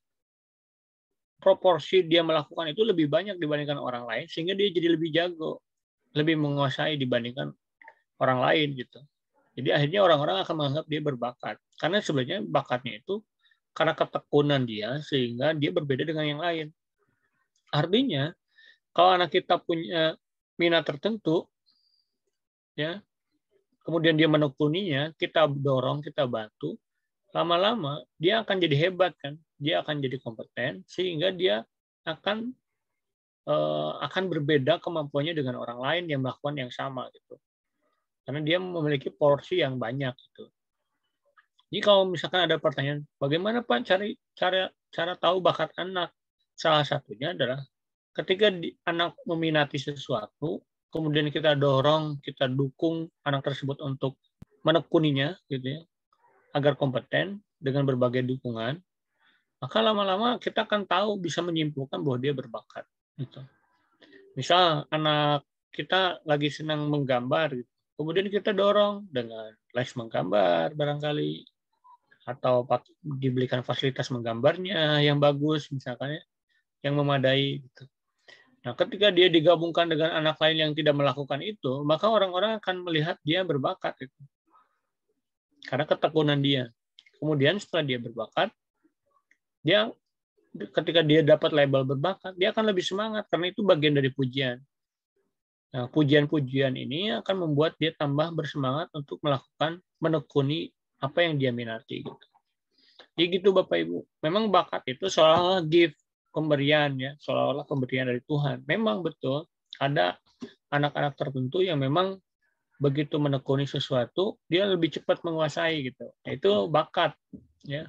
proporsi dia melakukan itu lebih banyak dibandingkan orang lain, sehingga dia jadi lebih jago, lebih menguasai dibandingkan orang lain gitu. Jadi akhirnya orang-orang akan menganggap dia berbakat, karena sebenarnya bakatnya itu karena ketekunan dia, sehingga dia berbeda dengan yang lain. Artinya kalau anak kita punya minat tertentu, ya, kemudian dia menekuninya, kita dorong, kita bantu, lama-lama dia akan jadi hebat kan, dia akan jadi kompeten, sehingga dia akan eh, akan berbeda kemampuannya dengan orang lain yang melakukan yang sama gitu, karena dia memiliki porsi yang banyak gitu. Jadi kalau misalkan ada pertanyaan, bagaimana Pak cari cara cara tahu bakat anak? Salah satunya adalah ketika di, anak meminati sesuatu, kemudian kita dorong, kita dukung anak tersebut untuk menekuninya gitu ya, agar kompeten dengan berbagai dukungan, maka lama-lama kita akan tahu, bisa menyimpulkan bahwa dia berbakat gitu. Misal anak kita lagi senang menggambar gitu. Kemudian kita dorong dengan les menggambar barangkali, atau dibelikan fasilitas menggambarnya yang bagus misalkan ya, yang memadai gitu. Nah, ketika dia digabungkan dengan anak lain yang tidak melakukan itu, maka orang-orang akan melihat dia berbakat gitu. Karena ketekunan dia. Kemudian setelah dia berbakat, dia ketika dia dapat label berbakat, dia akan lebih semangat karena itu bagian dari pujian. Nah, pujian-pujian ini akan membuat dia tambah bersemangat untuk melakukan, menekuni apa yang dia minati gitu. Jadi gitu Bapak Ibu. Memang bakat itu seolah-olah gift, pemberian ya, seolah-olah pemberian dari Tuhan. Memang betul ada anak-anak tertentu yang memang begitu menekuni sesuatu, dia lebih cepat menguasai gitu. Itu bakat ya.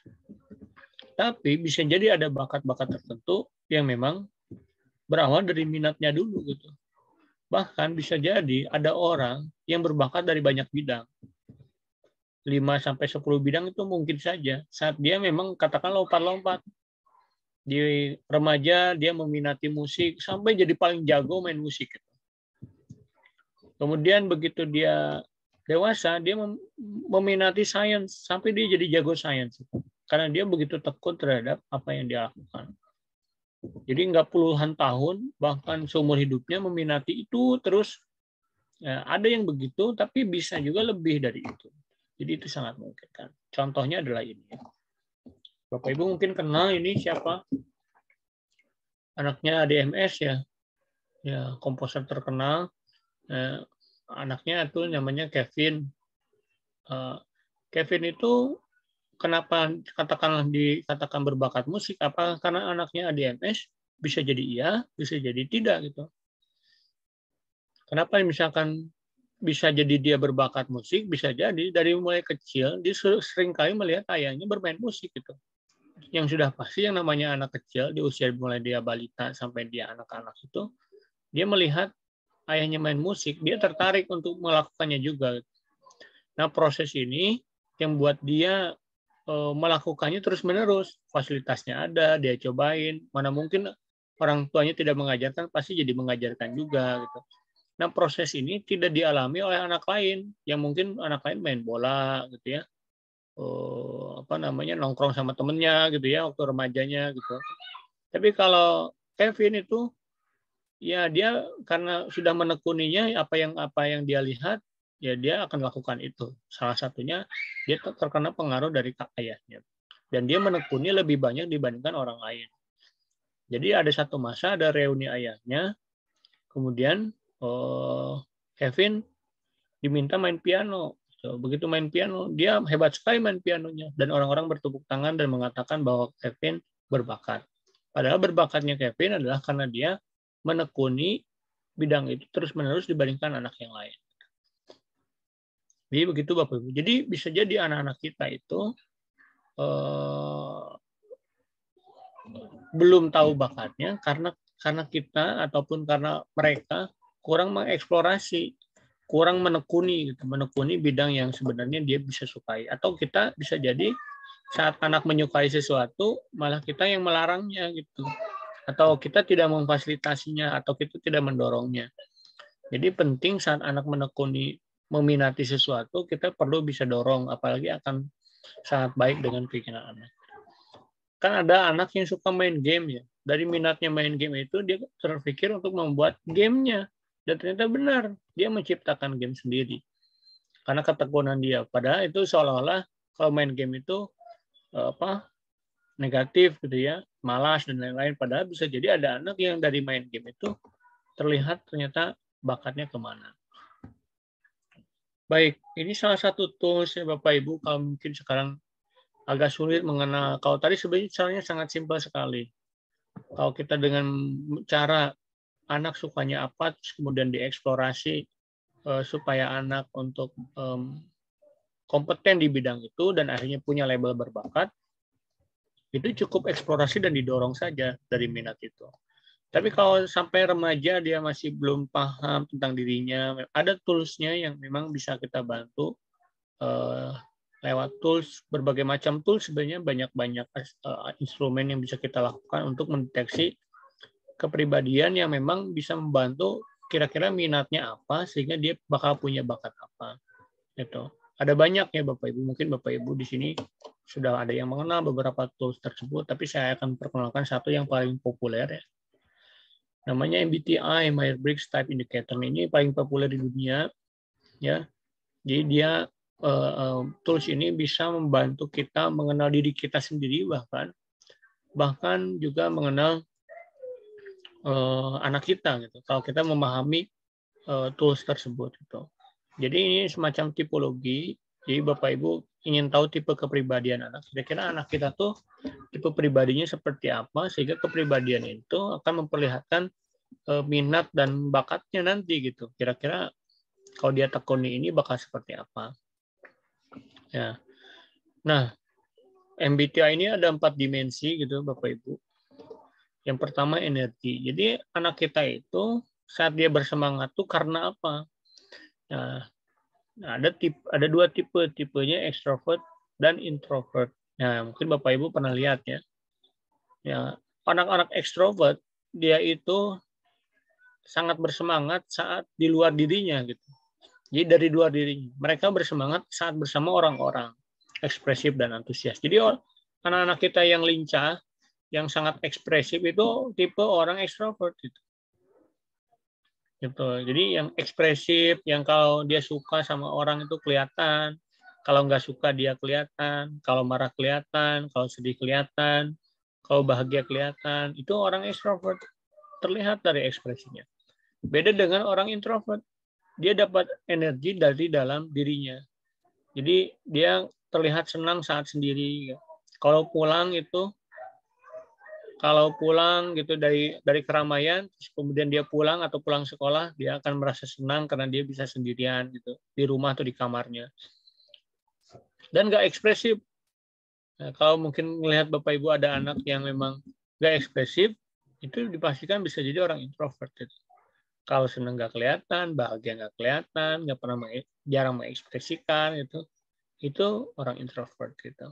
Tapi bisa jadi ada bakat-bakat tertentu yang memang berawal dari minatnya dulu gitu. Bahkan bisa jadi ada orang yang berbakat dari banyak bidang. lima sampai sepuluh bidang itu mungkin saja. Saat dia memang katakan lompat-lompat. Di remaja dia meminati musik sampai jadi paling jago main musik. Kemudian begitu dia dewasa, dia meminati sains sampai dia jadi jago sains. Karena dia begitu tekun terhadap apa yang dia lakukan. Jadi nggak puluhan tahun, bahkan seumur hidupnya meminati itu terus. Ya, ada yang begitu, tapi bisa juga lebih dari itu. Jadi itu sangat mungkin kan. Contohnya adalah ini. Bapak Ibu mungkin kenal ini siapa? Anaknya A D M S ya. Ya, komposer terkenal. Eh, anaknya itu namanya Kevin. Eh, Kevin itu kenapa katakanlah dikatakan berbakat musik? Apa karena anaknya A D M S? Bisa jadi iya, bisa jadi tidak gitu. Kenapa misalkan bisa jadi dia berbakat musik, bisa jadi dari mulai kecil dia sering kali melihat ayahnya bermain musik gitu. Yang sudah pasti yang namanya anak kecil di usia mulai dia balita sampai dia anak-anak itu, dia melihat ayahnya main musik, dia tertarik untuk melakukannya juga. Nah, proses ini yang buat dia e, melakukannya terus-menerus. Fasilitasnya ada, dia cobain. Mana mungkin orang tuanya tidak mengajarkan, pasti jadi mengajarkan juga gitu. Nah, proses ini tidak dialami oleh anak lain yang mungkin anak lain main bola gitu ya, oh, apa namanya nongkrong sama temennya gitu ya waktu remajanya gitu. Tapi kalau Kevin itu ya dia karena sudah menekuninya apa yang apa yang dia lihat ya dia akan lakukan itu. Salah satunya dia terkena pengaruh dari ayahnya dan dia menekuni lebih banyak dibandingkan orang lain. Jadi ada satu masa ada reuni ayahnya, kemudian Oh, Kevin diminta main piano. So, begitu main piano, dia hebat sekali main pianonya. Dan orang-orang bertepuk tangan dan mengatakan bahwa Kevin berbakat. Padahal berbakatnya Kevin adalah karena dia menekuni bidang itu terus-menerus dibandingkan anak yang lain. Jadi begitu Bapak Ibu. Jadi bisa jadi anak-anak kita itu eh, belum tahu bakatnya karena karena kita ataupun karena mereka kurang mengeksplorasi, kurang menekuni, gitu, menekuni bidang yang sebenarnya dia bisa sukai. Atau kita bisa jadi saat anak menyukai sesuatu, malah kita yang melarangnya gitu. Atau kita tidak memfasilitasinya, atau kita tidak mendorongnya. Jadi penting saat anak menekuni, meminati sesuatu, kita perlu bisa dorong, apalagi akan sangat baik dengan keinginan anak. Kan ada anak yang suka main game ya. Dari minatnya main game itu, dia terpikir untuk membuat gamenya. Dan ternyata benar, dia menciptakan game sendiri. Karena ketekunan dia. Padahal itu seolah-olah kalau main game itu apa negatif gitu ya, malas dan lain-lain. Padahal bisa jadi ada anak yang dari main game itu terlihat ternyata bakatnya kemana. Baik, ini salah satu tools ya Bapak Ibu. Kalau mungkin sekarang agak sulit mengenal. Kalau tadi sebenarnya caranya sangat simpel sekali. Kalau kita dengan cara anak sukanya apa, terus kemudian dieksplorasi uh, supaya anak untuk um, kompeten di bidang itu dan akhirnya punya label berbakat, itu cukup eksplorasi dan didorong saja dari minat itu. Tapi kalau sampai remaja dia masih belum paham tentang dirinya, ada toolsnya yang memang bisa kita bantu uh, lewat tools, berbagai macam tools sebenarnya banyak-banyak uh, instrumen yang bisa kita lakukan untuk mendeteksi kepribadian yang memang bisa membantu kira-kira minatnya apa sehingga dia bakal punya bakat apa. Gitu. Ada banyak ya Bapak Ibu, mungkin Bapak Ibu di sini sudah ada yang mengenal beberapa tools tersebut, tapi saya akan perkenalkan satu yang paling populer ya. Namanya M B T I, Myers-Briggs Type Indicator. Ini paling populer di dunia ya. Jadi dia uh, tools ini bisa membantu kita mengenal diri kita sendiri, bahkan bahkan juga mengenal uh, anak kita gitu. Kalau kita memahami uh, tools tersebut gitu. Jadi ini semacam tipologi. Jadi Bapak Ibu ingin tahu tipe kepribadian anak. Kira-kira anak kita tuh tipe pribadinya seperti apa sehingga kepribadian itu akan memperlihatkan uh, minat dan bakatnya nanti gitu. Kira-kira kalau dia tekuni ini bakal seperti apa. Ya. Nah, M B T I ini ada empat dimensi gitu Bapak Ibu. Yang pertama energi. Jadi anak kita itu saat dia bersemangat tuh karena apa? Nah, ada tipe, ada dua tipe, tipenya extrovert dan introvert. Nah, mungkin Bapak Ibu pernah lihat ya. Ya, anak-anak extrovert dia itu sangat bersemangat saat di luar dirinya gitu. Jadi dari luar dirinya. Mereka bersemangat saat bersama orang-orang, ekspresif dan antusias. Jadi anak-anak kita yang lincah, yang sangat ekspresif itu tipe orang ekstrovert gitu. Gitu. Jadi yang ekspresif, yang kalau dia suka sama orang itu kelihatan, kalau nggak suka dia kelihatan, kalau marah kelihatan, kalau sedih kelihatan, kalau bahagia kelihatan, itu orang ekstrovert. Terlihat dari ekspresinya. Beda dengan orang introvert. Dia dapat energi dari dalam dirinya. Jadi dia terlihat senang saat sendiri. Kalau pulang itu, kalau pulang gitu dari dari keramaian, kemudian dia pulang atau pulang sekolah, dia akan merasa senang karena dia bisa sendirian gitu di rumah atau di kamarnya. Dan nggak ekspresif. Nah, kalau mungkin melihat Bapak Ibu ada anak yang memang nggak ekspresif, itu dipastikan bisa jadi orang introvert. Gitu. Kalau senang nggak kelihatan, bahagia nggak kelihatan, nggak pernah jarang mengekspresikan itu, itu orang introvert gitu.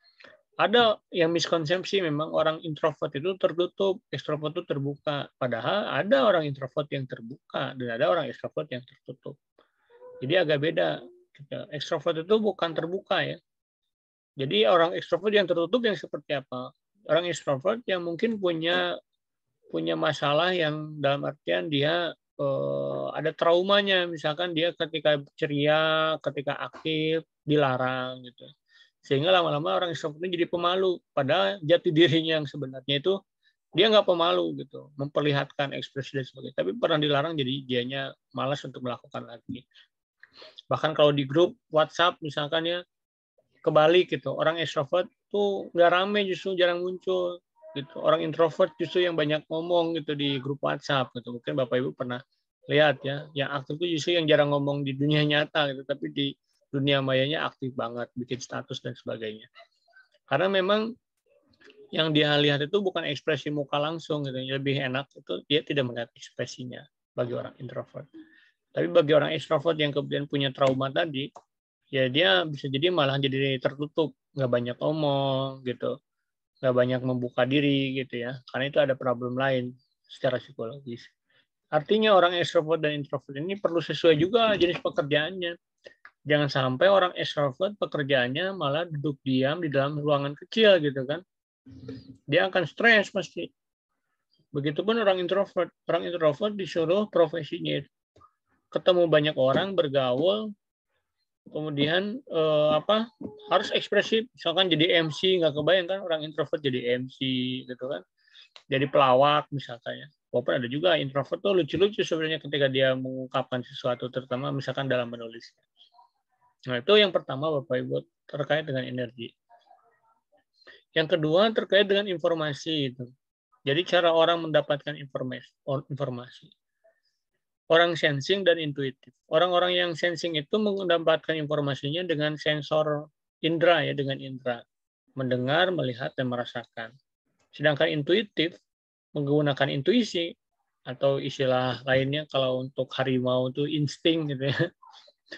Ada yang miskonsepsi memang orang introvert itu tertutup, ekstrovert itu terbuka. Padahal ada orang introvert yang terbuka dan ada orang ekstrovert yang tertutup. Jadi agak beda. Ekstrovert itu bukan terbuka ya. Jadi orang ekstrovert yang tertutup yang seperti apa? Orang ekstrovert yang mungkin punya punya masalah yang dalam artian dia eh, ada traumanya, misalkan dia ketika ceria, ketika aktif dilarang gitu, sehingga lama-lama orang ekstrovert ini jadi pemalu, padahal jati dirinya yang sebenarnya itu dia nggak pemalu gitu, memperlihatkan ekspresi dan sebagainya, tapi pernah dilarang jadi dianya malas untuk melakukan lagi. Bahkan kalau di grup WhatsApp misalkan ya kebalik gitu, orang ekstrovert tuh nggak rame, justru jarang muncul. Gitu. Orang introvert justru yang banyak ngomong gitu di grup WhatsApp gitu. Mungkin Bapak Ibu pernah lihat ya, yang aktif itu justru yang jarang ngomong di dunia nyata gitu, tapi di dunia mayanya aktif banget, bikin status dan sebagainya. Karena memang yang dia lihat itu bukan ekspresi muka langsung gitu, lebih enak itu dia tidak melihat ekspresinya bagi orang introvert. Tapi bagi orang extrovert yang kemudian punya trauma tadi, ya dia bisa jadi malah jadi tertutup, nggak banyak ngomong gitu. Nggak banyak membuka diri gitu ya, karena itu ada problem lain secara psikologis. Artinya orang extrovert dan introvert ini perlu sesuai juga jenis pekerjaannya. Jangan sampai orang extrovert pekerjaannya malah duduk diam di dalam ruangan kecil gitu kan. Dia akan stres pasti. Begitupun orang introvert. Orang introvert disuruh profesinya ketemu banyak orang, bergaul, kemudian eh, apa harus ekspresif, misalkan jadi M C, nggak kebayang kan orang introvert jadi M C gitu kan, jadi pelawak misalkan ya. Walaupun ada juga introvert tuh lucu-lucu sebenarnya ketika dia mengungkapkan sesuatu, terutama misalkan dalam menulis. Nah itu yang pertama Bapak Ibu terkait dengan energi. Yang kedua terkait dengan informasi itu. Jadi cara orang mendapatkan informasi, informasi. Orang sensing dan intuitif. Orang-orang yang sensing itu mendapatkan informasinya dengan sensor indera ya, dengan indera. Mendengar, melihat, dan merasakan. Sedangkan intuitif menggunakan intuisi atau istilah lainnya kalau untuk harimau itu insting gitu ya.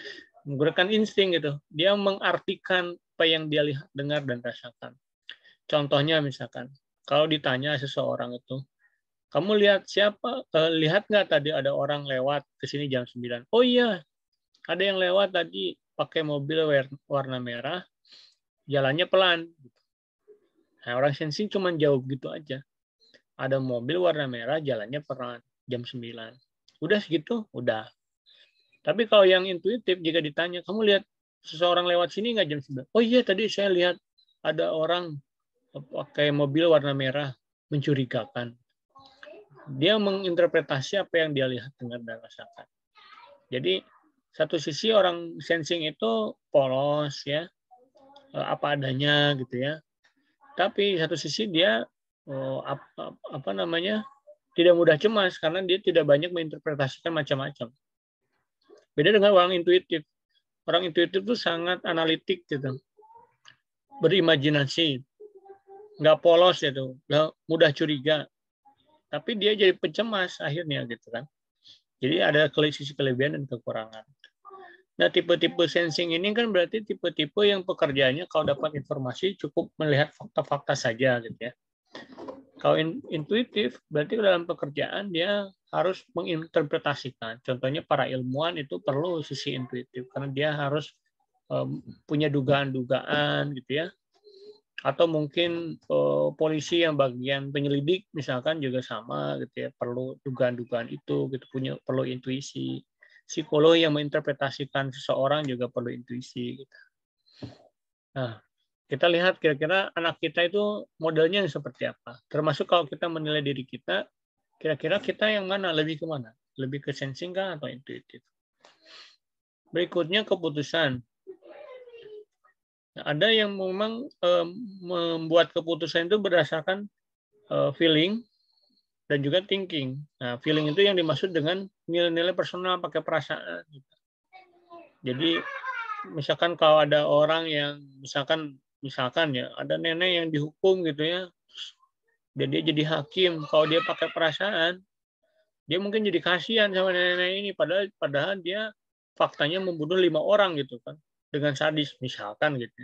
menggunakan insting gitu. Dia mengartikan apa yang dia lihat, dengar, dan rasakan. Contohnya misalkan, kalau ditanya seseorang itu, kamu lihat siapa? Eh, lihat nggak tadi ada orang lewat ke sini jam sembilan? Oh iya, ada yang lewat tadi pakai mobil warna merah, jalannya pelan. Nah, orang sensing cuma jawab gitu aja. Ada mobil warna merah, jalannya pelan, jam sembilan. Udah segitu? Udah. Tapi kalau yang intuitif, jika ditanya, kamu lihat seseorang lewat sini nggak jam sembilan? Oh iya, tadi saya lihat ada orang pakai mobil warna merah, mencurigakan. Dia menginterpretasi apa yang dia lihat, dengar, dan rasakan. Jadi, satu sisi orang sensing itu polos, ya, apa adanya, gitu ya. Tapi satu sisi dia oh, apa, apa namanya tidak mudah cemas karena dia tidak banyak menginterpretasikan macam-macam. Beda dengan orang intuitif. Orang intuitif itu sangat analitik gitu, berimajinasi, nggak polos gitu, nggak mudah curiga. Tapi dia jadi pencemas akhirnya gitu kan. Jadi ada sisi kelebihan dan kekurangan. Nah, tipe-tipe sensing ini kan berarti tipe-tipe yang pekerjaannya kalau dapat informasi cukup melihat fakta-fakta saja gitu ya. Kalau intuitif berarti dalam pekerjaan dia harus menginterpretasikan. Contohnya para ilmuwan itu perlu sisi intuitif karena dia harus um, punya dugaan-dugaan gitu ya. Atau mungkin uh, polisi yang bagian penyelidik misalkan juga sama gitu ya, perlu dugaan-dugaan itu gitu, punya perlu intuisi. Psikolog yang menginterpretasikan seseorang juga perlu intuisi gitu. Nah, kita lihat kira-kira anak kita itu modelnya yang seperti apa. Termasuk kalau kita menilai diri kita, kira-kira kita yang mana, lebih ke mana? Lebih ke sensing kah atau intuitif? Berikutnya keputusan. Nah, ada yang memang eh, membuat keputusan itu berdasarkan eh, feeling dan juga thinking. Nah, feeling itu yang dimaksud dengan nilai-nilai personal pakai perasaan. Jadi, misalkan kalau ada orang yang misalkan misalkan ya ada nenek yang dihukum gitu ya, dan dia jadi hakim, kalau dia pakai perasaan, dia mungkin jadi kasihan sama nenek ini, padahal padahal dia faktanya membunuh lima orang gitu kan, dengan sadis misalkan gitu.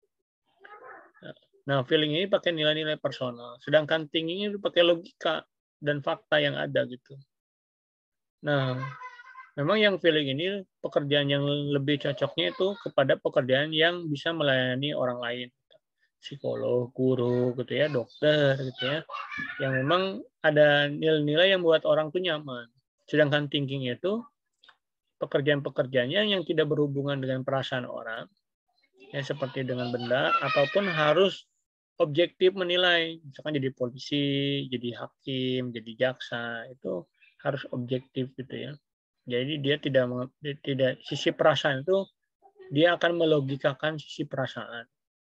Nah, feeling ini pakai nilai-nilai personal, sedangkan thinking ini pakai logika dan fakta yang ada gitu. Nah, memang yang feeling ini pekerjaan yang lebih cocoknya itu kepada pekerjaan yang bisa melayani orang lain, psikolog, guru, gitu ya, dokter, gitu ya, yang memang ada nilai-nilai yang buat orang tuh nyaman. Sedangkan thinking itu pekerjaan-pekerjaannya yang tidak berhubungan dengan perasaan orang, ya seperti dengan benda, ataupun harus objektif menilai, misalkan jadi polisi, jadi hakim, jadi jaksa, itu harus objektif gitu ya. Jadi dia tidak tidak sisi perasaan itu dia akan melogikakan sisi perasaan.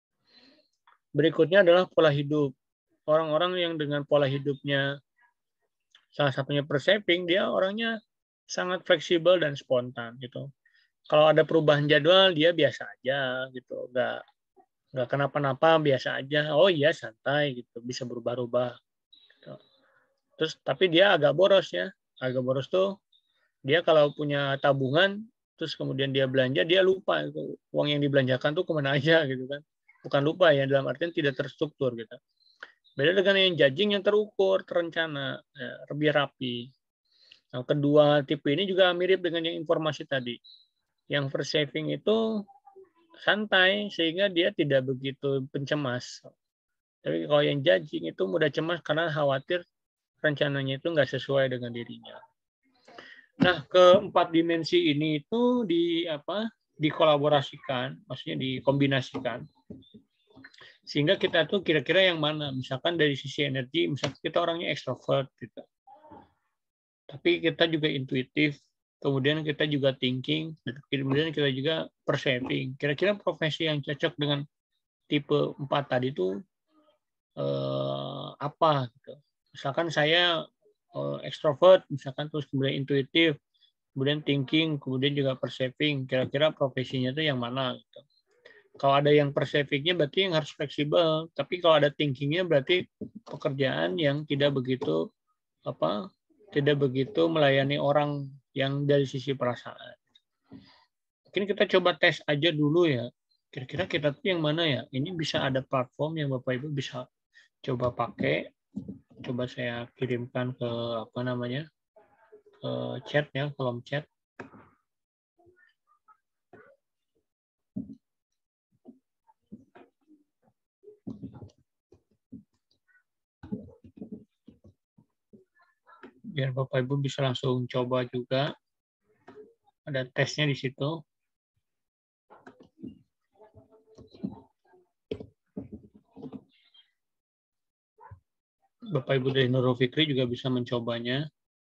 Berikutnya adalah pola hidup. Orang-orang yang dengan pola hidupnya salah satunya perceiving, dia orangnya sangat fleksibel dan spontan gitu. Kalau ada perubahan jadwal dia biasa aja gitu, nggak nggak kenapa-napa, biasa aja. Oh iya santai gitu, bisa berubah-ubah. Gitu. Terus tapi dia agak boros ya, agak boros tuh. Dia kalau punya tabungan, terus kemudian dia belanja, dia lupa itu uang yang dibelanjakan tuh kemana aja gitu kan. Bukan lupa ya, dalam artian tidak terstruktur gitu. Beda dengan yang judging yang terukur, terencana, ya, lebih rapi. Nah, kedua tipe ini juga mirip dengan yang informasi tadi. Yang perceiving itu santai sehingga dia tidak begitu pencemas. Tapi kalau yang judging itu mudah cemas karena khawatir rencananya itu nggak sesuai dengan dirinya. Nah, keempat dimensi ini itu di apa? Dikolaborasikan, maksudnya dikombinasikan. Sehingga kita tuh kira-kira yang mana? Misalkan dari sisi energi, misalkan kita orangnya ekstrovert gitu. Tapi kita juga intuitif, kemudian kita juga thinking, kemudian kita juga perceiving. Kira-kira profesi yang cocok dengan tipe empat tadi itu eh, apa gitu. Misalkan saya eh, ekstrovert, misalkan terus kemudian intuitif, kemudian thinking, kemudian juga perceiving. Kira-kira profesinya itu yang mana gitu. Kalau ada yang perceivingnya berarti yang harus fleksibel, tapi kalau ada thinkingnya berarti pekerjaan yang tidak begitu apa tidak begitu melayani orang yang dari sisi perasaan. Mungkin kita coba tes aja dulu ya. Kira-kira kita tuh yang mana ya? Ini bisa ada platform yang Bapak Ibu bisa coba pakai. Coba saya kirimkan ke apa namanya? Ke chat ya, kolom chat. Biar Bapak Ibu bisa langsung coba juga. Ada tesnya di situ. Bapak Ibu dari Nurul Fikri juga bisa mencobanya.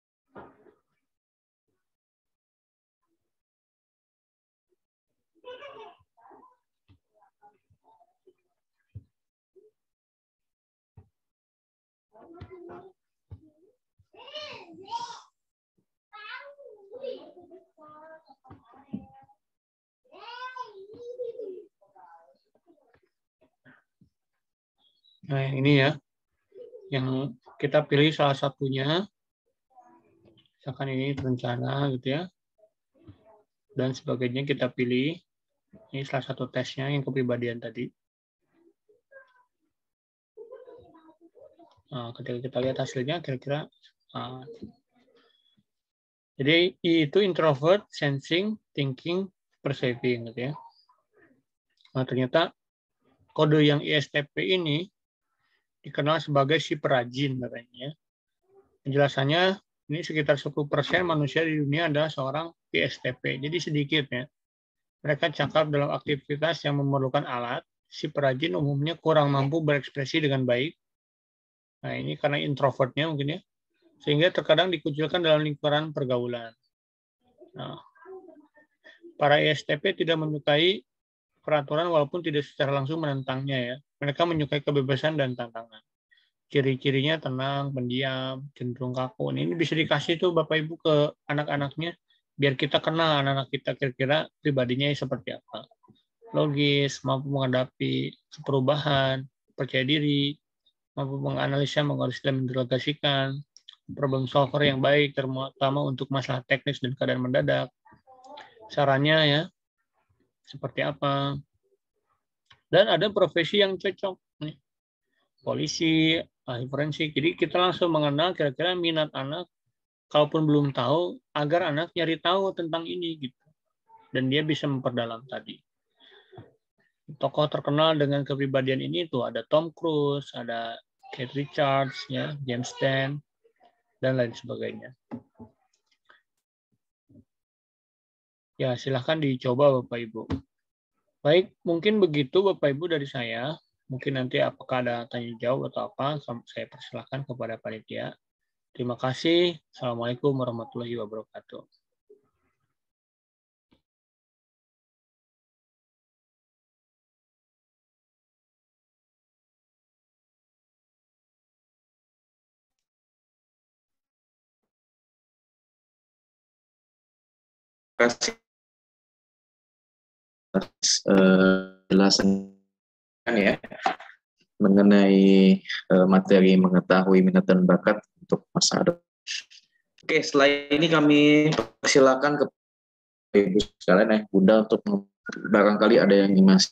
Nah, ini ya, yang kita pilih salah satunya, misalkan ini rencana gitu ya, dan sebagainya kita pilih. Ini salah satu tesnya yang kepribadian tadi. Nah, ketika kita lihat hasilnya, kira-kira, nah, jadi itu introvert, sensing, thinking, perceiving gitu ya. Nah, ternyata kode yang I S T P ini dikenal sebagai si perajin katanya. Penjelasannya ini sekitar sepuluh persen manusia di dunia adalah seorang I S T P. Jadi sedikit ya. Mereka cakap dalam aktivitas yang memerlukan alat. Si perajin umumnya kurang mampu berekspresi dengan baik. Nah, ini karena introvertnya mungkin ya. Sehingga terkadang dikucilkan dalam lingkaran pergaulan. Nah, para I S T P tidak menyukai peraturan walaupun tidak secara langsung menentangnya ya. Mereka menyukai kebebasan dan tantangan. Ciri-cirinya tenang, pendiam, cenderung kaku. Ini bisa dikasih tuh Bapak Ibu ke anak-anaknya biar kita kenal anak-anak kita kira-kira pribadinya seperti apa. Logis, mampu menghadapi perubahan, percaya diri, mampu menganalisa, menganalisis dan mendelegasikan, problem solver yang baik, terutama untuk masalah teknis dan keadaan mendadak. Sarannya ya, seperti apa. Dan ada profesi yang cocok. Nih. Polisi, ahli forensik. Jadi kita langsung mengenal kira-kira minat anak, kalaupun belum tahu, agar anak nyari tahu tentang ini. gitu. Dan dia bisa memperdalam tadi. Tokoh terkenal dengan kepribadian ini tuh ada Tom Cruise, ada Kate Richards, ya, James Dean, dan lain sebagainya. Ya, silahkan dicoba Bapak Ibu. Baik, mungkin begitu Bapak Ibu dari saya. Mungkin nanti apakah ada tanya jawab atau apa, saya persilahkan kepada panitia. Terima kasih. Assalamualaikum warahmatullahi wabarakatuh. Terima kasih atas penjelasan ya mengenai uh, materi mengetahui minat dan bakat untuk masa depan. Oke, setelah ini kami persilakan ke Ibu sekalian ya, Bunda, untuk barangkali ada yang masih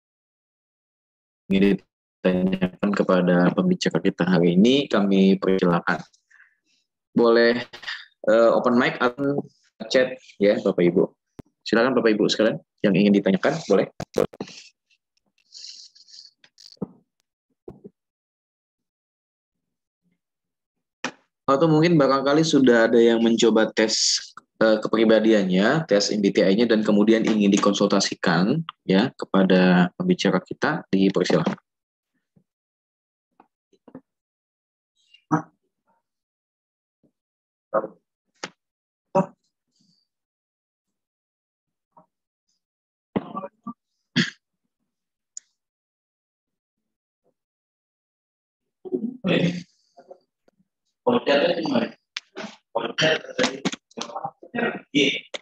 ingin ditanyakan kepada pembicara kita hari ini, kami persilakan. Boleh uh, open mic atau chat ya Bapak Ibu. Silakan Bapak Ibu sekalian yang ingin ditanyakan, boleh. Atau mungkin barangkali sudah ada yang mencoba tes uh, kepribadiannya, tes M B T I-nya dan kemudian ingin dikonsultasikan ya kepada pembicara kita, dipersilakan. Eh, Polda gimana? Polda tadi.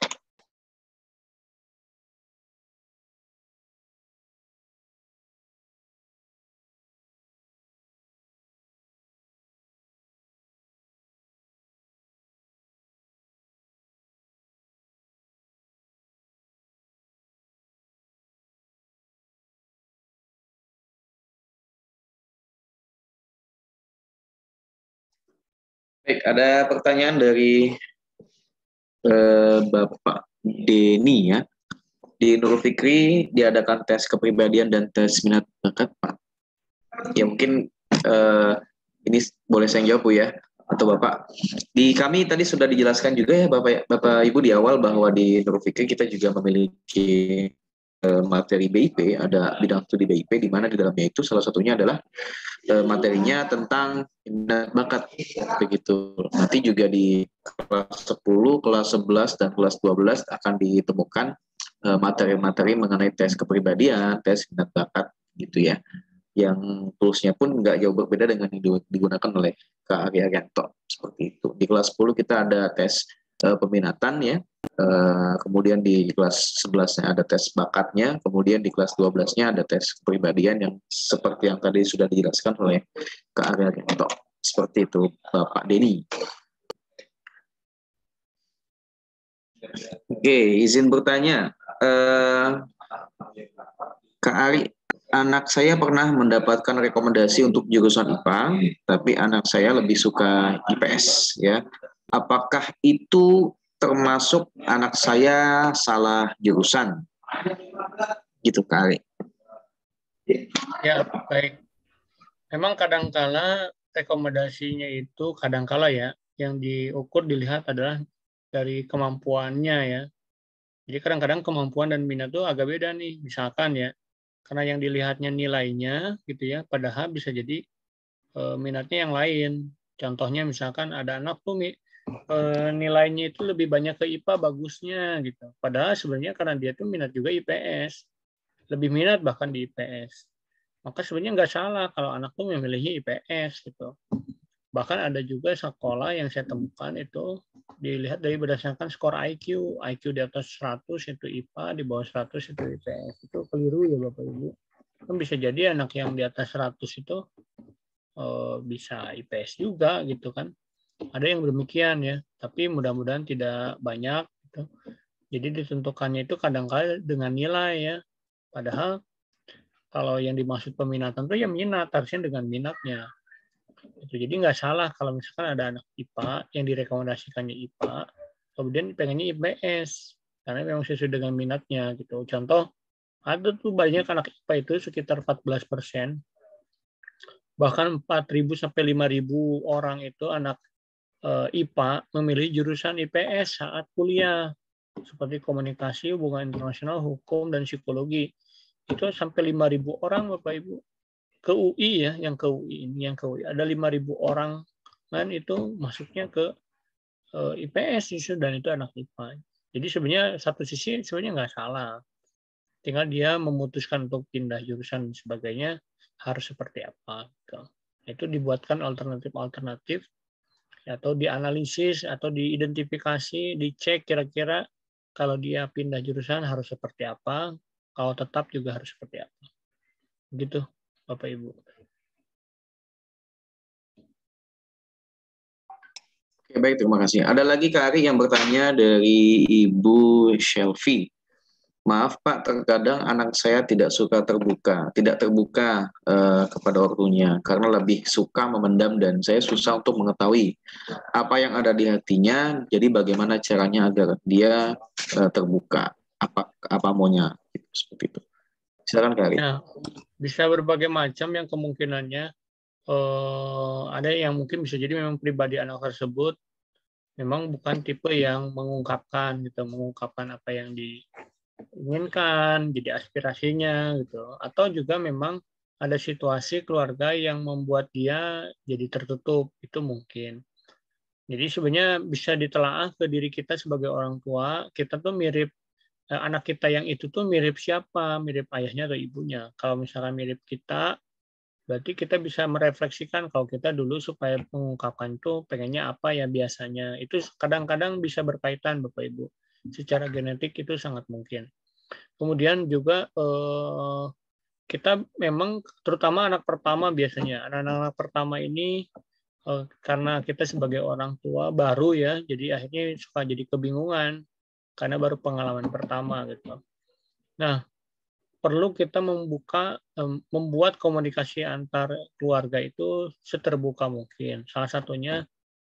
Baik, ada pertanyaan dari eh, Bapak Denny ya. Di Nurul Fikri diadakan tes kepribadian dan tes minat bakat, Pak. Ya mungkin eh, ini boleh saya jawab Bu ya, atau Bapak. Di kami tadi sudah dijelaskan juga ya Bapak Bapak Ibu di awal bahwa di Nurul Fikri kita juga memiliki eh, materi B I P, ada bidang studi B I P di mana di dalamnya itu salah satunya adalah eh, materinya tentang minat bakat begitu. Nanti juga di kelas sepuluh, kelas sebelas dan kelas dua belas akan ditemukan eh, materi-materi mengenai tes kepribadian, tes minat bakat gitu ya. Yang toolsnya pun nggak jauh berbeda dengan yang digunakan oleh Kak Ari Arianto seperti itu. Di kelas sepuluh kita ada tes uh, peminatan ya, uh, kemudian di kelas sebelasnya ada tes bakatnya, kemudian di kelas dua belasnya ada tes kepribadian yang seperti yang tadi sudah dijelaskan oleh Kak Ari Arianto. Seperti itu Bapak Denny. Oke, izin bertanya. Uh, Kak Ari, anak saya pernah mendapatkan rekomendasi untuk jurusan I P A, tapi anak saya lebih suka I P S ya. Apakah itu termasuk anak saya salah jurusan? Gitu Kak Ari. Ya, baik. Memang kadangkala rekomendasinya itu kadangkala ya, yang diukur dilihat adalah dari kemampuannya ya. Jadi kadang-kadang kemampuan dan minat itu agak beda nih. Misalkan ya, karena yang dilihatnya nilainya gitu ya, padahal bisa jadi e, minatnya yang lain. Contohnya misalkan ada anak tuh e, nilainya itu lebih banyak ke I P A bagusnya gitu. Padahal sebenarnya karena dia tuh minat juga I P S, lebih minat bahkan di I P S. Maka sebenarnya nggak salah kalau anak tuh memilih I P S gitu. Bahkan ada juga sekolah yang saya temukan itu dilihat dari berdasarkan skor I Q. I Q di atas seratus itu I P A, di bawah seratus itu I P S. Itu keliru ya Bapak Ibu. Kan bisa jadi anak yang di atas seratus itu eh, bisa I P S juga gitu kan. Ada yang demikian ya, tapi mudah-mudahan tidak banyak gitu. Jadi ditentukannya itu kadang-kadang dengan nilai ya. Padahal kalau yang dimaksud peminatan itu ya minat, harusnya dengan minatnya. Itu jadi nggak salah kalau misalkan ada anak I P A yang direkomendasikannya I P A, kemudian pengennya I P S karena memang sesuai dengan minatnya gitu. Contoh ada tuh banyak anak I P A itu sekitar empat belas persen, bahkan empat ribu sampai lima ribu orang itu anak I P A memilih jurusan I P S saat kuliah seperti komunikasi, hubungan internasional, hukum dan psikologi. Itu sampai lima ribu orang Bapak Ibu. Ke U I ya, yang ke U I ini yang ke U I ada lima ribu orang kan itu masuknya ke uh, I P S itu dan itu anak I P A. Jadi sebenarnya satu sisi sebenarnya nggak salah. Tinggal dia memutuskan untuk pindah jurusan dan sebagainya harus seperti apa. Gitu. Itu dibuatkan alternatif-alternatif atau dianalisis atau diidentifikasi, dicek kira-kira kalau dia pindah jurusan harus seperti apa, kalau tetap juga harus seperti apa. Begitu. Bapak Ibu. Oke, baik, terima kasih. Ada lagi Kak Ari yang bertanya dari Ibu Shelfie. Maaf Pak, terkadang anak saya tidak suka terbuka, tidak terbuka uh, kepada ortunya karena lebih suka memendam dan saya susah untuk mengetahui apa yang ada di hatinya. Jadi bagaimana caranya agar dia uh, terbuka? Apa apa maunya? Seperti itu. Silakan Kak Ari. Nah, bisa berbagai macam yang kemungkinannya eh, ada yang mungkin bisa jadi memang pribadi anak tersebut memang bukan tipe yang mengungkapkan gitu, mengungkapkan apa yang diinginkan, jadi aspirasinya gitu. Atau juga memang ada situasi keluarga yang membuat dia jadi tertutup, itu mungkin. Jadi sebenarnya bisa ditelaah ke diri kita sebagai orang tua, kita tuh mirip anak kita yang itu tuh mirip siapa, mirip ayahnya atau ibunya. Kalau misalkan mirip kita, berarti kita bisa merefleksikan kalau kita dulu supaya mengungkapkan itu pengennya apa ya biasanya. Itu kadang-kadang bisa berkaitan Bapak Ibu. Secara genetik itu sangat mungkin. Kemudian juga eh, kita memang terutama anak pertama biasanya. Anak-anak pertama ini eh, karena kita sebagai orang tua baru ya, jadi akhirnya suka jadi kebingungan karena baru pengalaman pertama gitu. Nah, perlu kita membuka, membuat komunikasi antar keluarga itu seterbuka mungkin. Salah satunya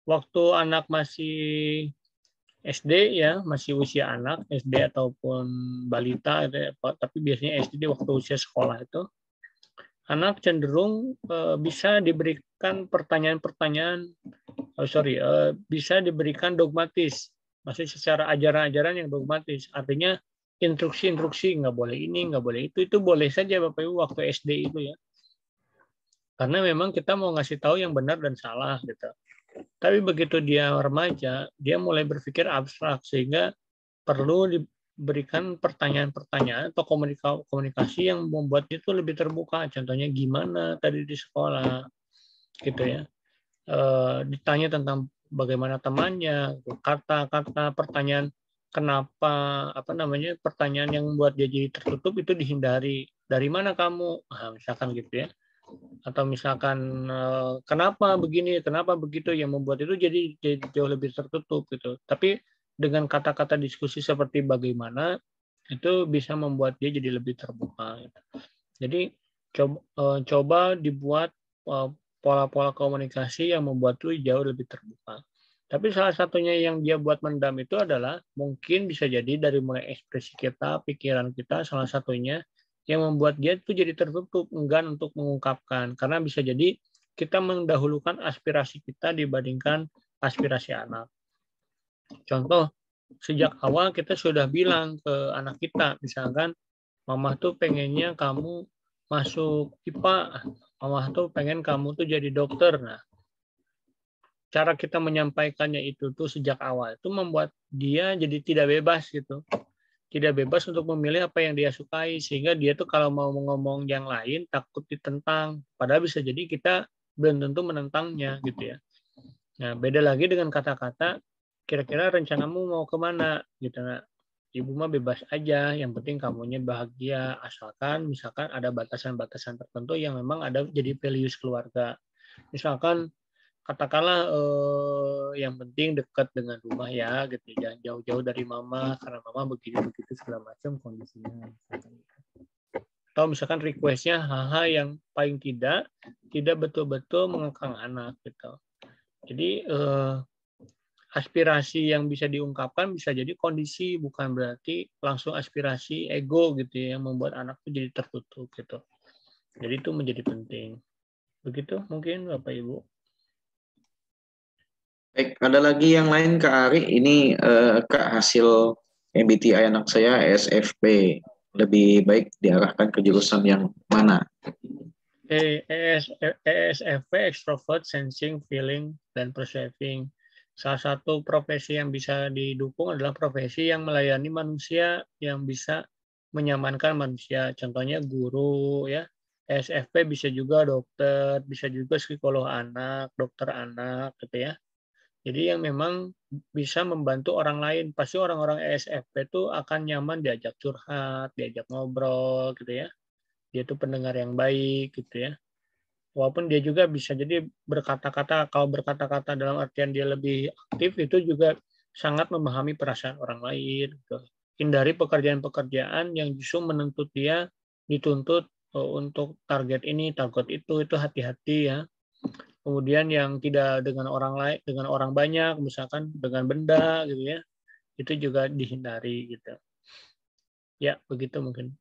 waktu anak masih S D ya, masih usia anak, S D ataupun balita, tapi biasanya S D waktu usia sekolah itu, anak cenderung uh, bisa diberikan pertanyaan-pertanyaan, oh sorry, uh, bisa diberikan dogmatis, maksudnya secara ajaran-ajaran yang dogmatis, artinya instruksi-instruksi, nggak boleh ini, nggak boleh itu, itu boleh saja Bapak Ibu waktu S D itu ya. Karena memang kita mau ngasih tahu yang benar dan salah gitu. Tapi begitu dia remaja, dia mulai berpikir abstrak sehingga perlu diberikan pertanyaan-pertanyaan atau komunikasi yang membuat itu lebih terbuka. Contohnya gimana tadi di sekolah, gitu ya. E, ditanya tentang bagaimana temannya, kata-kata, pertanyaan kenapa, apa namanya, pertanyaan yang membuat dia jadi tertutup itu dihindari. Dari mana kamu? Nah, misalkan gitu ya. Atau misalkan kenapa begini, kenapa begitu, yang membuat itu jadi, jadi jauh lebih tertutup gitu. Tapi dengan kata-kata diskusi seperti bagaimana itu bisa membuat dia jadi lebih terbuka. Gitu. Jadi coba, coba dibuat pola-pola komunikasi yang membuat itu jauh lebih terbuka. Tapi salah satunya yang dia buat mendam itu adalah mungkin bisa jadi dari mulai ekspresi kita, pikiran kita, salah satunya yang membuat dia itu jadi tertutup, enggan untuk mengungkapkan. Karena bisa jadi kita mendahulukan aspirasi kita dibandingkan aspirasi anak. Contoh, sejak awal kita sudah bilang ke anak kita, misalkan, Mama tuh pengennya kamu masuk I P A, Mama tuh pengen kamu tuh jadi dokter. Nah, cara kita menyampaikannya itu tuh sejak awal, itu membuat dia jadi tidak bebas gitu. Tidak bebas untuk memilih apa yang dia sukai, sehingga dia tuh kalau mau ngomong yang lain takut ditentang, padahal bisa jadi kita belum tentu menentangnya gitu ya. Nah, beda lagi dengan kata-kata, kira-kira rencanamu mau kemana gitu. Nah, ibu mah bebas aja, yang penting kamunya bahagia, asalkan misalkan ada batasan-batasan tertentu yang memang ada jadi values keluarga. Misalkan katakanlah eh, yang penting dekat dengan rumah ya gitu, jangan jauh-jauh dari mama karena mama begitu-begitu segala macam kondisinya. Atau misalkan requestnya hal-hal yang paling tidak tidak betul-betul mengekang anak gitu. Jadi eh, aspirasi yang bisa diungkapkan bisa jadi kondisi, bukan berarti langsung aspirasi ego gitu ya, yang membuat anak itu jadi tertutup gitu. Jadi itu menjadi penting. Begitu mungkin Bapak Ibu. Baik, ada lagi yang lain Kak Ari, ini eh, Kak, hasil M B T I anak saya E S F P, lebih baik diarahkan ke jurusan yang mana? E S F P, Extrovert, Sensing, Feeling, dan Perceiving. Salah satu profesi yang bisa didukung adalah profesi yang melayani manusia, yang bisa menyamankan manusia. Contohnya guru, ya. E S F P bisa juga dokter, bisa juga psikolog anak, dokter anak, gitu ya. Jadi yang memang bisa membantu orang lain. Pasti orang-orang E S F P itu akan nyaman diajak curhat, diajak ngobrol, gitu ya. Dia itu pendengar yang baik, gitu ya. Walaupun dia juga bisa jadi berkata-kata, kalau berkata-kata dalam artian dia lebih aktif, itu juga sangat memahami perasaan orang lain. Gitu. Hindari pekerjaan-pekerjaan yang justru menuntut dia, dituntut untuk target ini, target itu, itu hati-hati ya. Kemudian yang tidak dengan orang lain, dengan orang banyak, misalkan dengan benda, gitu ya, itu juga dihindari gitu. Ya, begitu mungkin.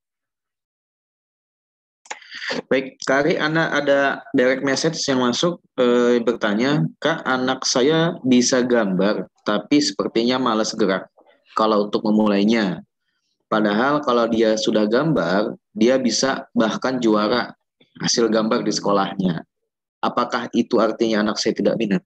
Baik, Kak Ari, anak ada direct message yang masuk eh, bertanya, Kak, anak saya bisa gambar, tapi sepertinya malas gerak kalau untuk memulainya. Padahal kalau dia sudah gambar, dia bisa bahkan juara hasil gambar di sekolahnya. Apakah itu artinya anak saya tidak minat?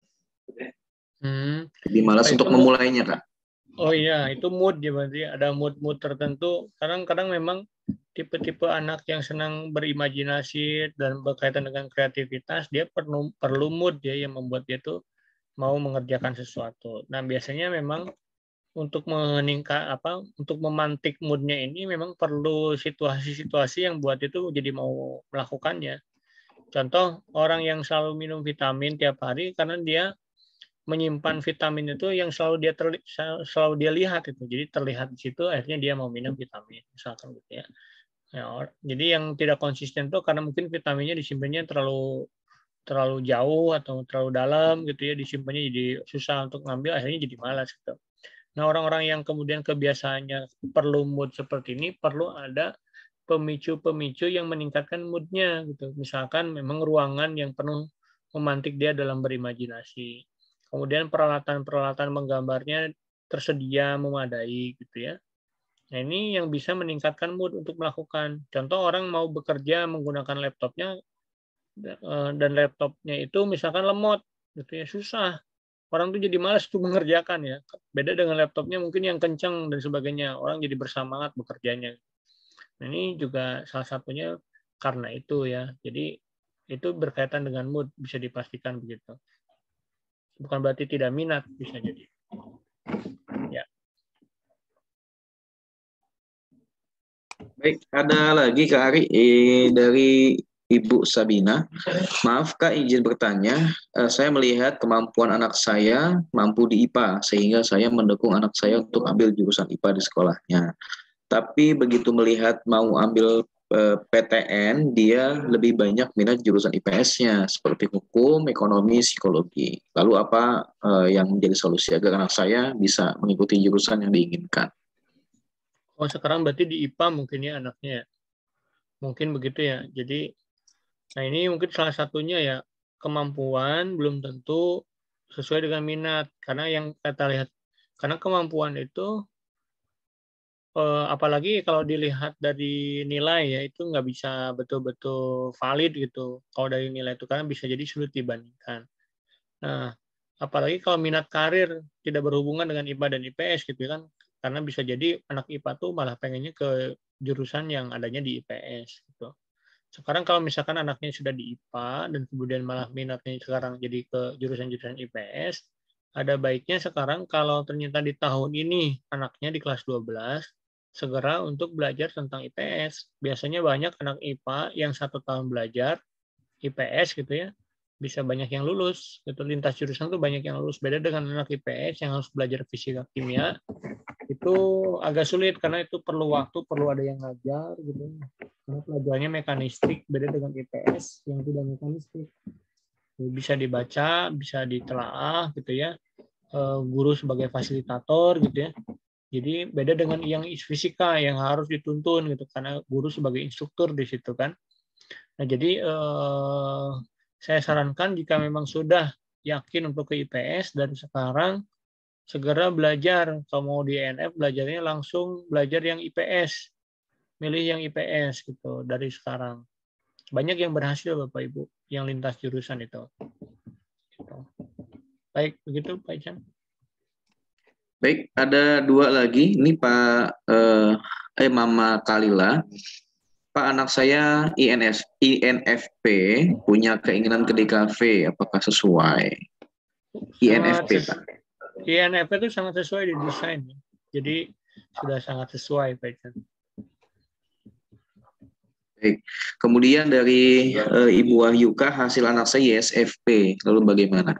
Hmm. Jadi malas Oh, untuk itu, memulainya, Kak. Oh iya, itu mood ya berarti. Ada mood-mood tertentu. Kadang-kadang memang tipe-tipe anak yang senang berimajinasi dan berkaitan dengan kreativitas, dia perlu perlu mood ya yang membuat dia tuh mau mengerjakan sesuatu. Nah, biasanya memang untuk meningkat apa, untuk memantik moodnya ini memang perlu situasi-situasi yang buat itu jadi mau melakukannya. Contoh, orang yang selalu minum vitamin tiap hari karena dia menyimpan vitamin itu yang selalu dia terli, selalu dia lihat itu. Jadi terlihat di situ akhirnya dia mau minum vitamin misalkan gitu ya. Ya, jadi yang tidak konsisten itu karena mungkin vitaminnya disimpannya terlalu terlalu jauh atau terlalu dalam gitu ya, disimpannya jadi susah untuk ngambil, akhirnya jadi malas gitu. Nah, orang-orang yang kemudian kebiasaannya perlu mood seperti ini, perlu ada pemicu-pemicu yang meningkatkan moodnya gitu. Misalkan memang ruangan yang penuh memantik dia dalam berimajinasi. Kemudian peralatan-peralatan menggambarnya tersedia memadai gitu ya. Nah, ini yang bisa meningkatkan mood untuk melakukan. Contoh orang mau bekerja menggunakan laptopnya dan laptopnya itu misalkan lemot gitu ya, susah. Orang tuh jadi malas tuh mengerjakan ya. Beda dengan laptopnya mungkin yang kencang dan sebagainya. Orang jadi bersemangat bekerjanya. Nah, ini juga salah satunya karena itu ya. Jadi itu berkaitan dengan mood, bisa dipastikan begitu. Bukan berarti tidak minat, bisa jadi. Ya. Baik, ada lagi Kak Ari eh, dari Ibu Sabina. Maaf Kak, izin bertanya. Eh, saya melihat kemampuan anak saya mampu di I P A, sehingga saya mendukung anak saya untuk ambil jurusan I P A di sekolahnya. Tapi begitu melihat mau ambil eh, P T N, dia lebih banyak minat jurusan I P S-nya, seperti hukum, ekonomi, psikologi. Lalu apa eh, yang menjadi solusi agar anak saya bisa mengikuti jurusan yang diinginkan? Oh, sekarang berarti di I P A mungkin ya anaknya ya. Mungkin begitu ya. Jadi, nah ini mungkin salah satunya ya, kemampuan belum tentu sesuai dengan minat. Karena yang kita lihat, karena kemampuan itu, eh, apalagi kalau dilihat dari nilai ya, itu nggak bisa betul-betul valid gitu. Kalau dari nilai itu, karena bisa jadi sulit dibandingkan. Nah, apalagi kalau minat karir tidak berhubungan dengan I P A dan I P S gitu kan. Karena bisa jadi anak I P A tuh malah pengennya ke jurusan yang adanya di I P S gitu. Sekarang kalau misalkan anaknya sudah di I P A dan kemudian malah minatnya sekarang jadi ke jurusan-jurusan I P S, ada baiknya sekarang kalau ternyata di tahun ini anaknya di kelas dua belas, segera untuk belajar tentang I P S. Biasanya banyak anak I P A yang satu tahun belajar I P S gitu ya, bisa banyak yang lulus. Gitu. Lintas jurusan tuh banyak yang lulus. Beda dengan anak I P S yang harus belajar fisika kimia, itu agak sulit karena itu perlu waktu, perlu ada yang ngajar gitu. Karena pelajarannya mekanistik, beda dengan I P S yang tidak mekanistik. Bisa dibaca, bisa ditelaah gitu ya. Guru sebagai fasilitator gitu ya. Jadi beda dengan yang fisika yang harus dituntun gitu karena guru sebagai instruktur di situ kan. Nah, jadi eh, saya sarankan jika memang sudah yakin untuk ke I P S dan sekarang segera belajar. Kalau mau di E N F, belajarnya langsung belajar yang I P S. Milih yang I P S gitu dari sekarang. Banyak yang berhasil Bapak Ibu, yang lintas jurusan itu. Gitu. Baik, begitu Pak Ican. Baik, ada dua lagi. Ini Pak eh, eh Mama Kalila. Pak, anak saya I N S, I N F P punya keinginan ke D K V. Apakah sesuai? I N F P, Pak. I N F P itu sangat sesuai di desain. Jadi sudah sangat sesuai, Pak Ican. Baik. Kemudian dari uh, Ibu Wahyuka, hasil anak saya I S F P. Lalu bagaimana?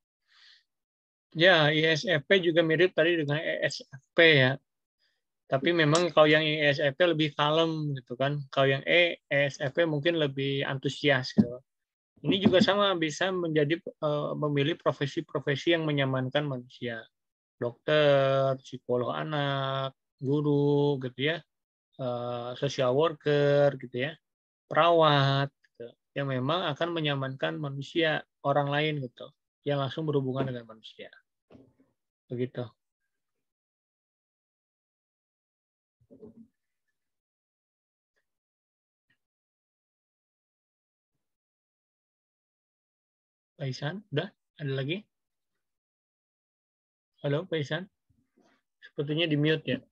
Ya, I S F P juga mirip tadi dengan E S F P ya. Tapi memang kalau yang I S F P lebih kalem gitu kan. Kalau yang E, E S F P mungkin lebih antusias gitu. Ini juga sama bisa menjadi uh, memilih profesi-profesi yang menyamankan manusia. Dokter, psikolog anak, guru gitu ya. Uh, social worker gitu ya. Perawat gitu. Yang memang akan menyamankan manusia, orang lain gitu. Yang langsung berhubungan dengan manusia. Begitu. Pak Isan, udah? Ada lagi? Halo, Pak Isan? Sepertinya di mute ya.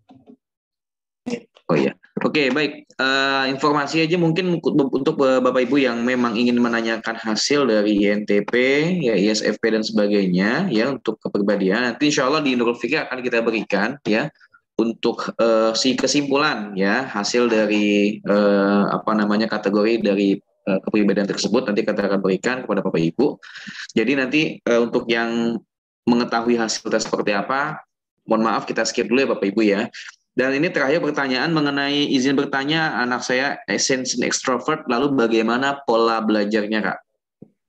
Oh iya, oke baik. Uh, informasi aja mungkin untuk Bapak Ibu yang memang ingin menanyakan hasil dari I N T P, ya I S F P dan sebagainya, ya untuk kepribadian. Nanti Insya Allah di Nurul Fikri akan kita berikan, ya, untuk uh, si kesimpulan, ya, hasil dari uh, apa namanya kategori dari uh, kepribadian tersebut nanti kita akan berikan kepada Bapak Ibu. Jadi nanti uh, untuk yang mengetahui hasil tes seperti apa, mohon maaf kita skip dulu ya Bapak Ibu ya. Dan ini terakhir pertanyaan mengenai izin bertanya, anak saya essential extrovert, lalu bagaimana pola belajarnya Kak?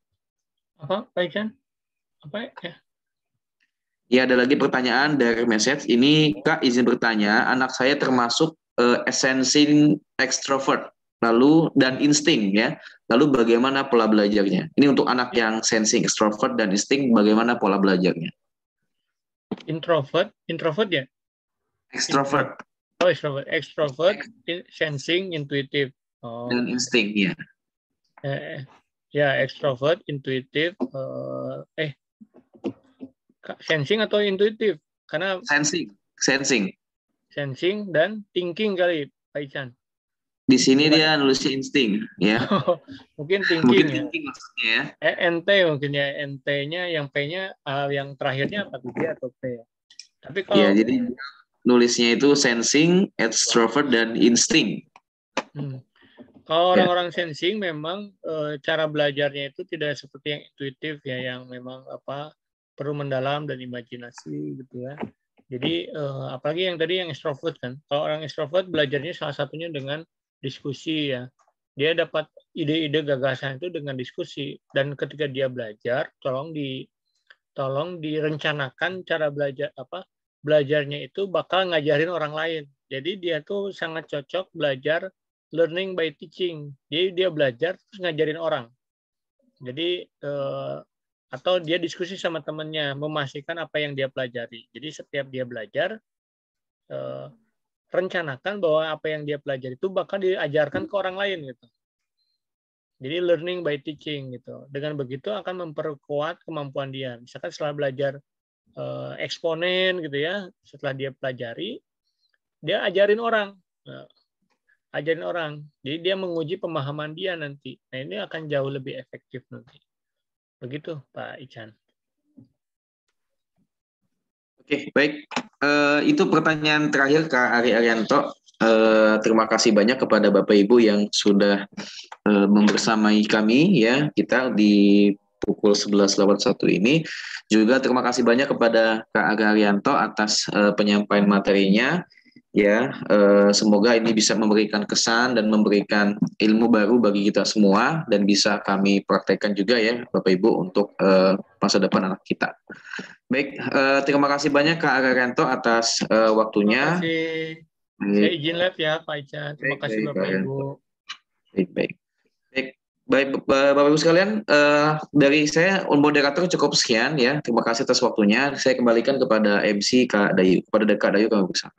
Apa, Pak Ican? Apa ya? Ya, ada lagi pertanyaan dari message. Ini Kak izin bertanya, anak saya termasuk uh, esensi extrovert, lalu dan insting ya. Lalu bagaimana pola belajarnya? Ini untuk anak yang sensing extrovert dan insting, bagaimana pola belajarnya? Introvert, introvert ya? Extrovert. Oh, extrovert, extrovert, sensing, intuitive. Oh. Dan insting ya. Eh, ya, extrovert, intuitive, uh, eh, sensing atau intuitif? Karena sensing, sensing, sensing dan thinking kali, Pak Ican. Di sini dia nulisnya insting, ya. Mungkin thinking mungkin ya. thinking maksudnya ya. Eh, N T mungkin ya, N T-nya, yang P-nya, uh, yang terakhirnya apa tuh, dia atau P ya? Tapi kalau Ya, jadi nulisnya itu sensing, extrovert dan insting. Hmm. Kalau Ya. orang-orang sensing memang e, cara belajarnya itu tidak seperti yang intuitif ya, yang memang apa perlu mendalam dan imajinasi gitu ya. Jadi e, apalagi yang tadi yang extrovert kan. Kalau orang extrovert belajarnya salah satunya dengan diskusi ya. Dia dapat ide-ide gagasan itu dengan diskusi, dan ketika dia belajar tolong di tolong direncanakan cara belajar apa belajarnya itu bakal ngajarin orang lain. Jadi dia tuh sangat cocok belajar learning by teaching. Jadi dia belajar terus ngajarin orang. Jadi eh, atau dia diskusi sama temannya, memastikan apa yang dia pelajari. Jadi setiap dia belajar, eh, rencanakan bahwa apa yang dia pelajari itu bakal diajarkan ke orang lain gitu. Jadi learning by teaching gitu. Dengan begitu akan memperkuat kemampuan dia. Misalkan setelah belajar eh, eksponen gitu ya, setelah dia pelajari, dia ajarin orang. Nah, ajarin orang. Jadi dia menguji pemahaman dia nanti. Nah, ini akan jauh lebih efektif nanti. Begitu, Pak Ican. Oke, baik. Uh, itu pertanyaan terakhir Kak Ari Arianto. Uh, terima kasih banyak kepada Bapak Ibu yang sudah uh, membersamai kami ya, kita di pukul sebelas lewat satu ini. Juga terima kasih banyak kepada Kak Ari Arianto atas uh, penyampaian materinya. Ya, eh, semoga ini bisa memberikan kesan dan memberikan ilmu baru bagi kita semua dan bisa kami praktekkan juga ya Bapak Ibu untuk eh, masa depan anak kita. Baik, eh, terima kasih banyak Kak Arianto atas eh, waktunya. Terima kasih. Saya izin live ya Pak Ican. Terima baik, kasih baik, Bapak Ibu. Baik, baik. Baik, baik Bapak Ibu sekalian, eh, dari saya moderator cukup sekian ya. Terima kasih atas waktunya. Saya kembalikan kepada M C Kak Dayu, kepada Kak Dayu kami bersama.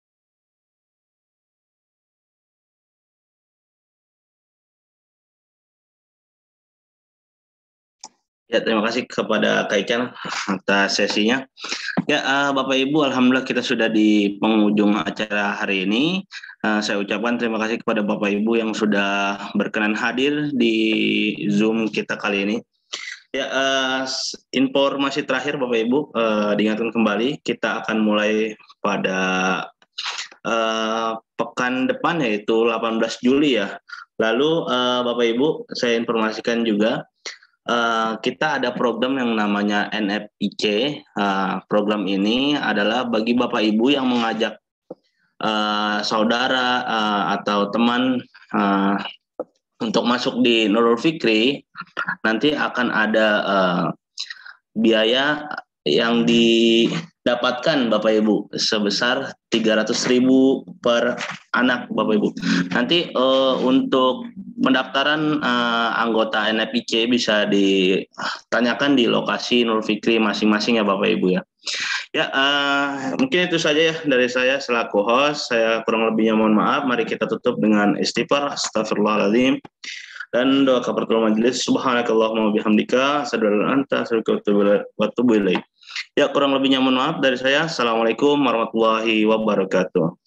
Ya, terima kasih kepada Kak Ican atas sesinya. Ya, uh, Bapak Ibu, alhamdulillah kita sudah di penghujung acara hari ini. Uh, saya ucapkan terima kasih kepada Bapak Ibu yang sudah berkenan hadir di Zoom kita kali ini. Ya, uh, informasi terakhir Bapak Ibu, uh, diingatkan kembali kita akan mulai pada uh, pekan depan yaitu delapan belas Juli ya. Lalu uh, Bapak Ibu, saya informasikan juga Uh, kita ada program yang namanya N F I C. Uh, program ini adalah bagi Bapak Ibu yang mengajak uh, saudara uh, atau teman uh, untuk masuk di Nurul Fikri. Nanti akan ada uh, biaya yang didapatkan Bapak Ibu sebesar tiga ratus ribu per anak Bapak Ibu. Nanti uh, untuk pendaftaran uh, anggota N F I C bisa ditanyakan di lokasi Nurul Fikri masing-masing ya Bapak Ibu ya. Ya, uh, mungkin itu saja ya dari saya selaku host. Saya kurang lebihnya mohon maaf. Mari kita tutup dengan istighfar. Astagfirullahaladzim. Dan doa kafaratul majelis. Subhanakallahumma bihamdika asyhadu an la ilaha illa anta astaghfiruka wa atubu ilaik. Ya, kurang lebihnya mohon maaf dari saya. Assalamualaikum warahmatullahi wabarakatuh.